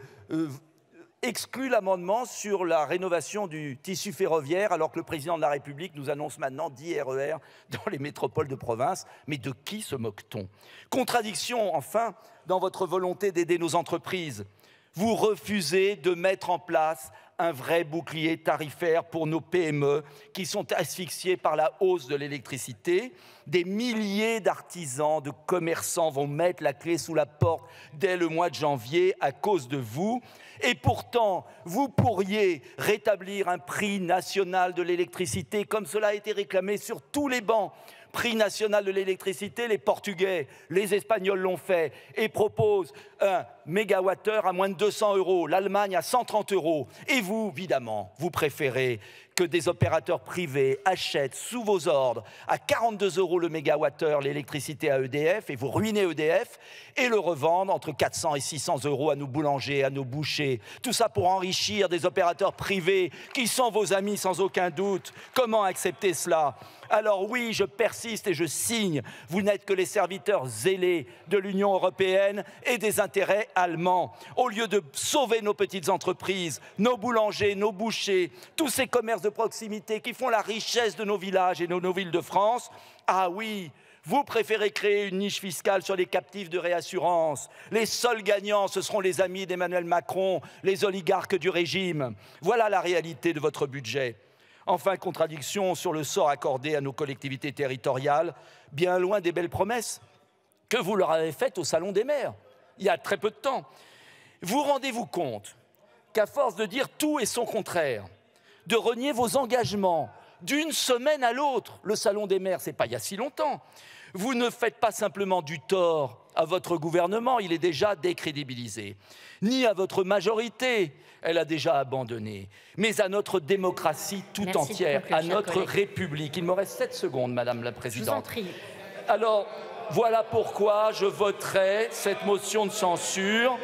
exclu l'amendement sur la rénovation du tissu ferroviaire, alors que le président de la République nous annonce maintenant 10 RER dans les métropoles de province. Mais de qui se moque-t-on? Contradiction, enfin, dans votre volonté d'aider nos entreprises. Vous refusez de mettre en place un vrai bouclier tarifaire pour nos PME qui sont asphyxiées par la hausse de l'électricité. Des milliers d'artisans, de commerçants vont mettre la clé sous la porte dès le mois de janvier à cause de vous. Et pourtant, vous pourriez rétablir un prix national de l'électricité comme cela a été réclamé sur tous les bancs. Prix national de l'électricité, les Portugais, les Espagnols l'ont fait et proposent un mégawattheure à moins de 200 €, l'Allemagne à 130 €. Et vous, évidemment, vous préférez que des opérateurs privés achètent sous vos ordres à 42 € le mégawattheure l'électricité à EDF, et vous ruinez EDF, et le revendent entre 400 et 600 € à nos boulangers, à nos bouchers. Tout ça pour enrichir des opérateurs privés qui sont vos amis sans aucun doute. Comment accepter cela? Alors oui, je persiste et je signe. Vous n'êtes que les serviteurs zélés de l'Union européenne et des intérêts allemands. Au lieu de sauver nos petites entreprises, nos boulangers, nos bouchers, tous ces commerces de proximité qui font la richesse de nos villages et de nos villes de France, ah oui, vous préférez créer une niche fiscale sur les captifs de réassurance. Les seuls gagnants, ce seront les amis d'Emmanuel Macron, les oligarques du régime. Voilà la réalité de votre budget. Enfin, contradiction sur le sort accordé à nos collectivités territoriales, bien loin des belles promesses que vous leur avez faites au Salon des maires, il y a très peu de temps. Vous rendez-vous compte qu'à force de dire tout et son contraire, de renier vos engagements d'une semaine à l'autre, le Salon des maires, ce n'est pas il y a si longtemps, vous ne faites pas simplement du tort à votre gouvernement, il est déjà décrédibilisé, ni à votre majorité, elle a déjà abandonné, mais à notre démocratie tout entière, à notre République. Il me reste 7 secondes, Madame la Présidente. Je vous en prie. Alors, voilà pourquoi je voterai cette motion de censure.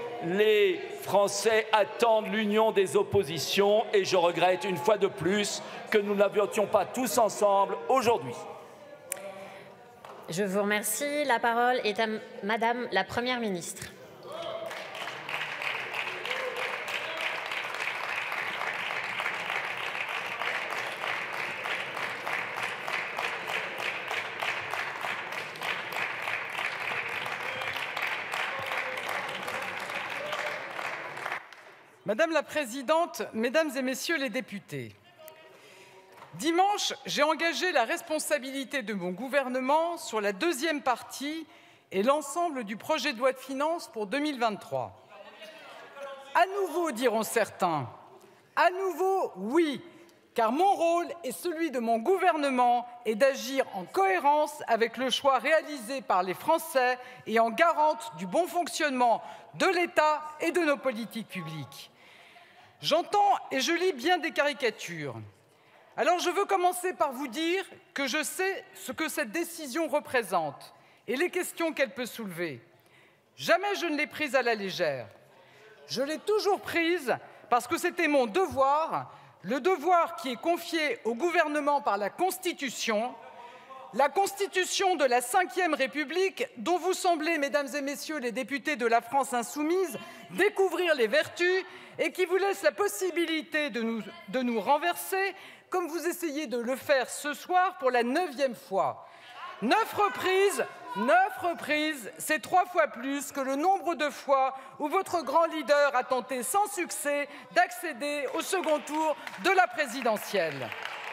Les Français attendent l'union des oppositions et je regrette une fois de plus que nous ne votions pas tous ensemble aujourd'hui. Je vous remercie. La parole est à Madame la Première ministre. Madame la Présidente, Mesdames et Messieurs les députés, dimanche, j'ai engagé la responsabilité de mon gouvernement sur la deuxième partie et l'ensemble du projet de loi de finances pour 2023. À nouveau, diront certains. À nouveau, oui, car mon rôle et celui de mon gouvernement est d'agir en cohérence avec le choix réalisé par les Français et en garante du bon fonctionnement de l'État et de nos politiques publiques. J'entends et je lis bien des caricatures. Alors je veux commencer par vous dire que je sais ce que cette décision représente et les questions qu'elle peut soulever. Jamais je ne l'ai prise à la légère. Je l'ai toujours prise parce que c'était mon devoir, le devoir qui est confié au gouvernement par la Constitution de la Ve République, dont vous semblez, Mesdames et Messieurs les députés de la France insoumise, découvrir les vertus et qui vous laisse la possibilité de nous renverser, comme vous essayez de le faire ce soir pour la 9e fois. 9 reprises, c'est 3 fois plus que le nombre de fois où votre grand leader a tenté sans succès d'accéder au second tour de la présidentielle.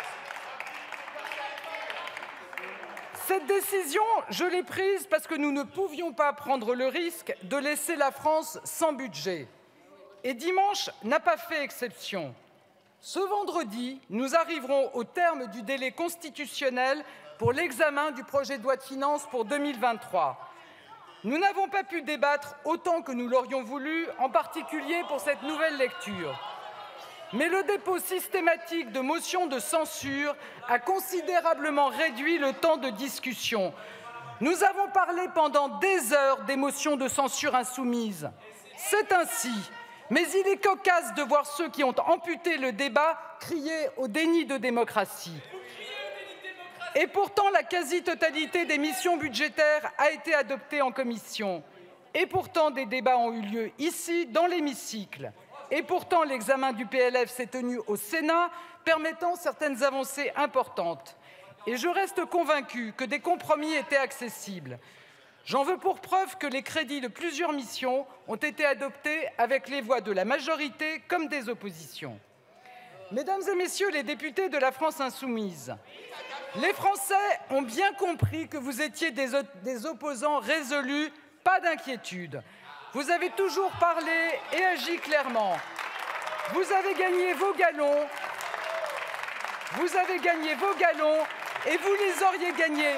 Cette décision, je l'ai prise parce que nous ne pouvions pas prendre le risque de laisser la France sans budget. Et dimanche n'a pas fait exception. Ce vendredi, nous arriverons au terme du délai constitutionnel pour l'examen du projet de loi de finances pour 2023. Nous n'avons pas pu débattre autant que nous l'aurions voulu, en particulier pour cette nouvelle lecture. Mais le dépôt systématique de motions de censure a considérablement réduit le temps de discussion. Nous avons parlé pendant des heures des motions de censure insoumises. C'est ainsi. Mais il est cocasse de voir ceux qui ont amputé le débat crier au déni de démocratie. Et pourtant, la quasi-totalité des missions budgétaires a été adoptée en commission. Et pourtant, des débats ont eu lieu ici, dans l'hémicycle. Et pourtant, l'examen du PLF s'est tenu au Sénat, permettant certaines avancées importantes. Et je reste convaincue que des compromis étaient accessibles. J'en veux pour preuve que les crédits de plusieurs missions ont été adoptés avec les voix de la majorité comme des oppositions. Mesdames et messieurs les députés de la France insoumise, les Français ont bien compris que vous étiez des opposants résolus, pas d'inquiétude. Vous avez toujours parlé et agi clairement. Vous avez gagné vos galons. Vous avez gagné vos galons et vous les auriez gagnés.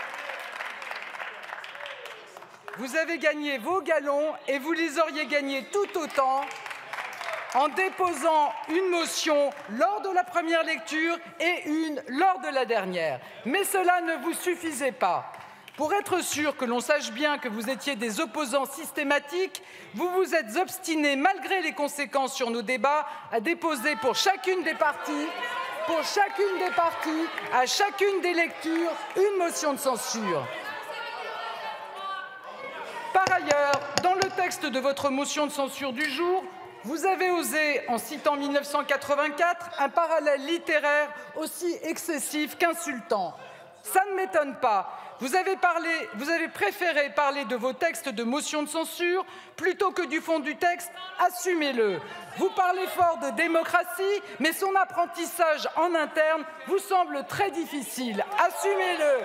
Vous avez gagné vos galons et vous les auriez gagnés tout autant en déposant une motion lors de la première lecture et une lors de la dernière. Mais cela ne vous suffisait pas. Pour être sûr que l'on sache bien que vous étiez des opposants systématiques, vous vous êtes obstinés, malgré les conséquences sur nos débats, à déposer pour chacune des parties, à chacune des lectures, une motion de censure. Par ailleurs, dans le texte de votre motion de censure du jour, vous avez osé, en citant 1984, un parallèle littéraire aussi excessif qu'insultant. Ça ne m'étonne pas. Vous avez préféré parler de vos textes de motion de censure plutôt que du fond du texte. Assumez-le. Vous parlez fort de démocratie, mais son apprentissage en interne vous semble très difficile. Assumez-le.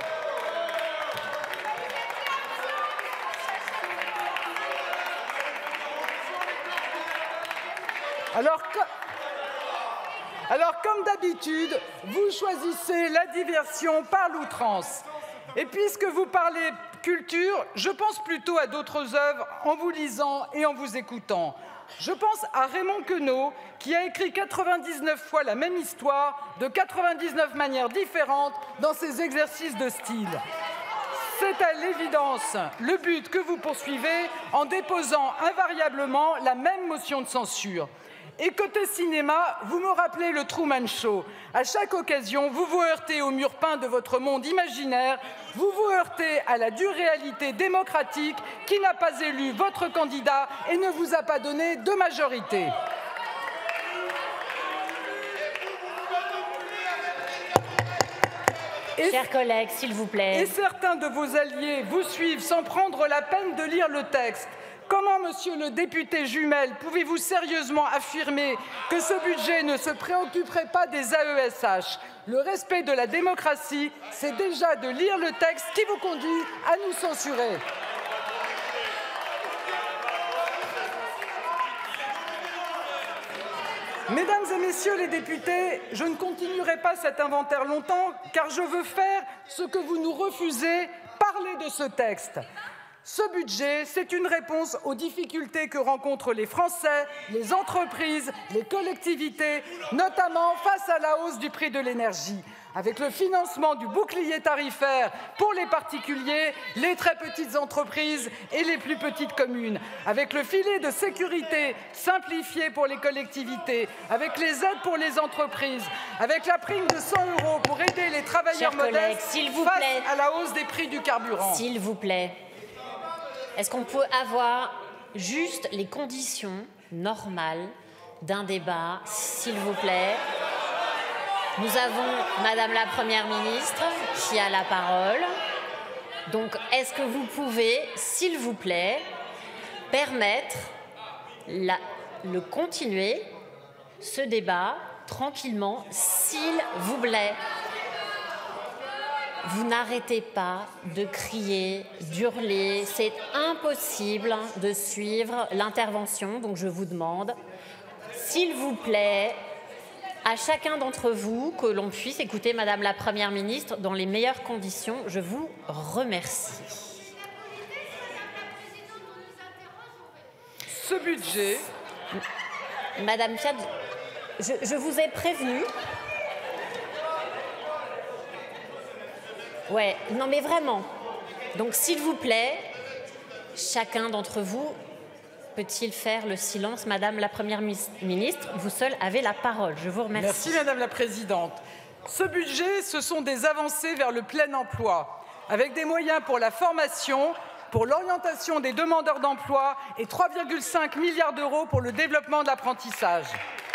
Alors, comme d'habitude, vous choisissez la diversion par l'outrance. Et puisque vous parlez culture, je pense plutôt à d'autres œuvres en vous lisant et en vous écoutant. Je pense à Raymond Queneau, qui a écrit 99 fois la même histoire, de 99 manières différentes, dans ses exercices de style. C'est à l'évidence le but que vous poursuivez en déposant invariablement la même motion de censure. Et côté cinéma, vous me rappelez le Truman Show. À chaque occasion, vous vous heurtez au mur peint de votre monde imaginaire, vous vous heurtez à la dure réalité démocratique qui n'a pas élu votre candidat et ne vous a pas donné de majorité. Chers collègues, s'il vous plaît. Et certains de vos alliés vous suivent sans prendre la peine de lire le texte. Comment, monsieur le député Jumel, pouvez-vous sérieusement affirmer que ce budget ne se préoccuperait pas des AESH? Le respect de la démocratie, c'est déjà de lire le texte qui vous conduit à nous censurer. Mesdames et messieurs les députés, je ne continuerai pas cet inventaire longtemps, car je veux faire ce que vous nous refusez, parler de ce texte. Ce budget, c'est une réponse aux difficultés que rencontrent les Français, les entreprises, les collectivités, notamment face à la hausse du prix de l'énergie. Avec le financement du bouclier tarifaire pour les particuliers, les très petites entreprises et les plus petites communes. Avec le filet de sécurité simplifié pour les collectivités. Avec les aides pour les entreprises. Avec la prime de 100 € pour aider les travailleurs modestes face à la hausse des prix du carburant. S'il vous plaît. Est-ce qu'on peut avoir juste les conditions normales d'un débat, s'il vous plaît? Nous avons Madame la Première ministre qui a la parole. Donc, est-ce que vous pouvez, s'il vous plaît, permettre le continuer, ce débat, tranquillement, s'il vous plaît. Vous n'arrêtez pas de crier, d'hurler. C'est impossible de suivre l'intervention. Donc, je vous demande, s'il vous plaît, à chacun d'entre vous, que l'on puisse écouter Madame la Première ministre dans les meilleures conditions. Je vous remercie. Ce budget... Madame Fiat, je vous ai prévenu. Ouais, non mais vraiment. Donc s'il vous plaît, chacun d'entre vous peut-il faire le silence? Madame la Première ministre, vous seule avez la parole. Je vous remercie. Merci Madame la Présidente. Ce budget, ce sont des avancées vers le plein emploi, avec des moyens pour la formation, pour l'orientation des demandeurs d'emploi et 3,5 milliards d'euros pour le développement de l'apprentissage.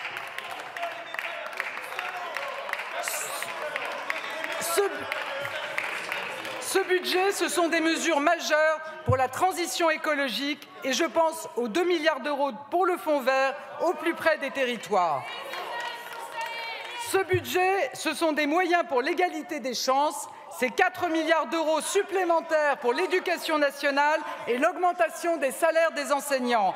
Ce budget, ce sont des mesures majeures pour la transition écologique et je pense aux 2 milliards d'euros pour le Fonds vert au plus près des territoires. Ce budget, ce sont des moyens pour l'égalité des chances, c'est 4 milliards d'euros supplémentaires pour l'éducation nationale et l'augmentation des salaires des enseignants.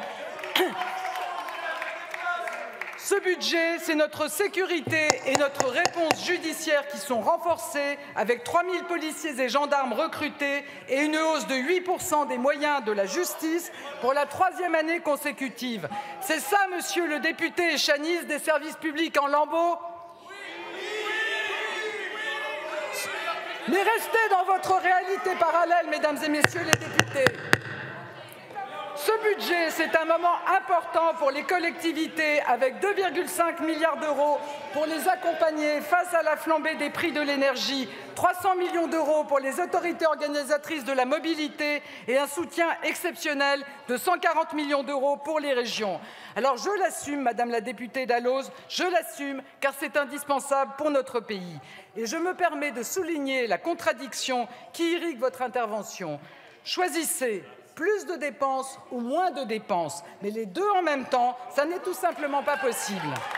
Ce budget, c'est notre sécurité et notre réponse judiciaire qui sont renforcées avec 3 000 policiers et gendarmes recrutés et une hausse de 8% des moyens de la justice pour la 3e année consécutive. C'est ça, monsieur le député Chanis, des services publics en lambeaux? Mais restez dans votre réalité parallèle, mesdames et messieurs les députés. Ce budget, c'est un moment important pour les collectivités avec 2,5 milliards d'euros pour les accompagner face à la flambée des prix de l'énergie, 300 millions d'euros pour les autorités organisatrices de la mobilité et un soutien exceptionnel de 140 millions d'euros pour les régions. Alors je l'assume, Madame la députée Dalloz, je l'assume car c'est indispensable pour notre pays. Et je me permets de souligner la contradiction qui irrigue votre intervention. Choisissez plus de dépenses ou moins de dépenses. Mais les deux en même temps, ça n'est tout simplement pas possible.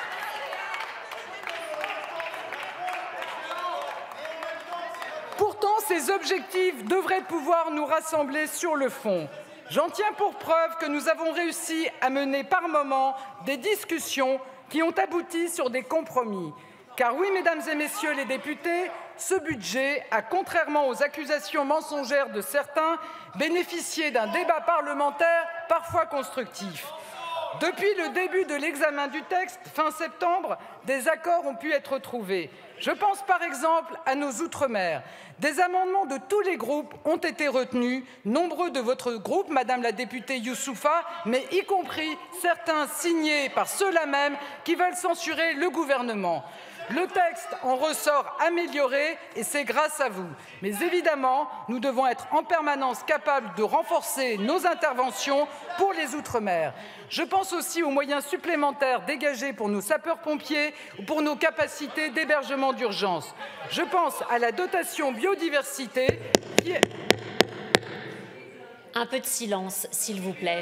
Pourtant, ces objectifs devraient pouvoir nous rassembler sur le fond. J'en tiens pour preuve que nous avons réussi à mener par moments des discussions qui ont abouti sur des compromis. Car oui, mesdames et messieurs les députés, ce budget a, contrairement aux accusations mensongères de certains, bénéficié d'un débat parlementaire parfois constructif. Depuis le début de l'examen du texte, fin septembre, des accords ont pu être trouvés. Je pense par exemple à nos Outre-mer. Des amendements de tous les groupes ont été retenus, nombreux de votre groupe, Madame la députée Youssoufa, mais y compris certains signés par ceux-là même qui veulent censurer le gouvernement. Le texte en ressort amélioré et c'est grâce à vous. Mais évidemment, nous devons être en permanence capables de renforcer nos interventions pour les Outre-mer. Je pense aussi aux moyens supplémentaires dégagés pour nos sapeurs-pompiers ou pour nos capacités d'hébergement d'urgence. Je pense à la dotation biodiversité qui est... Un peu de silence, s'il vous plaît.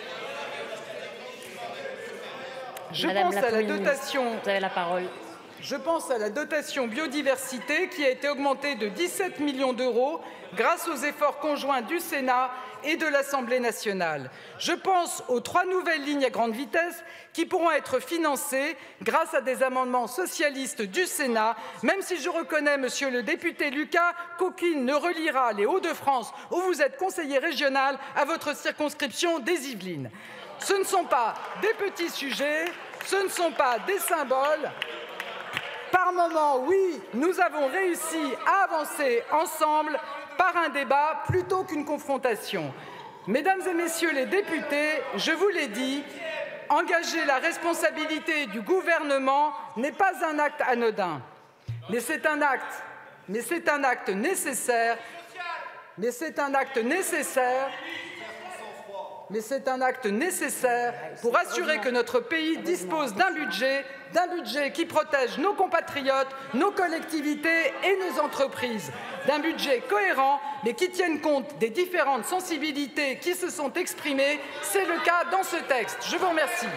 Je pense à la dotation... Vous avez la parole. Je pense à la dotation biodiversité qui a été augmentée de 17 millions d'euros grâce aux efforts conjoints du Sénat et de l'Assemblée nationale. Je pense aux 3 nouvelles lignes à grande vitesse qui pourront être financées grâce à des amendements socialistes du Sénat, même si je reconnais, monsieur le député Lucas, qu'aucune ne reliera les Hauts-de-France, où vous êtes conseiller régional, à votre circonscription des Yvelines. Ce ne sont pas des petits sujets, ce ne sont pas des symboles. Par moments, oui, nous avons réussi à avancer ensemble par un débat plutôt qu'une confrontation. Mesdames et messieurs les députés, je vous l'ai dit, engager la responsabilité du gouvernement n'est pas un acte anodin. Mais c'est un acte nécessaire. mais c'est un acte nécessaire pour assurer que notre pays dispose d'un budget qui protège nos compatriotes, nos collectivités et nos entreprises, d'un budget cohérent, mais qui tienne compte des différentes sensibilités qui se sont exprimées. C'est le cas dans ce texte. Je vous remercie.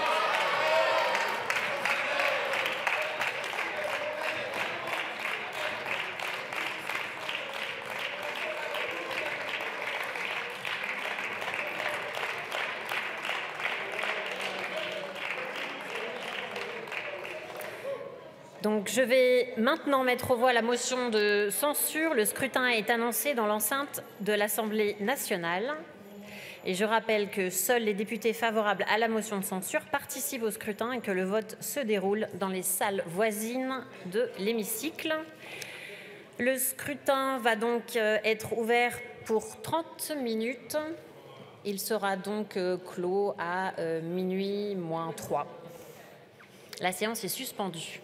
Donc, je vais maintenant mettre aux voix la motion de censure. Le scrutin est annoncé dans l'enceinte de l'Assemblée nationale. Et je rappelle que seuls les députés favorables à la motion de censure participent au scrutin et que le vote se déroule dans les salles voisines de l'hémicycle. Le scrutin va donc être ouvert pour 30 minutes. Il sera donc clos à minuit moins 3. La séance est suspendue.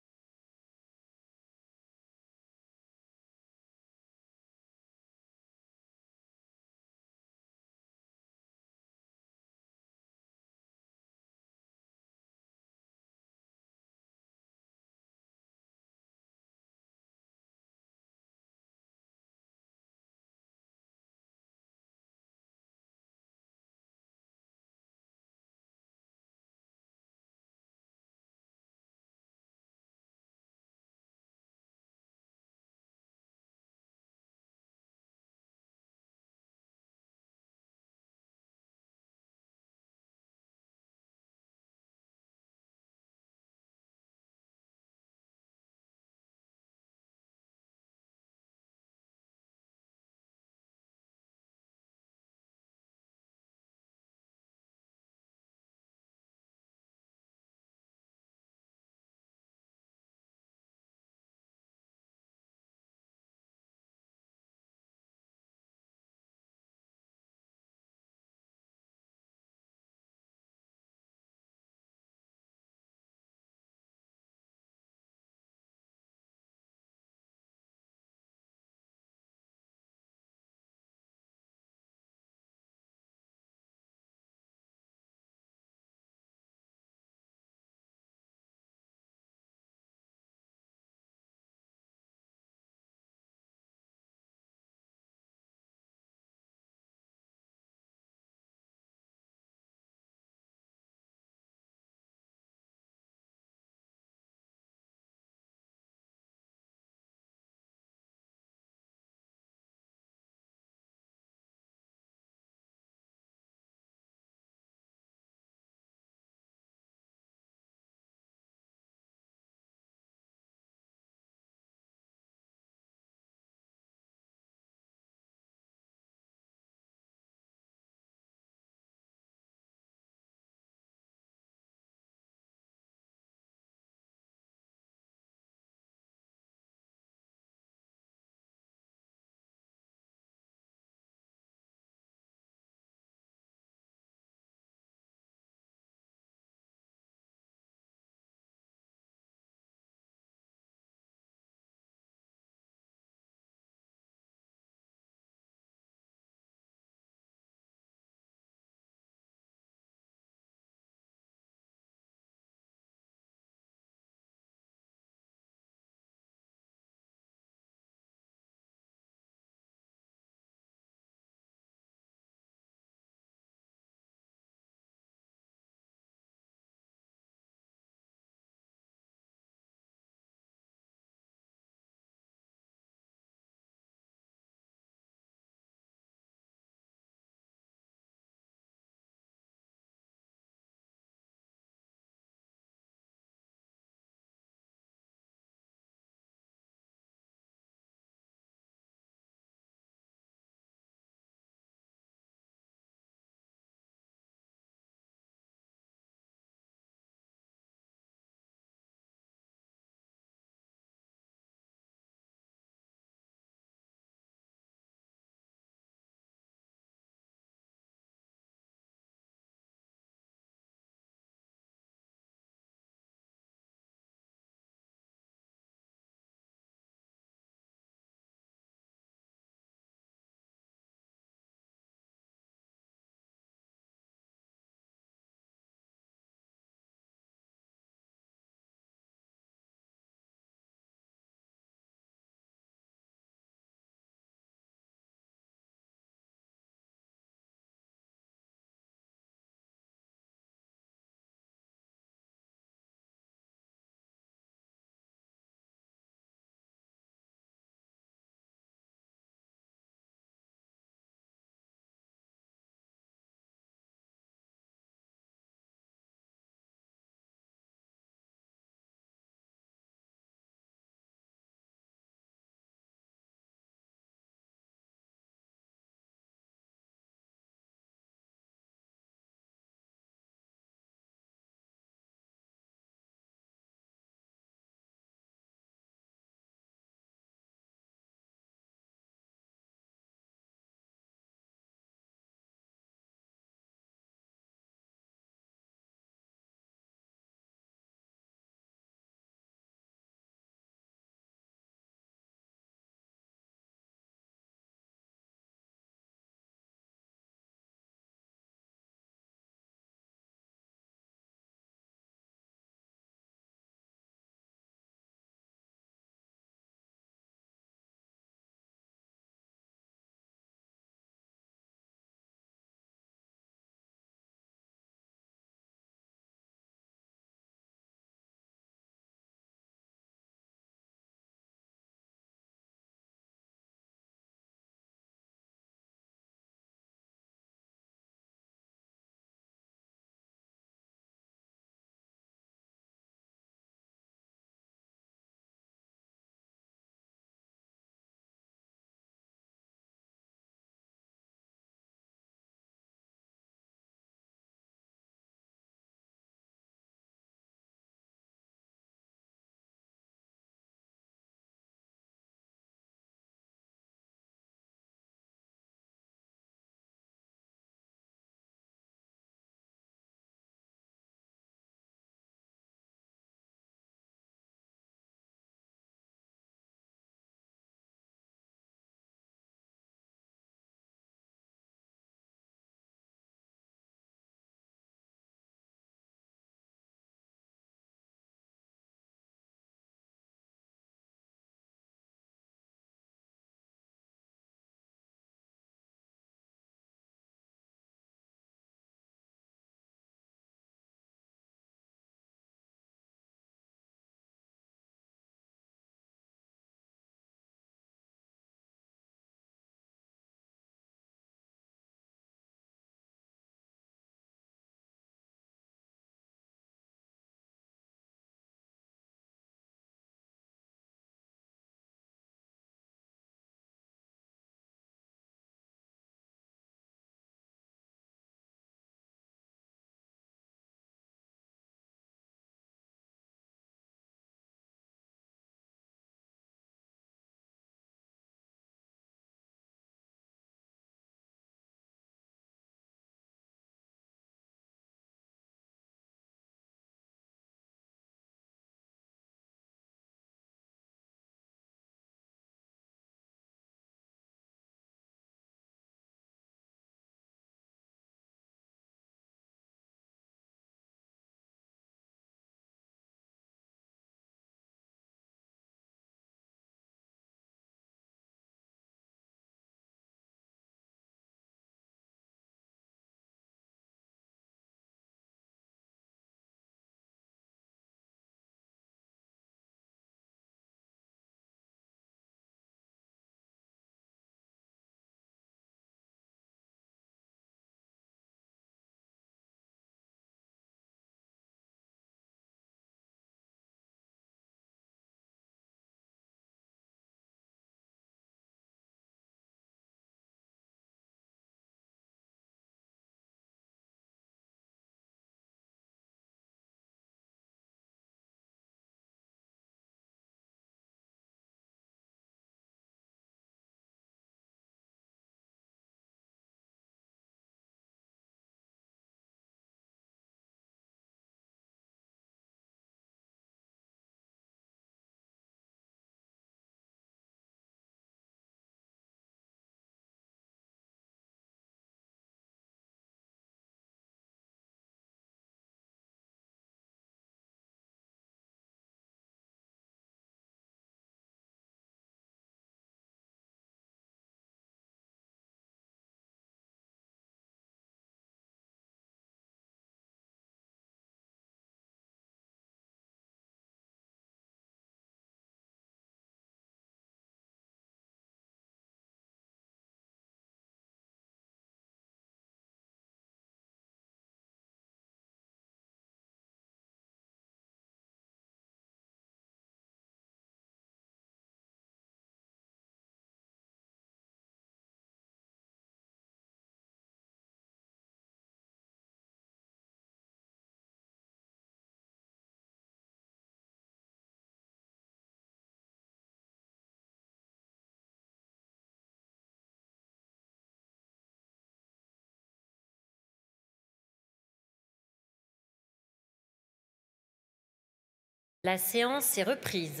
La séance est reprise.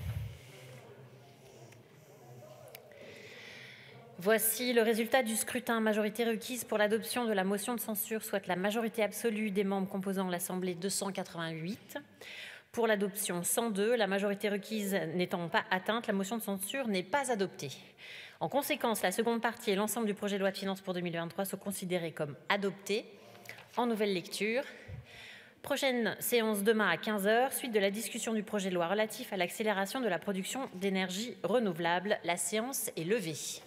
Voici le résultat du scrutin. Majorité requise pour l'adoption de la motion de censure, soit la majorité absolue des membres composant l'Assemblée 288. Pour l'adoption 102, la majorité requise n'étant pas atteinte, la motion de censure n'est pas adoptée. En conséquence, la seconde partie et l'ensemble du projet de loi de finances pour 2023 sont considérés comme adoptés. En nouvelle lecture. Prochaine séance demain à 15 h, suite de la discussion du projet de loi relatif à l'accélération de la production d'énergie renouvelable. La séance est levée.